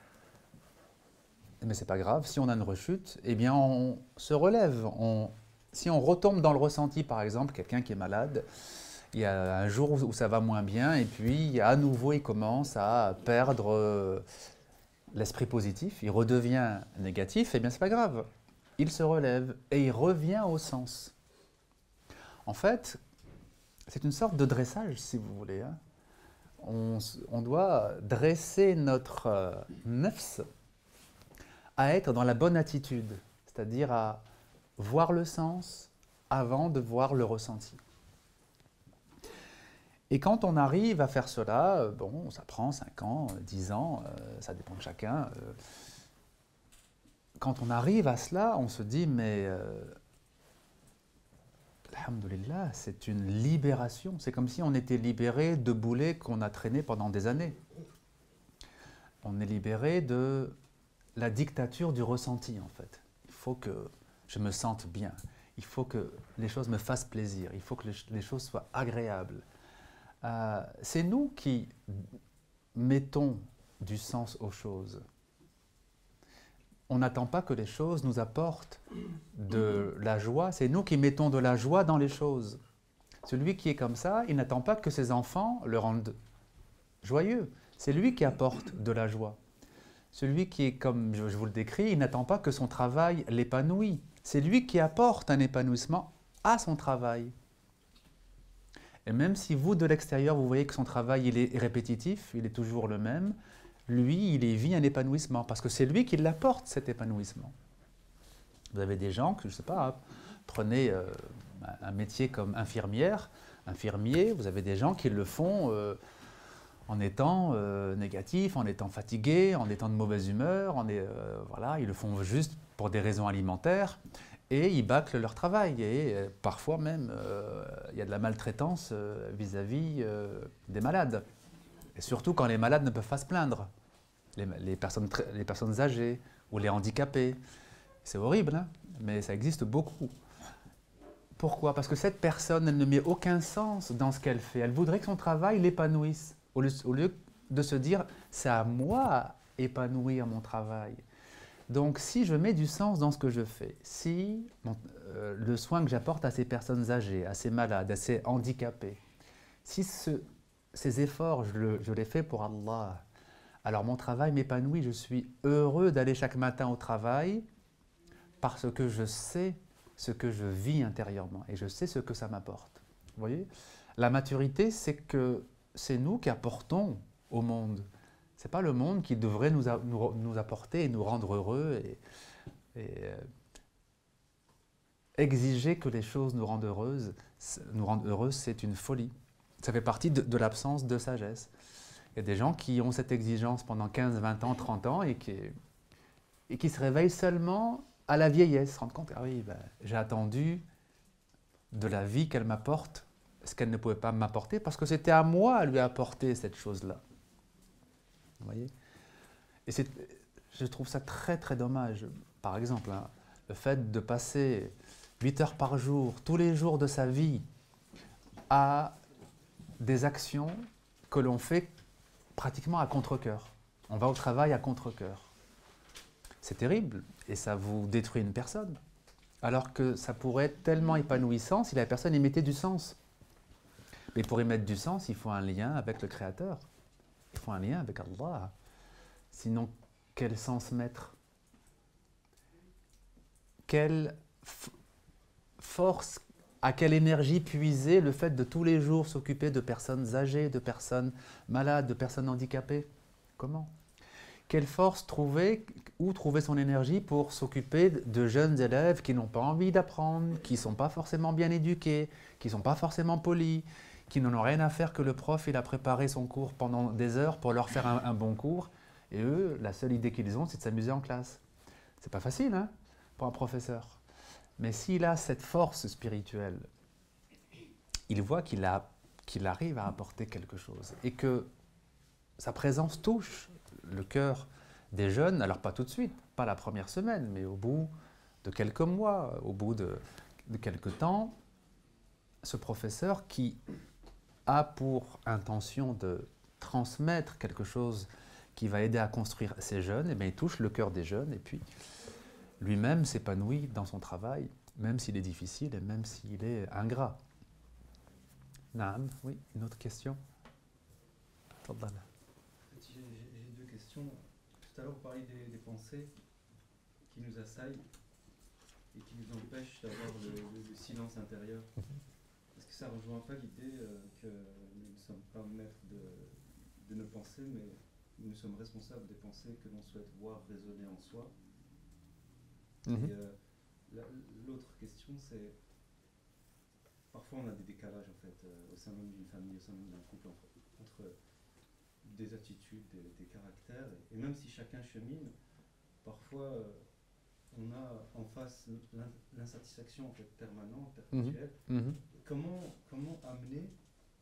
Speaker 1: mais c'est pas grave. Si on a une rechute, eh bien on se relève. On, si on retombe dans le ressenti, par exemple, quelqu'un qui est malade, il y a un jour où ça va moins bien, et puis à nouveau il commence à perdre euh, l'esprit positif, il redevient négatif, eh bien c'est pas grave. Il se relève et il revient au sens. En fait, c'est une sorte de dressage, si vous voulez. Hein. On, on doit dresser notre euh, nefs à être dans la bonne attitude, c'est-à-dire à voir le sens avant de voir le ressenti. Et quand on arrive à faire cela, euh, bon, ça prend cinq ans, dix ans, euh, ça dépend de chacun. Euh, quand on arrive à cela, on se dit, mais euh, alhamdoulilah, c'est une libération. C'est comme si on était libéré de boulets qu'on a traînés pendant des années. On est libéré de la dictature du ressenti, en fait. Il faut que je me sente bien. Il faut que les choses me fassent plaisir. Il faut que les, les choses soient agréables. Euh, c'est nous qui mettons du sens aux choses. On n'attend pas que les choses nous apportent de la joie. C'est nous qui mettons de la joie dans les choses. Celui qui est comme ça, il n'attend pas que ses enfants le rendent joyeux. C'est lui qui apporte de la joie. Celui qui est comme je vous le décris, il n'attend pas que son travail l'épanouisse. C'est lui qui apporte un épanouissement à son travail. Et même si vous, de l'extérieur, vous voyez que son travail il est répétitif, il est toujours le même, lui, il y vit un épanouissement, parce que c'est lui qui l'apporte, cet épanouissement. Vous avez des gens que, je ne sais pas, prenez euh, un métier comme infirmière, infirmier, vous avez des gens qui le font euh, en étant euh, négatifs, en étant fatigués, en étant de mauvaise humeur, en est, euh, voilà, ils le font juste pour des raisons alimentaires et ils bâclent leur travail. Et euh, parfois même, euh, il y a de la maltraitance euh, vis-à-vis euh, des malades. Et surtout quand les malades ne peuvent pas se plaindre, les, les, personnes, les personnes âgées ou les handicapés. C'est horrible, hein, mais ça existe beaucoup. Pourquoi? Parce que cette personne, elle ne met aucun sens dans ce qu'elle fait. Elle voudrait que son travail l'épanouisse, au lieu, au lieu de se dire « c'est à moi épanouir mon travail ». Donc si je mets du sens dans ce que je fais, si bon, euh, le soin que j'apporte à ces personnes âgées, à ces malades, à ces handicapés, si ce, ces efforts, je, le, je les fais pour Allah, alors mon travail m'épanouit, je suis heureux d'aller chaque matin au travail parce que je sais ce que je vis intérieurement et je sais ce que ça m'apporte. Vous voyez? La maturité, c'est que c'est nous qui apportons au monde. Ce n'est pas le monde qui devrait nous, a, nous, nous apporter et nous rendre heureux et, et euh, exiger que les choses nous rendent heureuses, nous rendent heureuses, c'est une folie. Ça fait partie de, de l'absence de sagesse. Il y a des gens qui ont cette exigence pendant quinze, vingt ans, trente ans et qui, et qui se réveillent seulement à la vieillesse, se rendent compte, ah oui, ben, j'ai attendu de la vie qu'elle m'apporte ce qu'elle ne pouvait pas m'apporter parce que c'était à moi à lui apporter cette chose-là. Vous voyez? Et je trouve ça très très dommage. Par exemple, hein, le fait de passer huit heures par jour, tous les jours de sa vie, à des actions que l'on fait pratiquement à contre-cœur. On va au travail à contre-cœur. C'est terrible et ça vous détruit une personne. Alors que ça pourrait être tellement épanouissant si la personne y mettait du sens. Mais pour y mettre du sens, il faut un lien avec le Créateur. Il faut un lien avec Allah. Sinon, quel sens mettre? Quelle force, à quelle énergie puiser le fait de tous les jours s'occuper de personnes âgées, de personnes malades, de personnes handicapées? Comment? Quelle force trouver, où trouver son énergie pour s'occuper de jeunes élèves qui n'ont pas envie d'apprendre, qui ne sont pas forcément bien éduqués, qui ne sont pas forcément polis, qui n'en ont rien à faire que le prof il a préparé son cours pendant des heures pour leur faire un, un bon cours, et eux, la seule idée qu'ils ont, c'est de s'amuser en classe. C'est pas facile, hein, pour un professeur. Mais s'il a cette force spirituelle, il voit qu'il a, qu'il arrive à apporter quelque chose, et que sa présence touche le cœur des jeunes, alors pas tout de suite, pas la première semaine, mais au bout de quelques mois, au bout de, de quelques temps, ce professeur qui a pour intention de transmettre quelque chose qui va aider à construire ces jeunes, et bien il touche le cœur des jeunes, et puis lui-même s'épanouit dans son travail, même s'il est difficile et même s'il est ingrat. Naam, oui, une autre question? Tafadhal.
Speaker 2: J'ai deux questions. Tout à l'heure, vous parliez des, des pensées qui nous assaillent et qui nous empêchent d'avoir le, le, le silence intérieur. Est-ce que ça ne rejoint pas l'idée euh, que nous ne sommes pas maîtres de, de nos pensées, mais nous sommes responsables des pensées que l'on souhaite voir résonner en soi? Mm-hmm. Et euh, l'autre question, c'est parfois on a des décalages en fait euh, au sein même d'une famille, au sein même d'un couple entre, entre des attitudes, des, des caractères, et, et même si chacun chemine, parfois euh, on a en face l'insatisfaction en fait permanente, perpétuelle. Mm-hmm. Comment, comment amener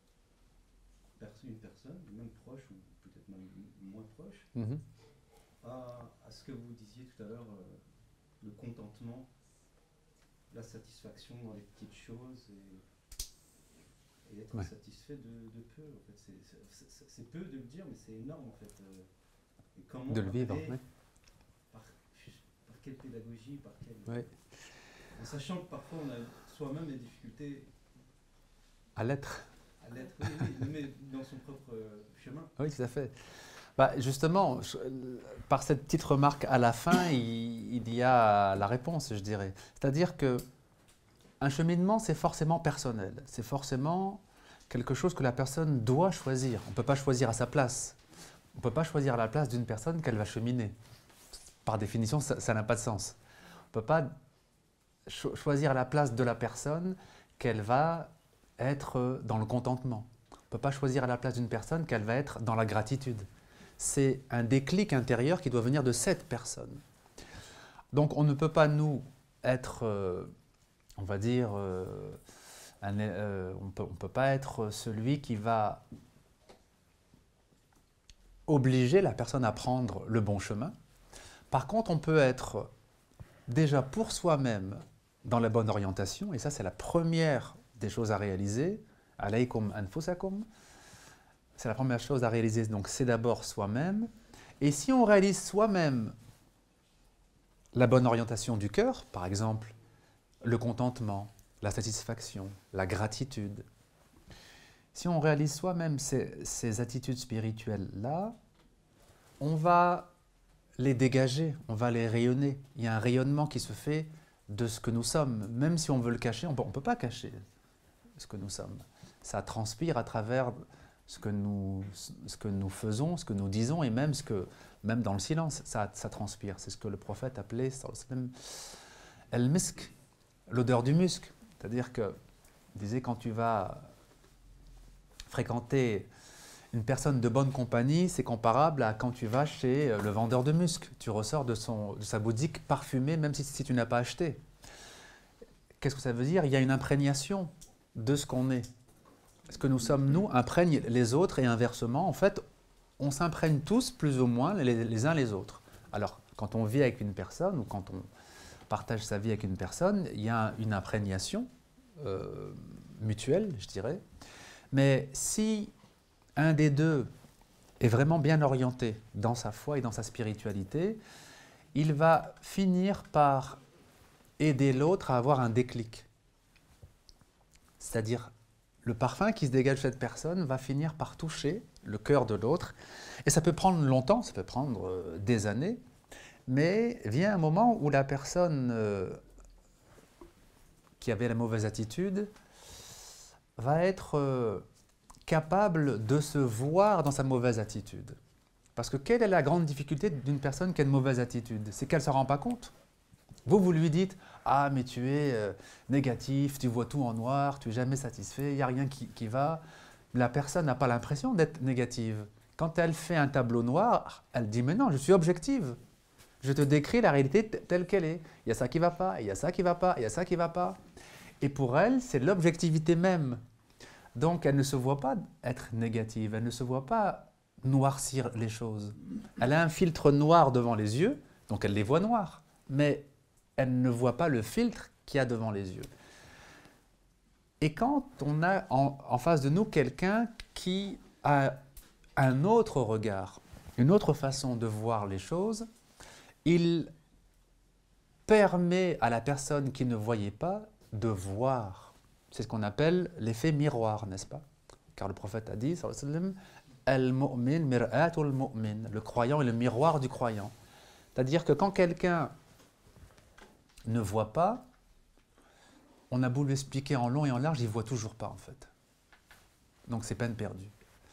Speaker 2: une personne, même proche ou peut-être même moins proche, mm-hmm. à, à ce que vous disiez tout à l'heure, euh, le contentement, la satisfaction dans les petites choses et, et être ouais. satisfait de, de peu. En fait, c'est peu de le dire, mais c'est énorme en fait. Euh, et comment
Speaker 1: de le vivre, oui.
Speaker 2: par, par quelle pédagogie, par quelle...
Speaker 1: Ouais.
Speaker 2: En sachant que parfois on a soi-même des difficultés
Speaker 1: à l'être.
Speaker 2: À l'être, oui, oui, mais dans son propre chemin.
Speaker 1: Oui, tout à fait. Bah, justement, je, par cette petite remarque à la fin, il, il y a la réponse, je dirais. C'est-à-dire qu'un cheminement, c'est forcément personnel. C'est forcément quelque chose que la personne doit choisir. On ne peut pas choisir à sa place. On ne peut pas choisir à la place d'une personne qu'elle va cheminer. Par définition, ça n'a pas de sens. On ne peut pas cho choisir à la place de la personne qu'elle va être dans le contentement. ne peut pas choisir à la place d'une personne qu'elle va être dans la gratitude. C'est un déclic intérieur qui doit venir de cette personne. Donc on ne peut pas, nous, être, euh, on va dire, euh, un, euh, on peut, on peut pas être celui qui va obliger la personne à prendre le bon chemin. Par contre, on peut être déjà pour soi-même dans la bonne orientation, et ça c'est la première des choses à réaliser. Alaykum anfusakum, c'est la première chose à réaliser, donc c'est d'abord soi-même. Et si on réalise soi-même la bonne orientation du cœur, par exemple le contentement, la satisfaction, la gratitude, si on réalise soi-même ces, ces attitudes spirituelles-là, on va les dégager, on va les rayonner. Il y a un rayonnement qui se fait de ce que nous sommes. Même si on veut le cacher, on ne peut pas cacher ce que nous sommes. Ça transpire à travers ce que nous, ce que nous faisons, ce que nous disons, et même, ce que, même dans le silence, ça, ça transpire. C'est ce que le prophète appelait el-misk, l'odeur du musc. C'est-à-dire que, il disait, quand tu vas fréquenter une personne de bonne compagnie, c'est comparable à quand tu vas chez le vendeur de musc. Tu ressors de, son, de sa boutique parfumée, même si, si tu n'as pas acheté. Qu'est-ce que ça veut dire? Il y a une imprégnation de ce qu'on est. Ce que nous sommes, nous, imprègne les autres et inversement. En fait, on s'imprègne tous, plus ou moins, les, les uns les autres. Alors, quand on vit avec une personne ou quand on partage sa vie avec une personne, il y a une imprégnation euh, mutuelle, je dirais. Mais si un des deux est vraiment bien orienté dans sa foi et dans sa spiritualité, il va finir par aider l'autre à avoir un déclic. C'est-à-dire, le parfum qui se dégage de cette personne va finir par toucher le cœur de l'autre. Et ça peut prendre longtemps, ça peut prendre euh, des années, mais vient un moment où la personne euh, qui avait la mauvaise attitude va être euh, capable de se voir dans sa mauvaise attitude. Parce que quelle est la grande difficulté d'une personne qui a une mauvaise attitude? C'est qu'elle ne s'en rend pas compte. Vous, vous lui dites « Ah, mais tu es euh, négatif, tu vois tout en noir, tu n'es jamais satisfait, il n'y a rien qui, qui va. » La personne n'a pas l'impression d'être négative. Quand elle fait un tableau noir, elle dit « Mais non, je suis objective. Je te décris la réalité telle qu'elle est. Il y a ça qui ne va pas, il y a ça qui ne va pas, il y a ça qui ne va pas. » Et pour elle, c'est l'objectivité même. Donc, elle ne se voit pas être négative, elle ne se voit pas noircir les choses. Elle a un filtre noir devant les yeux, donc elle les voit noirs. Mais elle ne voit pas le filtre qu'il y a devant les yeux. Et quand on a en, en face de nous quelqu'un qui a un autre regard, une autre façon de voir les choses, il permet à la personne qui ne voyait pas de voir. C'est ce qu'on appelle l'effet miroir, n'est-ce pas? Car le prophète a dit, sallallahu alayhi wa sallam, Al-mu'min mir'atul mu'min. Le croyant est le miroir du croyant. C'est-à-dire que quand quelqu'un ne voit pas, on a beau lui expliquer en long et en large, il ne voit toujours pas en fait. Donc c'est peine perdue.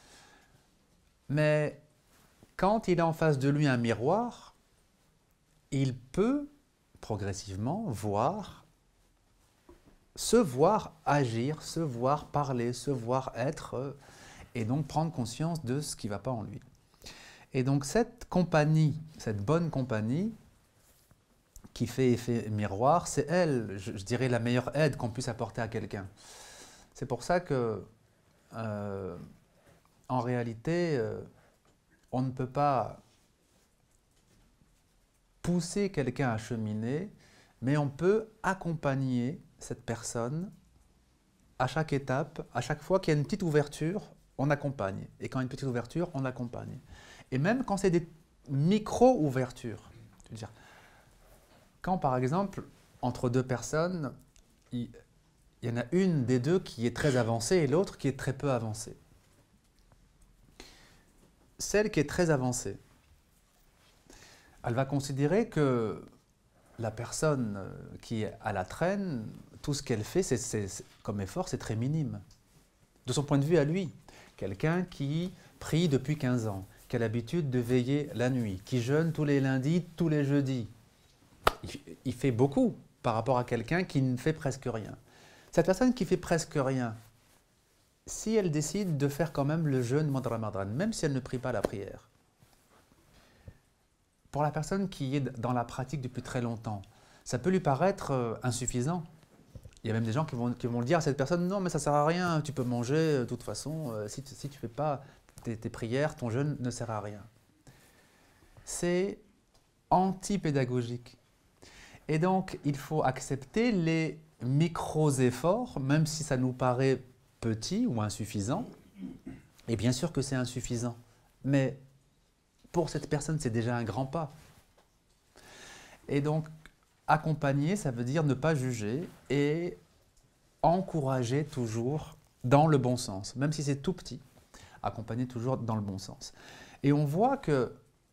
Speaker 1: Mais quand il a en face de lui un miroir, il peut progressivement voir, se voir agir, se voir parler, se voir être, et donc prendre conscience de ce qui ne va pas en lui. Et donc cette compagnie, cette bonne compagnie, qui fait effet miroir, c'est elle, je, je dirais, la meilleure aide qu'on puisse apporter à quelqu'un. C'est pour ça que, euh, en réalité, euh, on ne peut pas pousser quelqu'un à cheminer, mais on peut accompagner cette personne à chaque étape, à chaque fois qu'il y a une petite ouverture, on accompagne. Et quand il y a une petite ouverture, on accompagne. Et même quand c'est des micro-ouvertures, je veux dire, quand, par exemple, entre deux personnes, il, il y en a une des deux qui est très avancée et l'autre qui est très peu avancée. Celle qui est très avancée, elle va considérer que la personne qui est à la traîne, tout ce qu'elle fait c'est, c'est, c'est, comme effort, c'est très minime. De son point de vue à lui, quelqu'un qui prie depuis quinze ans, qui a l'habitude de veiller la nuit, qui jeûne tous les lundis, tous les jeudis, il fait beaucoup par rapport à quelqu'un qui ne fait presque rien. Cette personne qui fait presque rien, si elle décide de faire quand même le jeûne de Ramadan, même si elle ne prie pas la prière, pour la personne qui est dans la pratique depuis très longtemps, ça peut lui paraître euh, insuffisant. Il y a même des gens qui vont, qui vont dire à cette personne « Non, mais ça ne sert à rien, tu peux manger, de toute façon, euh, si, si tu ne fais pas tes, tes prières, ton jeûne ne sert à rien. » C'est anti-pédagogique. Et donc, il faut accepter les micro-efforts, même si ça nous paraît petit ou insuffisant. Et bien sûr que c'est insuffisant. Mais pour cette personne, c'est déjà un grand pas. Et donc, accompagner, ça veut dire ne pas juger et encourager toujours dans le bon sens. Même si c'est tout petit, accompagner toujours dans le bon sens. Et on voit que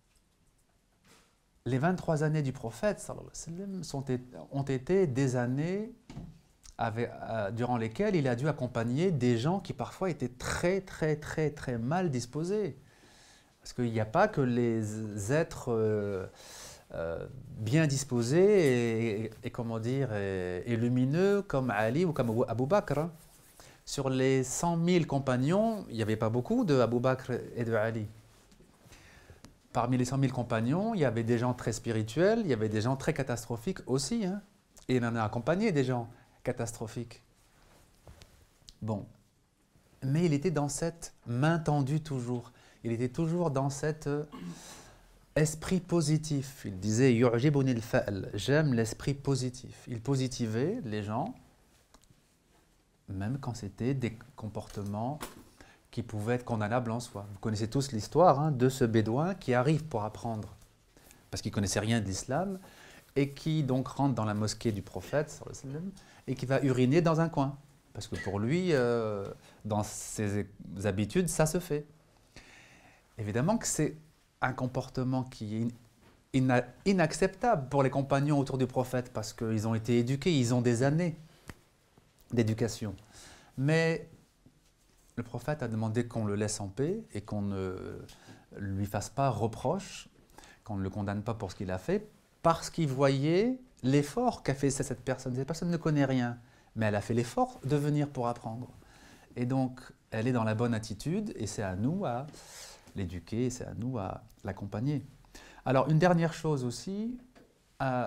Speaker 1: les vingt-trois années du prophète sallallahu alayhi wa sallam, sont, ont été des années avec, euh, durant lesquelles il a dû accompagner des gens qui parfois étaient très, très, très, très mal disposés. Parce qu'il n'y a pas que les êtres euh, euh, bien disposés et, et, et, comment dire, et, et lumineux comme Ali ou comme Abu Bakr. Hein. Sur les cent mille compagnons, il n'y avait pas beaucoup de Abu Bakr et de Ali. Parmi les cent mille compagnons, il y avait des gens très spirituels, il y avait des gens très catastrophiques aussi. Hein. Et il en a accompagné des gens catastrophiques. Bon. Mais il était dans cette main tendue toujours. Il était toujours dans cet euh, esprit positif. Il disait « Yu'jibuni al-fa'l » j'aime l'esprit positif. Il positivait les gens, même quand c'était des comportements qui pouvaient être condamnables en soi. Vous connaissez tous l'histoire hein, de ce bédouin qui arrive pour apprendre, parce qu'il ne connaissait rien de l'islam, et qui donc rentre dans la mosquée du prophète, sallallahu alayhi wa sallam, et qui va uriner dans un coin. Parce que pour lui, euh, dans ses habitudes, ça se fait. Évidemment que c'est un comportement qui est ina inacceptable pour les compagnons autour du prophète, parce qu'ils ont été éduqués, ils ont des années d'éducation. Mais le prophète a demandé qu'on le laisse en paix et qu'on ne lui fasse pas reproche, qu'on ne le condamne pas pour ce qu'il a fait, parce qu'il voyait l'effort qu'a fait cette personne. Cette personne ne connaît rien, mais elle a fait l'effort de venir pour apprendre. Et donc, elle est dans la bonne attitude et c'est à nous à l'éduquer, c'est à nous à l'accompagner. Alors, une dernière chose aussi, euh,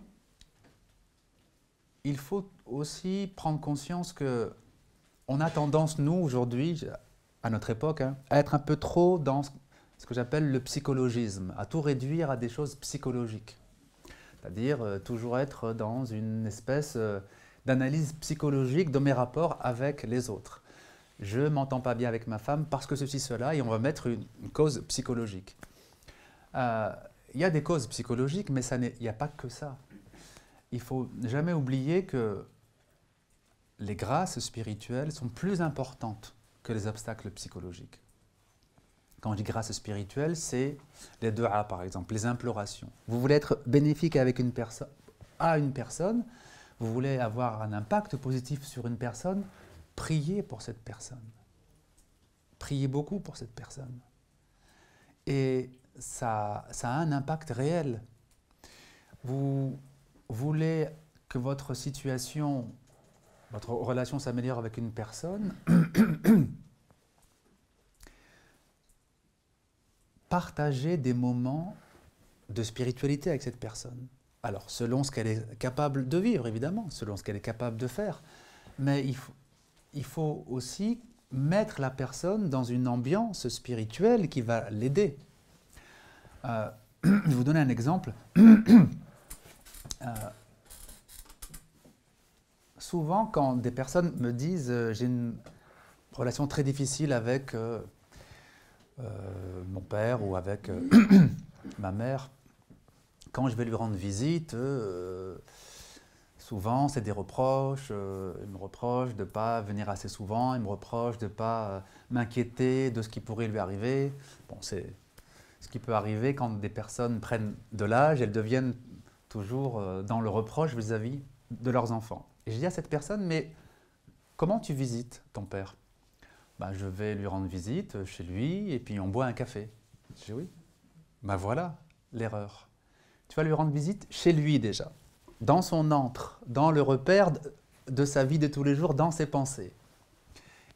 Speaker 1: il faut aussi prendre conscience que on a tendance, nous, aujourd'hui, à notre époque, hein, à être un peu trop dans ce que j'appelle le psychologisme, à tout réduire à des choses psychologiques. C'est-à-dire euh, toujours être dans une espèce euh, d'analyse psychologique de mes rapports avec les autres. Je ne m'entends pas bien avec ma femme parce que ceci, cela, et on va mettre une, une cause psychologique. Euh, il y a des causes psychologiques, mais il n'y a pas que ça. Il ne faut jamais oublier que les grâces spirituelles sont plus importantes que les obstacles psychologiques. Quand je dis grâce spirituelle, c'est les du'a par exemple, les implorations. Vous voulez être bénéfique avec une personne, à une personne, vous voulez avoir un impact positif sur une personne, priez pour cette personne. Priez beaucoup pour cette personne. Et ça, ça a un impact réel. Vous voulez que votre situation, votre relation s'améliore avec une personne, partagez des moments de spiritualité avec cette personne. Alors, selon ce qu'elle est capable de vivre, évidemment, selon ce qu'elle est capable de faire. Mais il faut, il faut aussi mettre la personne dans une ambiance spirituelle qui va l'aider. Euh, je vais vous donner un exemple. euh, souvent, quand des personnes me disent euh, « j'ai une relation très difficile avec euh, euh, mon père ou avec euh, ma mère », quand je vais lui rendre visite, euh, souvent c'est des reproches. Euh, il me reproche de ne pas venir assez souvent, il me reproche de ne pas euh, m'inquiéter de ce qui pourrait lui arriver. Bon, c'est ce qui peut arriver quand des personnes prennent de l'âge, elles deviennent toujours euh, dans le reproche vis-à-vis de leurs enfants. Et je dis à cette personne, mais comment tu visites ton père? Ben, je vais lui rendre visite chez lui et puis on boit un café. Je dis oui. Ben voilà l'erreur. Tu vas lui rendre visite chez lui déjà, dans son antre, dans le repère de sa vie de tous les jours, dans ses pensées.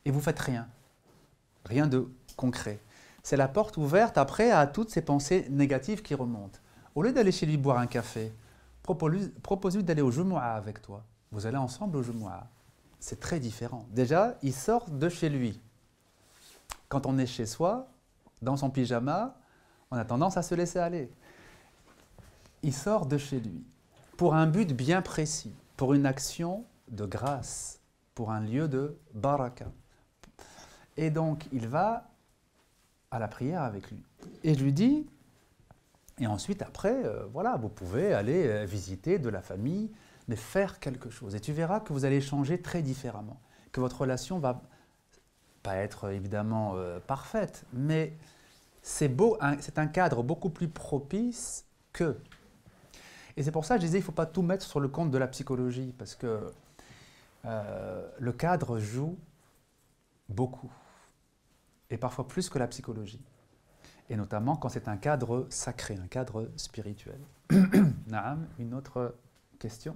Speaker 1: et vous faites rien. Rien de concret. C'est la porte ouverte après à toutes ces pensées négatives qui remontent. Au lieu d'aller chez lui boire un café, propose-lui d'aller au Jumu'ah avec toi. Vous allez ensemble au Jumu'ah. C'est très différent. Déjà, il sort de chez lui. Quand on est chez soi, dans son pyjama, on a tendance à se laisser aller. Il sort de chez lui pour un but bien précis, pour une action de grâce, pour un lieu de baraka. Et donc, il va à la prière avec lui. Et je lui dis, et ensuite, après, euh, voilà, vous pouvez aller euh, visiter de la famille, mais faire quelque chose. Et tu verras que vous allez changer très différemment, que votre relation va pas être évidemment euh, parfaite, mais c'est beau, hein, c'est un cadre beaucoup plus propice que... Et c'est pour ça que je disais, il ne faut pas tout mettre sur le compte de la psychologie, parce que euh, le cadre joue beaucoup, et parfois plus que la psychologie. Et notamment quand c'est un cadre sacré, un cadre spirituel. Naam, une autre question?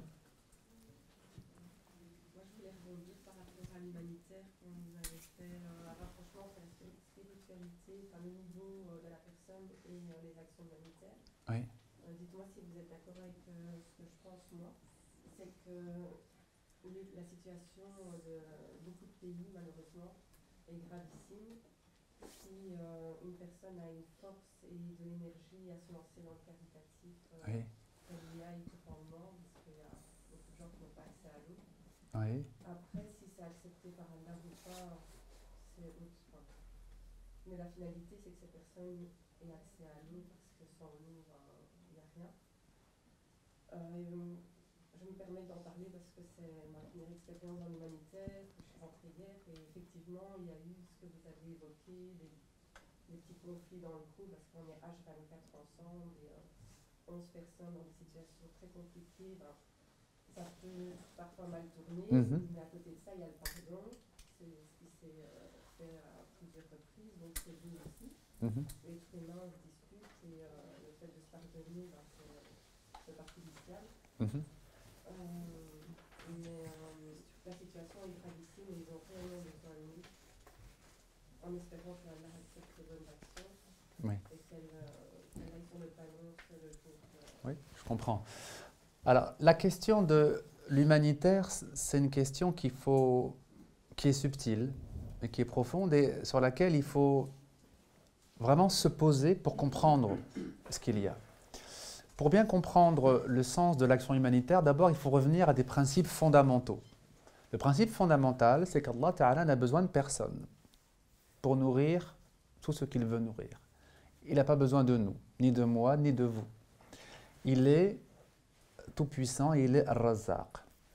Speaker 3: Moi, je voulais rebondir par rapport à l'humanitaire, quand vous avez fait euh, un rapprochement entre la spiritualité, enfin, le niveau euh, de la personne et euh, les actions humanitaires.
Speaker 1: Oui.
Speaker 3: Euh, dites-moi si vous êtes d'accord avec euh, ce que je pense, moi. C'est que les- la situation de beaucoup de pays, malheureusement, est gravissime. Si euh, une personne a une force et de l'énergie à se lancer dans le caritatif, euh,
Speaker 1: Oui.
Speaker 3: elle y aille totalement, parce qu'il y a beaucoup de gens qui n'ont pas accès à l'eau.
Speaker 1: Oui.
Speaker 3: Après, si c'est accepté par Allah ou pas, c'est autre chose. Mais la finalité, c'est que ces personnes aient accès à l'eau, parce que sans l'eau, ben, il n'y a rien. Euh, et, euh, je me permets d'en parler parce que c'est ma première expérience dans l'humanitaire, que je suis rentrée hier, et effectivement, il y a eu ce que vous avez évoqué, des, des petits conflits dans le groupe, parce qu'on est H vingt-quatre ensemble, et euh, onze personnes dans des situations très compliquées, ben, ça peut parfois mal tourner,
Speaker 1: Mhm.
Speaker 3: mais à côté de ça, il y a le pardon, c'est ce qui s'est euh, fait à plusieurs reprises, donc c'est vous aussi.
Speaker 1: Mhm.
Speaker 3: L'être humain se dispute, et euh, le fait de se pardonner, ben, c'est- c'est partie du ciel.
Speaker 1: Mhm.
Speaker 3: Euh, mais euh, la situation est gravissime et ils ont réellement besoin de nous, en espérant qu'Allah accepte les bonnes actions
Speaker 1: Oui.
Speaker 3: et qu'elle euh, qu'elle aille sur le panneau sur le jour. de-
Speaker 1: Oui, je comprends. Alors, la question de l'humanitaire, c'est une question qu'il faut, qui est subtile et qui est profonde et sur laquelle il faut vraiment se poser pour comprendre ce qu'il y a. Pour bien comprendre le sens de l'action humanitaire, d'abord, il faut revenir à des principes fondamentaux. Le principe fondamental, c'est qu'Allah Ta'ala n'a besoin de personne pour nourrir tout ce qu'il veut nourrir. Il n'a pas besoin de nous, ni de moi, ni de vous. Il est tout-puissant et il est Ar-Razzaq.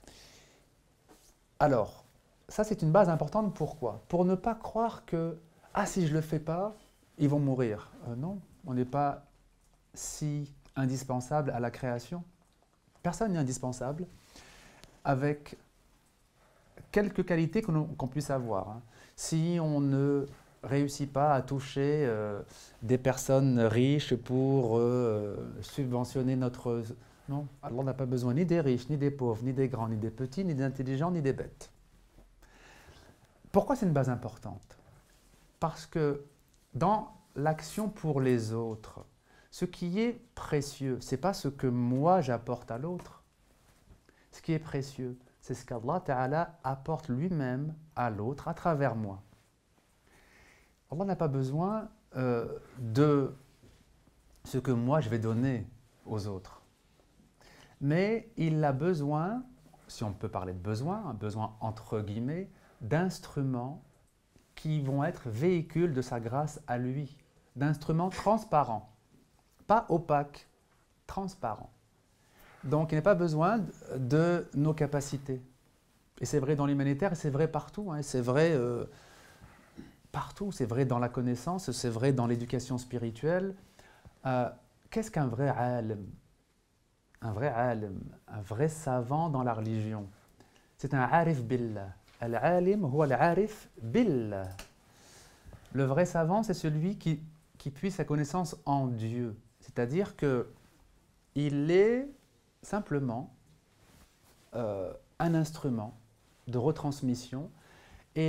Speaker 1: Alors, ça c'est une base importante. Pourquoi? Pour ne pas croire que, ah si je ne le fais pas, ils vont mourir. Euh, non, on n'est pas si indispensable à la création. Personne n'est indispensable avec quelques qualités qu'on qu'on puisse avoir. Hein. Si on ne réussit pas à toucher euh, des personnes riches pour euh, subventionner notre... Non, Allah n'a pas besoin ni des riches, ni des pauvres, ni des grands, ni des petits, ni des intelligents, ni des bêtes. Pourquoi c'est une base importante? Parce que dans l'action pour les autres, ce qui est précieux, ce n'est pas ce que moi j'apporte à l'autre. Ce qui est précieux, c'est ce qu'Allah Ta'ala apporte lui-même à l'autre à travers moi. Allah n'a pas besoin euh, de ce que moi je vais donner aux autres. Mais il a besoin, si on peut parler de besoin, un besoin entre guillemets, d'instruments qui vont être véhicules de sa grâce à lui, d'instruments transparents, pas opaques, transparents. Donc il n'y a pas besoin de nos capacités. Et c'est vrai dans l'humanitaire, et c'est vrai partout, hein, c'est vrai euh, partout, c'est vrai dans la connaissance, c'est vrai dans l'éducation spirituelle. Euh, Qu'est-ce qu'un vrai alim? Un vrai alim, un vrai savant dans la religion. C'est un arif billah. Al-alim huwa al-arif billah. Le vrai savant, c'est celui qui, qui puise sa connaissance en Dieu. C'est-à-dire qu'il est simplement euh, un instrument de retransmission et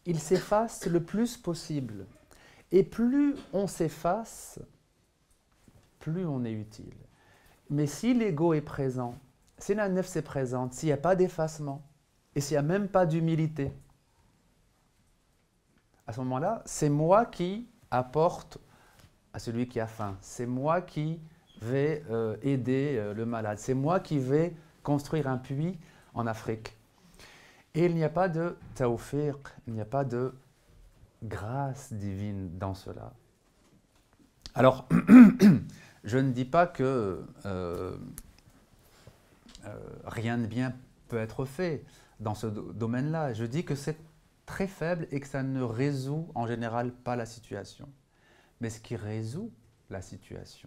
Speaker 1: il s'efface le plus possible. Et plus on s'efface, plus on est utile. Mais si l'ego est présent, si la nefs est présente, s'il n'y a pas d'effacement, et s'il n'y a même pas d'humilité, à ce moment-là, c'est moi qui apporte à celui qui a faim. C'est moi qui vais euh, aider euh, le malade. C'est moi qui vais construire un puits en Afrique. Et il n'y a pas de tawfiq, il n'y a pas de grâce divine dans cela. Alors, je ne dis pas que euh, euh, rien de bien peut être fait dans ce do- domaine-là. Je dis que c'est très faible et que ça ne résout en général pas la situation. Mais ce qui résout la situation,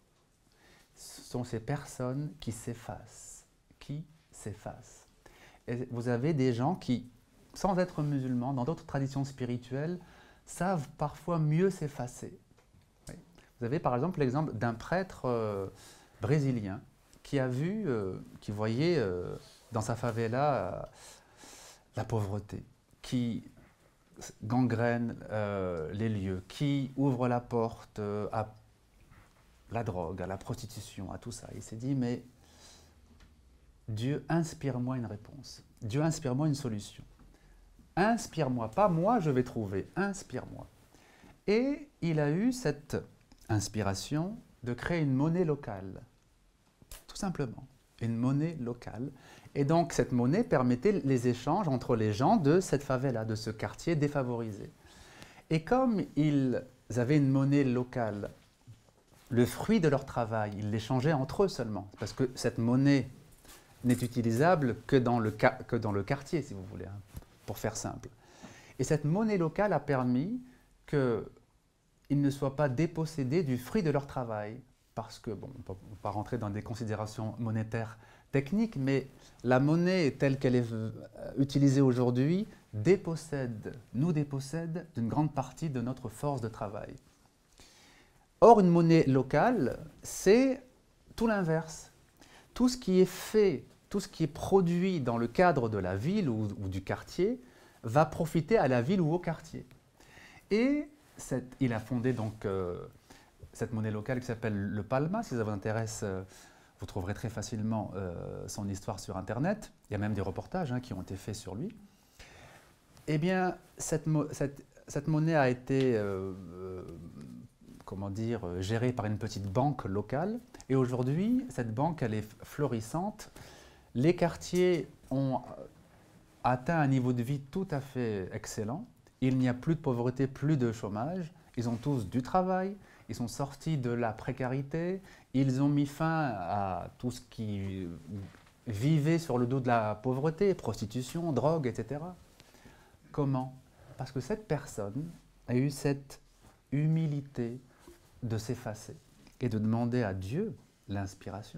Speaker 1: ce sont ces personnes qui s'effacent, qui s'effacent. Et vous avez des gens qui, sans être musulmans, dans d'autres traditions spirituelles, savent parfois mieux s'effacer. Oui. Vous avez par exemple l'exemple d'un prêtre euh, brésilien qui a vu, euh, qui voyait euh, dans sa favela euh, la pauvreté, qui gangrène euh, les lieux, qui ouvre la porte euh, à la drogue, à la prostitution, à tout ça. Il s'est dit, mais Dieu, inspire-moi une réponse. Dieu, inspire-moi une solution. Inspire-moi, pas moi je vais trouver, inspire-moi. Et il a eu cette inspiration de créer une monnaie locale, tout simplement, une monnaie locale. Et donc cette monnaie permettait les échanges entre les gens de cette favela, de ce quartier défavorisé. Et comme ils avaient une monnaie locale, le fruit de leur travail, ils l'échangeaient entre eux seulement, parce que cette monnaie n'est utilisable que dans le, que dans le quartier, si vous voulez, hein, pour faire simple. Et cette monnaie locale a permis qu'ils ne soient pas dépossédés du fruit de leur travail, parce que, bon, on ne peut pas rentrer dans des considérations monétaires techniques, mais la monnaie telle qu'elle est utilisée aujourd'hui dépossède, nous dépossède d'une grande partie de notre force de travail. Or, une monnaie locale, c'est tout l'inverse. Tout ce qui est fait, tout ce qui est produit dans le cadre de la ville ou, ou du quartier va profiter à la ville ou au quartier. Et cette, il a fondé donc euh, cette monnaie locale qui s'appelle le Palma. Si ça vous intéresse, euh, vous trouverez très facilement euh, son histoire sur Internet. Il y a même des reportages hein, qui ont été faits sur lui. Eh bien, cette, cette, cette monnaie a été euh, euh, comment dire, gérée par une petite banque locale. Et aujourd'hui, cette banque, elle est florissante. Les quartiers ont atteint un niveau de vie tout à fait excellent. Il n'y a plus de pauvreté, plus de chômage. Ils ont tous du travail. Ils sont sortis de la précarité. Ils ont mis fin à tout ce qui vivait sur le dos de la pauvreté, prostitution, drogue, et cetera. Comment? Parce que cette personne a eu cette humilité de s'effacer et de demander à Dieu l'inspiration.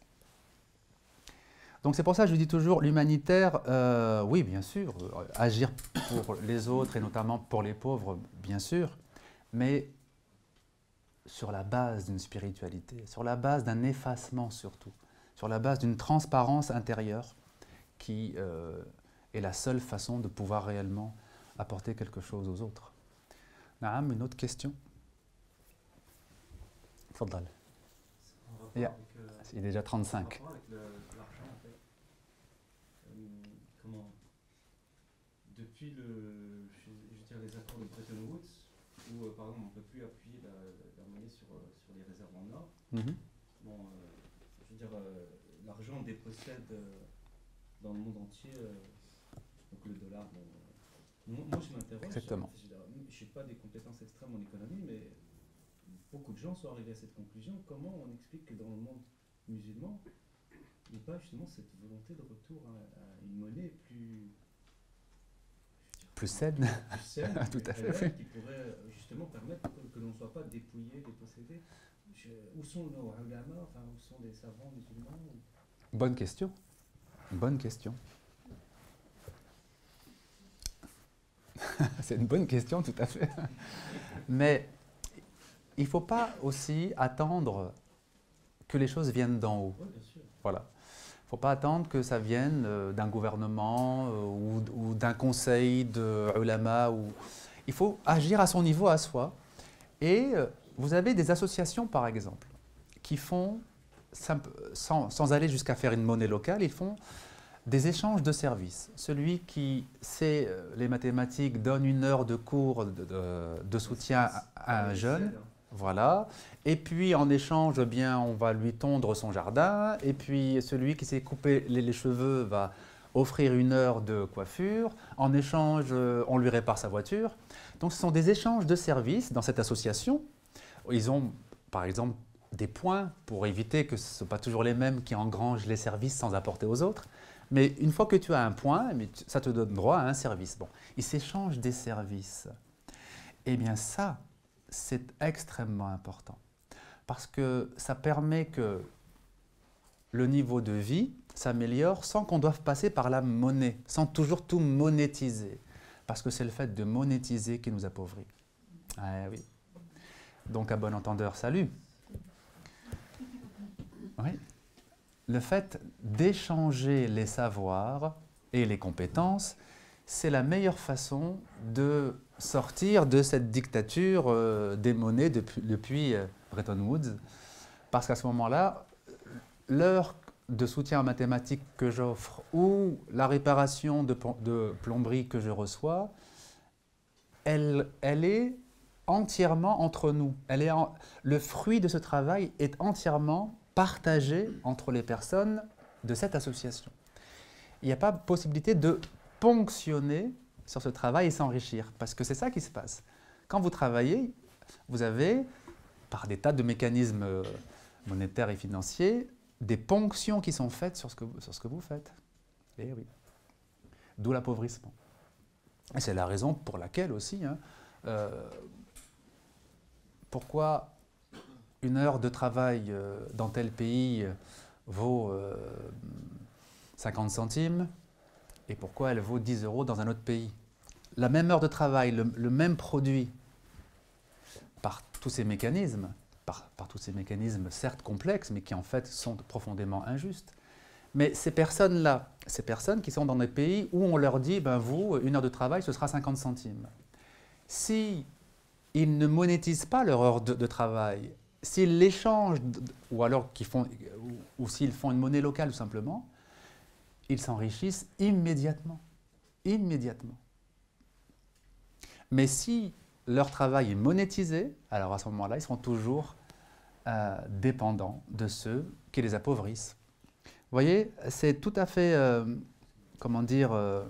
Speaker 1: Donc c'est pour ça que je dis toujours, l'humanitaire, euh, oui bien sûr, euh, agir pour les autres et notamment pour les pauvres, bien sûr, mais sur la base d'une spiritualité, sur la base d'un effacement surtout, sur la base d'une transparence intérieure qui euh, est la seule façon de pouvoir réellement apporter quelque chose aux autres. Naam, une autre question? Tfaddal. Yeah. Euh, il est déjà trente-cinq.
Speaker 2: En rapport avec l'argent, en fait, euh, comment, depuis le, je, je veux dire, les accords de Bretton Woods, où euh, par exemple on ne peut plus appuyer la, la monnaie sur, euh, sur les réserves en or, mm-hmm. bon, euh, je veux dire, euh, l'argent dépossède euh, dans le monde entier, euh, donc le dollar, bon, euh, moi je m'interroge,
Speaker 1: exactement.
Speaker 2: Je n'ai pas des compétences extrêmes en économie, mais beaucoup de gens sont arrivés à cette conclusion. Comment on explique que dans le monde musulman, il n'y a pas justement cette volonté de retour à, à une monnaie plus...
Speaker 1: Plus saine,
Speaker 2: plus saine
Speaker 1: tout à fait,
Speaker 2: réelle, qui pourrait justement permettre que, que l'on ne soit pas dépouillé, dépossédé. Je, où sont nos ulama, enfin, où sont les savants musulmans ou...
Speaker 1: Bonne question. Bonne question. C'est une bonne question, tout à fait. Mais il ne faut pas aussi attendre que les choses viennent d'en haut.
Speaker 2: Oui, bien sûr.
Speaker 1: Voilà. Il faut pas attendre que ça vienne euh, d'un gouvernement euh, ou, ou d'un conseil de ulama. Ou... Il faut agir à son niveau, à soi. Et euh, vous avez des associations, par exemple, qui font, sans, sans aller jusqu'à faire une monnaie locale, ils font des échanges de services. Celui qui sait les mathématiques donne une heure de cours de, de, de soutien à un jeune. Voilà. Et puis, en échange, eh bien, on va lui tondre son jardin. Et puis, celui qui s'est coupé les, les cheveux va offrir une heure de coiffure. En échange, on lui répare sa voiture. Donc, ce sont des échanges de services dans cette association. Ils ont, par exemple, des points pour éviter que ce ne soient pas toujours les mêmes qui engrangent les services sans apporter aux autres. Mais une fois que tu as un point, ça te donne droit à un service. Bon, ils s'échangent des services. Eh bien ça, c'est extrêmement important. Parce que ça permet que le niveau de vie s'améliore sans qu'on doive passer par la monnaie, sans toujours tout monétiser. Parce que c'est le fait de monétiser qui nous appauvrit. Ah, oui. Donc à bon entendeur, salut. Oui. Le fait d'échanger les savoirs et les compétences, c'est la meilleure façon de sortir de cette dictature euh, des monnaies depuis, depuis euh, Bretton Woods. Parce qu'à ce moment-là, l'heure de soutien en mathématiques que j'offre ou la réparation de, de plomberie que je reçois, elle, elle est entièrement entre nous. Elle est en, le fruit de ce travail est entièrement partagé entre les personnes de cette association. Il n'y a pas possibilité de ponctionner sur ce travail et s'enrichir, parce que c'est ça qui se passe. Quand vous travaillez, vous avez, par des tas de mécanismes monétaires et financiers, des ponctions qui sont faites sur ce que, sur ce que vous faites. Et oui. D'où l'appauvrissement. Et c'est la raison pour laquelle aussi, hein, euh, pourquoi une heure de travail euh, dans tel pays vaut euh, cinquante centimes et pourquoi elle vaut dix euros dans un autre pays. La même heure de travail, le, le même produit, par tous ces mécanismes, par, par tous ces mécanismes certes complexes, mais qui en fait sont profondément injustes. Mais ces personnes-là, ces personnes qui sont dans des pays où on leur dit, ben vous, une heure de travail, ce sera cinquante centimes. Si ils ne monétisent pas leur heure de, de travail, s'ils l'échangent, ou alors qu'ils font, ou, ou s'ils font une monnaie locale tout simplement, ils s'enrichissent immédiatement. Immédiatement. Mais si leur travail est monétisé, alors à ce moment-là, ils seront toujours euh, dépendants de ceux qui les appauvrissent. Vous voyez, c'est tout à fait, euh, comment dire, euh,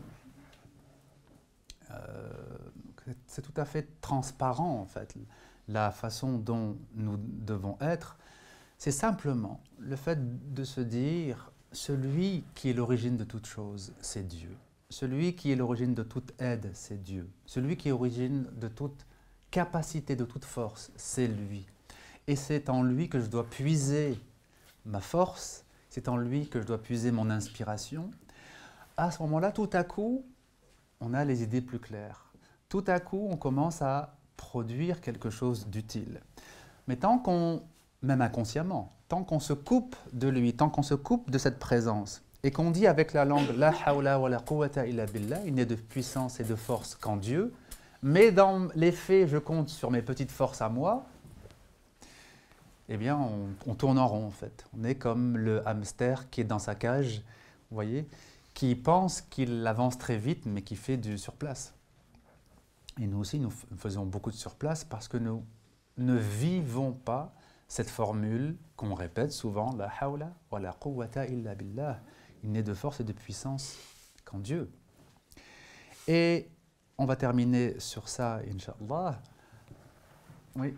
Speaker 1: euh, c'est tout à fait transparent en fait. La façon dont nous devons être, c'est simplement le fait de se dire celui qui est l'origine de toute chose, c'est Dieu. Celui qui est l'origine de toute aide, c'est Dieu. Celui qui est l'origine de toute capacité, de toute force, c'est lui. Et c'est en lui que je dois puiser ma force, c'est en lui que je dois puiser mon inspiration. À ce moment-là, tout à coup, on a les idées plus claires. Tout à coup, on commence à produire quelque chose d'utile. Mais tant qu'on, même inconsciemment, tant qu'on se coupe de lui, tant qu'on se coupe de cette présence, et qu'on dit avec la langue « La hawla wa la quwwata illa billah », il n'est de puissance et de force qu'en Dieu, mais dans les faits, je compte sur mes petites forces à moi, eh bien, on, on tourne en rond, en fait. On est comme le hamster qui est dans sa cage, vous voyez, qui pense qu'il avance très vite, mais qui fait du surplace. Et nous aussi, nous faisons beaucoup de surplace parce que nous ne vivons pas cette formule qu'on répète souvent, « La hawla wa la quwwata illa billah ». Il n'est de force et de puissance qu'en Dieu. Et on va terminer sur ça, Inch'Allah. Oui.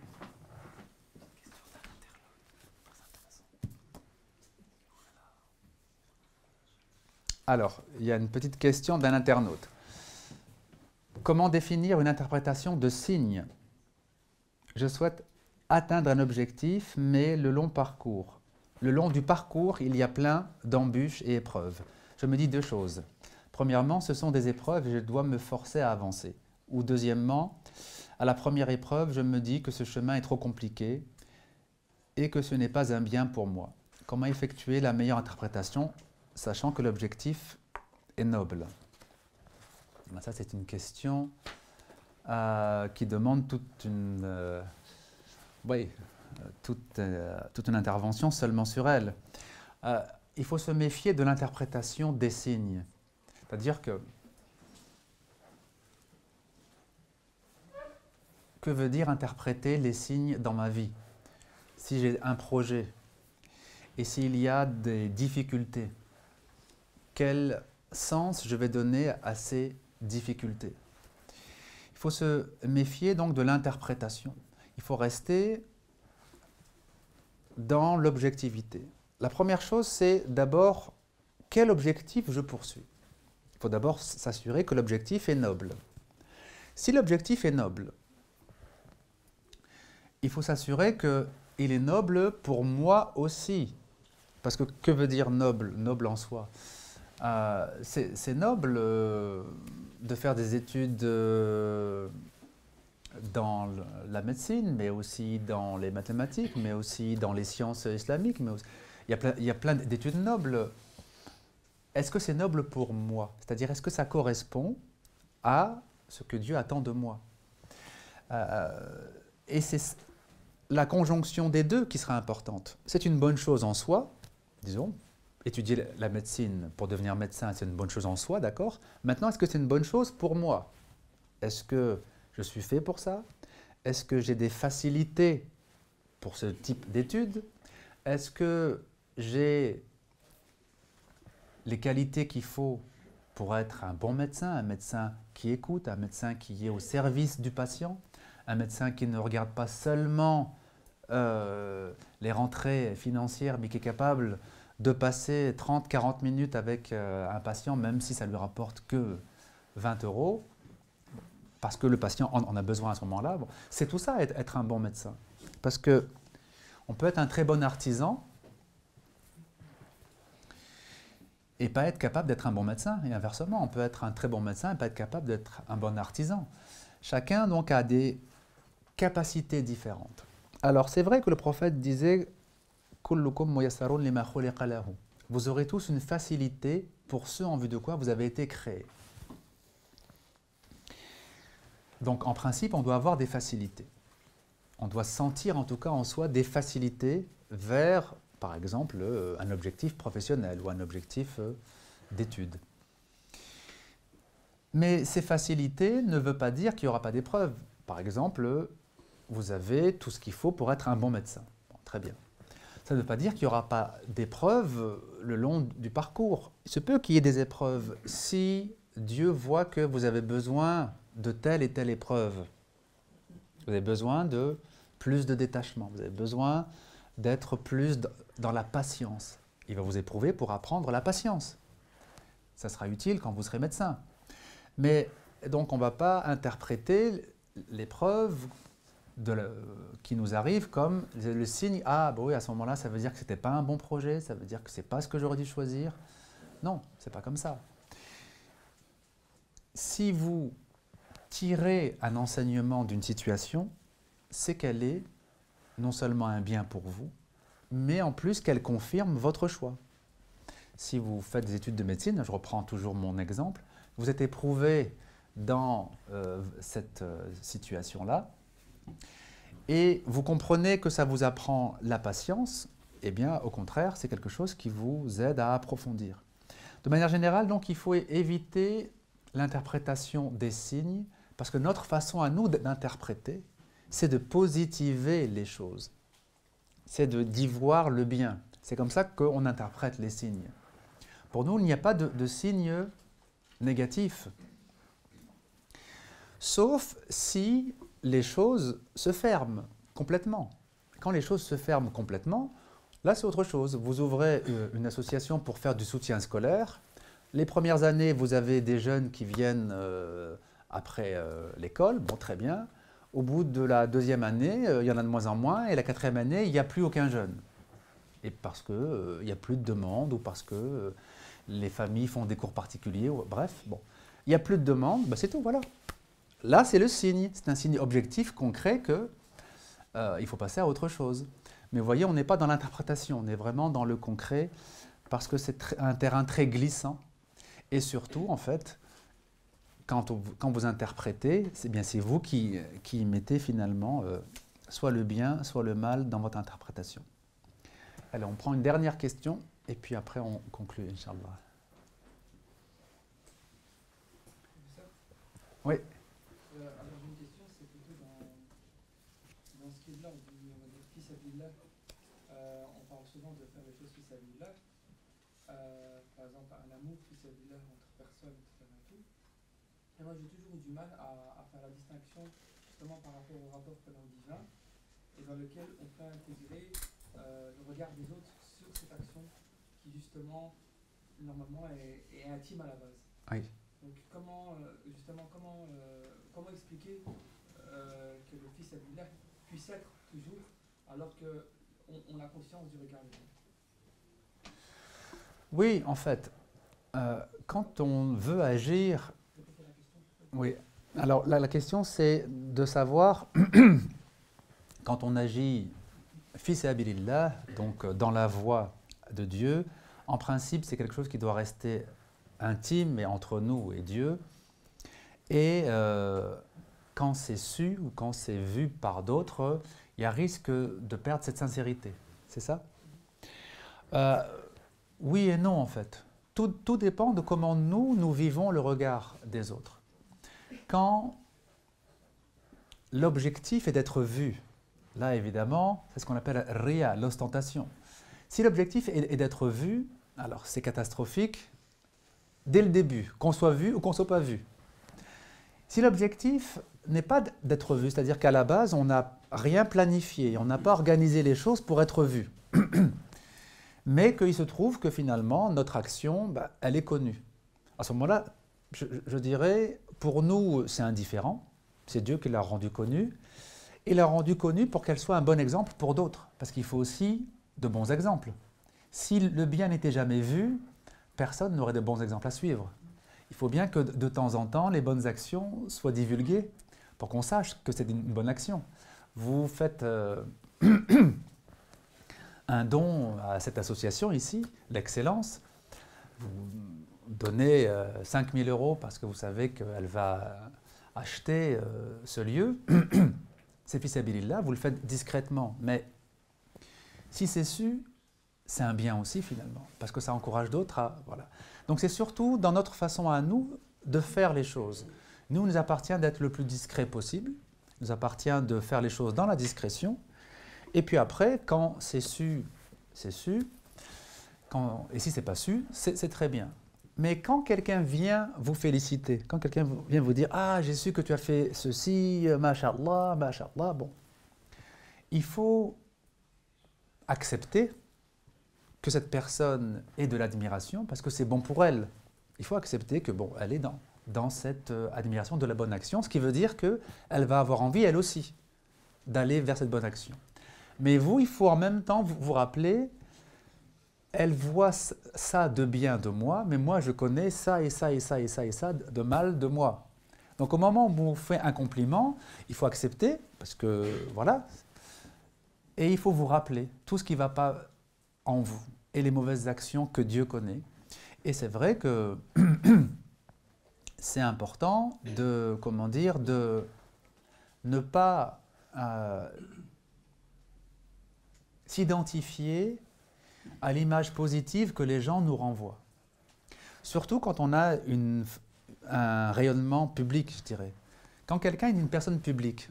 Speaker 1: Alors, il y a une petite question d'un internaute. Comment définir une interprétation de signes? Je souhaite atteindre un objectif, mais le long parcours. Le long du parcours, il y a plein d'embûches et épreuves. Je me dis deux choses. Premièrement, ce sont des épreuves et je dois me forcer à avancer. Ou deuxièmement, à la première épreuve, je me dis que ce chemin est trop compliqué et que ce n'est pas un bien pour moi. Comment effectuer la meilleure interprétation sachant que l'objectif est noble? Ça, c'est une question euh, qui demande toute une, euh, oui, toute, euh, toute une intervention seulement sur elle. Euh, il faut se méfier de l'interprétation des signes. C'est-à-dire que, que veut dire interpréter les signes dans ma vie? Si j'ai un projet et s'il y a des difficultés, quel sens je vais donner à ces difficultés? Il faut se méfier donc de l'interprétation. Il faut rester dans l'objectivité. La première chose, c'est d'abord quel objectif je poursuis. Il faut d'abord s'assurer que l'objectif est noble. Si l'objectif est noble, il faut s'assurer qu'il est noble pour moi aussi. Parce que que veut dire noble, noble en soi? euh, C'est noble euh, de faire des études euh, dans le, la médecine, mais aussi dans les mathématiques, mais aussi dans les sciences islamiques. Mais aussi, il y a plein, il y a plein d'études nobles. Est-ce que c'est noble pour moi? C'est-à-dire, est-ce que ça correspond à ce que Dieu attend de moi? euh, Et c'est la conjonction des deux qui sera importante. C'est une bonne chose en soi, disons, étudier la médecine pour devenir médecin, c'est une bonne chose en soi, d'accord? Maintenant, est-ce que c'est une bonne chose pour moi? Est-ce que je suis fait pour ça? Est-ce que j'ai des facilités pour ce type d'études? Est-ce que j'ai les qualités qu'il faut pour être un bon médecin, un médecin qui écoute, un médecin qui est au service du patient, un médecin qui ne regarde pas seulement euh, les rentrées financières, mais qui est capable de passer trente à quarante minutes avec euh, un patient, même si ça ne lui rapporte que vingt euros, parce que le patient en, en a besoin à ce moment-là. Bon, c'est tout ça, être, être un bon médecin. Parce que on peut être un très bon artisan et pas être capable d'être un bon médecin. Et inversement, on peut être un très bon médecin et pas être capable d'être un bon artisan. Chacun donc a des capacités différentes. Alors c'est vrai que le prophète disait « Kullukum muyassarun lima khuliqa lahu » Vous aurez tous une facilité pour ce en vue de quoi vous avez été créés. Donc en principe, on doit avoir des facilités. On doit sentir en tout cas en soi des facilités vers, par exemple, euh, un objectif professionnel ou un objectif euh, d'études. Mais ces facilités ne veulent pas dire qu'il n'y aura pas d'épreuves. Par exemple, vous avez tout ce qu'il faut pour être un bon médecin. Bon, très bien. Ça ne veut pas dire qu'il n'y aura pas d'épreuves le long du parcours. Il se peut qu'il y ait des épreuves si Dieu voit que vous avez besoin de telle et telle épreuve. Vous avez besoin de plus de détachement, vous avez besoin d'être plus dans la patience. Il va vous éprouver pour apprendre la patience. Ça sera utile quand vous serez médecin. Mais donc on ne va pas interpréter l'épreuve qui nous arrive comme le signe « Ah, bah oui, à ce moment-là, ça veut dire que ce n'était pas un bon projet, ça veut dire que ce n'est pas ce que j'aurais dû choisir. » Non, ce n'est pas comme ça. Si vous tirez un enseignement d'une situation, c'est qu'elle est non seulement un bien pour vous, mais en plus qu'elle confirme votre choix. Si vous faites des études de médecine, je reprends toujours mon exemple, vous êtes éprouvé dans euh, cette euh, situation-là, et vous comprenez que ça vous apprend la patience, eh bien, au contraire, c'est quelque chose qui vous aide à approfondir. De manière générale, donc, il faut éviter l'interprétation des signes, parce que notre façon à nous d'interpréter, c'est de positiver les choses. C'est d'y voir le bien. C'est comme ça qu'on interprète les signes. Pour nous, il n'y a pas de, de signes négatifs. Sauf si les choses se ferment complètement. Quand les choses se ferment complètement, là c'est autre chose. Vous ouvrez une association pour faire du soutien scolaire. Les premières années, vous avez des jeunes qui viennent euh, après euh, l'école, bon très bien. Au bout de la deuxième année, euh, il y en a de moins en moins, et la quatrième année, il n'y a plus aucun jeune. Et parce qu'il euh, n'y a plus de demande, ou parce que euh, les familles font des cours particuliers, ou, bref, bon. Il n'y a plus de demande, ben c'est tout, voilà. Là, c'est le signe, c'est un signe objectif, concret, qu'il euh, faut passer à autre chose. Mais vous voyez, on n'est pas dans l'interprétation, on est vraiment dans le concret, parce que c'est un terrain très glissant. Et surtout, en fait, quand, on, quand vous interprétez, c'est bien c'est vous qui, qui mettez finalement euh, soit le bien, soit le mal dans votre interprétation. Alors, on prend une dernière question, et puis après, on conclut, Inch'Allah. Oui.
Speaker 4: Euh, alors j'ai une question, c'est plutôt dans, dans ce qui est de là, on dit, on va dire fils Abdillah, euh, on parle souvent de faire les choses fils Abdillah, euh, par exemple un amour fils Abdillah entre personnes, et cetera. Et, tout. Et moi j'ai toujours eu du mal à, à faire la distinction justement par rapport au rapport que l'on divin, et dans lequel on peut intégrer euh, le regard des autres sur cette action qui justement normalement est, est intime à la base.
Speaker 1: Oui.
Speaker 4: Donc comment, euh, justement, comment, euh, comment expliquer euh, que le fils Abdillah puisse être toujours, alors qu'on on a conscience du regard des autres?
Speaker 1: Oui, en fait, euh, quand on veut agir... Oui, alors la, la question c'est de savoir, quand on agit fi sabilillah, donc dans la voie de Dieu, en principe c'est quelque chose qui doit rester intime et entre nous et Dieu. Et euh, quand c'est su ou quand c'est vu par d'autres, il y a risque de perdre cette sincérité. C'est ça? euh, Oui et non en fait. Tout, tout dépend de comment nous, nous vivons le regard des autres. Quand l'objectif est d'être vu, là évidemment, c'est ce qu'on appelle riya, l'ostentation. Si l'objectif est, est d'être vu, alors c'est catastrophique dès le début, qu'on soit vu ou qu'on ne soit pas vu. Si l'objectif n'est pas d'être vu, c'est-à-dire qu'à la base, on n'a rien planifié, on n'a pas organisé les choses pour être vu, mais qu'il se trouve que finalement, notre action, bah, elle est connue. À ce moment-là, je, je dirais, pour nous, c'est indifférent, c'est Dieu qui l'a rendue connue, et l'a rendue connue pour qu'elle soit un bon exemple pour d'autres, parce qu'il faut aussi de bons exemples. Si le bien n'était jamais vu, personne n'aurait de bons exemples à suivre. Il faut bien que de temps en temps, les bonnes actions soient divulguées pour qu'on sache que c'est une bonne action. Vous faites euh, un don à cette association ici, l'Excellence. Vous donnez euh, cinq mille euros parce que vous savez qu'elle va acheter euh, ce lieu. C'est fi sabilillah, vous le faites discrètement. Mais si c'est su, c'est un bien aussi finalement, parce que ça encourage d'autres à... Voilà. Donc c'est surtout dans notre façon à nous de faire les choses. Nous, il nous appartient d'être le plus discret possible, il nous appartient de faire les choses dans la discrétion, et puis après, quand c'est su, c'est su, quand... et si c'est pas su, c'est très bien. Mais quand quelqu'un vient vous féliciter, quand quelqu'un vient vous dire « Ah, j'ai su que tu as fait ceci, mashallah, mashallah », bon, il faut accepter que cette personne ait de l'admiration parce que c'est bon pour elle. Il faut accepter que bon, elle est dans, dans cette euh, admiration de la bonne action, ce qui veut dire qu'elle va avoir envie, elle aussi, d'aller vers cette bonne action. Mais vous, il faut en même temps vous, vous rappeler, elle voit ça de bien de moi, mais moi je connais ça et ça et ça et ça et ça de mal de moi. Donc au moment où on vous fait un compliment, il faut accepter, parce que voilà, et il faut vous rappeler tout ce qui ne va pas en vous et les mauvaises actions que Dieu connaît. Et c'est vrai que c'est important de, comment dire, de ne pas euh, s'identifier à l'image positive que les gens nous renvoient. Surtout quand on a une, un rayonnement public, je dirais. Quand quelqu'un est une personne publique,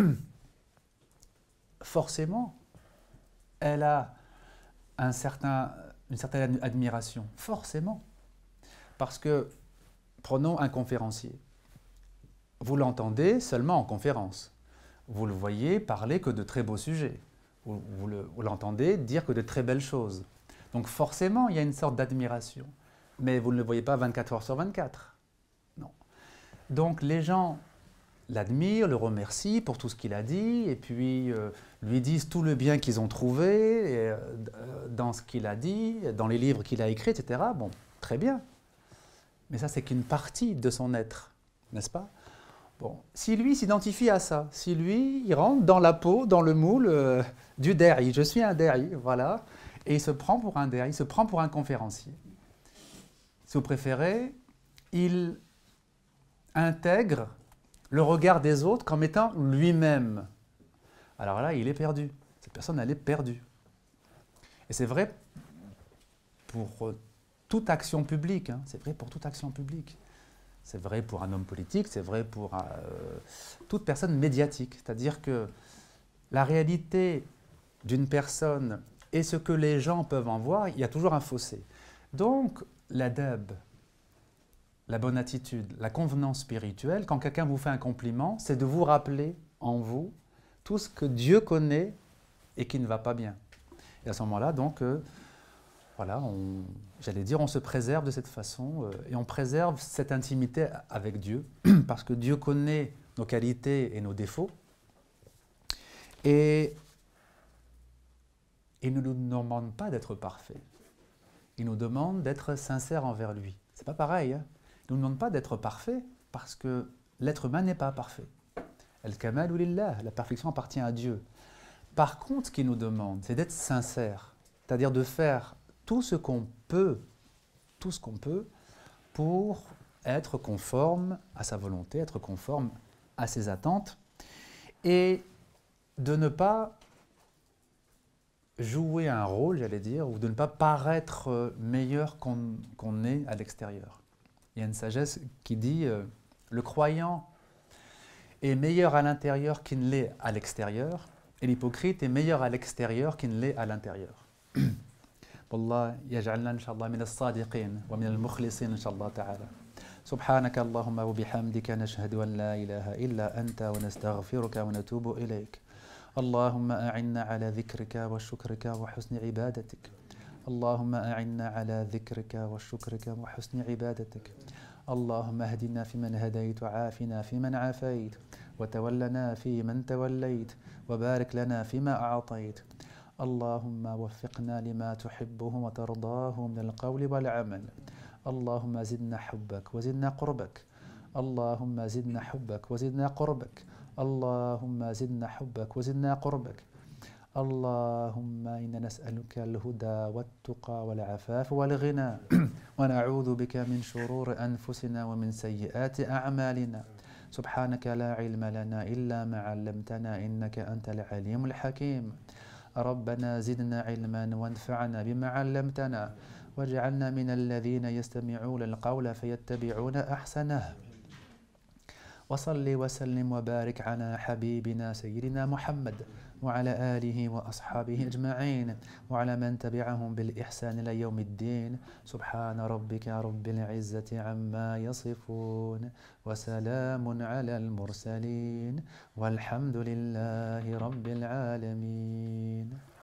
Speaker 1: forcément, elle a un certain, une certaine admiration, forcément. Parce que, prenons un conférencier. Vous l'entendez seulement en conférence. Vous le voyez parler que de très beaux sujets. Vous, vous l'entendez dire que de très belles choses. Donc forcément, il y a une sorte d'admiration. Mais vous ne le voyez pas vingt-quatre heures sur vingt-quatre. Non. Donc les gens l'admirent, le remercient pour tout ce qu'il a dit, et puis euh, lui disent tout le bien qu'ils ont trouvé et, euh, dans ce qu'il a dit, dans les livres qu'il a écrits, et cetera. Bon, très bien. Mais ça, c'est qu'une partie de son être, n'est-ce pas? Bon, si lui s'identifie à ça, si lui, il rentre dans la peau, dans le moule euh, du da'i, je suis un da'i, voilà, Et il se prend pour un déa, il se prend pour un conférencier. Si vous préférez, il intègre le regard des autres comme étant lui-même. Alors là, il est perdu. Cette personne, elle est perdue. Et c'est vrai pour toute action publique. Hein. C'est vrai pour toute action publique. C'est vrai pour un homme politique, c'est vrai pour euh, toute personne médiatique. C'est-à-dire que la réalité d'une personne et ce que les gens peuvent en voir, il y a toujours un fossé. Donc, l'adab, la bonne attitude, la convenance spirituelle, quand quelqu'un vous fait un compliment, c'est de vous rappeler en vous tout ce que Dieu connaît et qui ne va pas bien. Et à ce moment-là, donc, euh, voilà, on, j'allais dire, on se préserve de cette façon euh, et on préserve cette intimité avec Dieu parce que Dieu connaît nos qualités et nos défauts et il ne nous demande pas d'être parfaits. Il nous demande d'être sincères envers lui. C'est pas pareil. Hein. Il ne nous demande pas d'être parfait parce que l'être humain n'est pas parfait. Al-kamalu lillah, la perfection appartient à Dieu. Par contre, ce qu'il nous demande, c'est d'être sincère, c'est-à-dire de faire tout ce qu'on peut, tout ce qu'on peut pour être conforme à sa volonté, être conforme à ses attentes et de ne pas jouer un rôle, j'allais dire, ou de ne pas paraître meilleur qu'on qu'on est à l'extérieur. Il y a une sagesse qui dit euh, le croyant est meilleur à l'intérieur qu'il ne l'est à l'extérieur et l'hypocrite est meilleur à l'extérieur qu'il ne l'est à l'intérieur. والله يجعلنا إن شاء الله من الصادقين ومن المخلصين إن شاء الله تعالى. سبحانك اللهم وبحمدك نشهد أن لا إله إلا أنت ونستغفرك ونتوب إليك. اللهم أعنا على ذكرك وشكرك وحسن عبادتك. اللهم أعنا على ذكرك وشكرك وحسن عبادتك. اللهم اهدنا فيمن هديت وعافنا فيمن عافيت وتولنا فيمن توليت وبارك لنا فيما أعطيت. اللهم وفقنا لما تحبه وترضاه من القول والعمل. اللهم زدنا حبك وزدنا قربك. اللهم زدنا حبك وزدنا قربك. اللهم زدنا حبك وزدنا قربك. اللهم إنا نسألك الهدى والتقى والعفاف والغنى ونعوذ بك من شرور أنفسنا ومن سيئات أعمالنا. سبحانك لا علم لنا إلا ما علمتنا إنك أنت العليم الحكيم. ربنا زدنا علما وانفعنا بما علمتنا واجعلنا من الذين يستمعون القول فيتبعون أحسنه. وصل وسلم وبارك على حبيبنا سيدنا محمد وعلى آله وأصحابه أجمعين وعلى من تبعهم بالإحسان إلى يوم الدين. سبحان ربك رب العزة عما يصفون وسلام على المرسلين والحمد لله رب العالمين.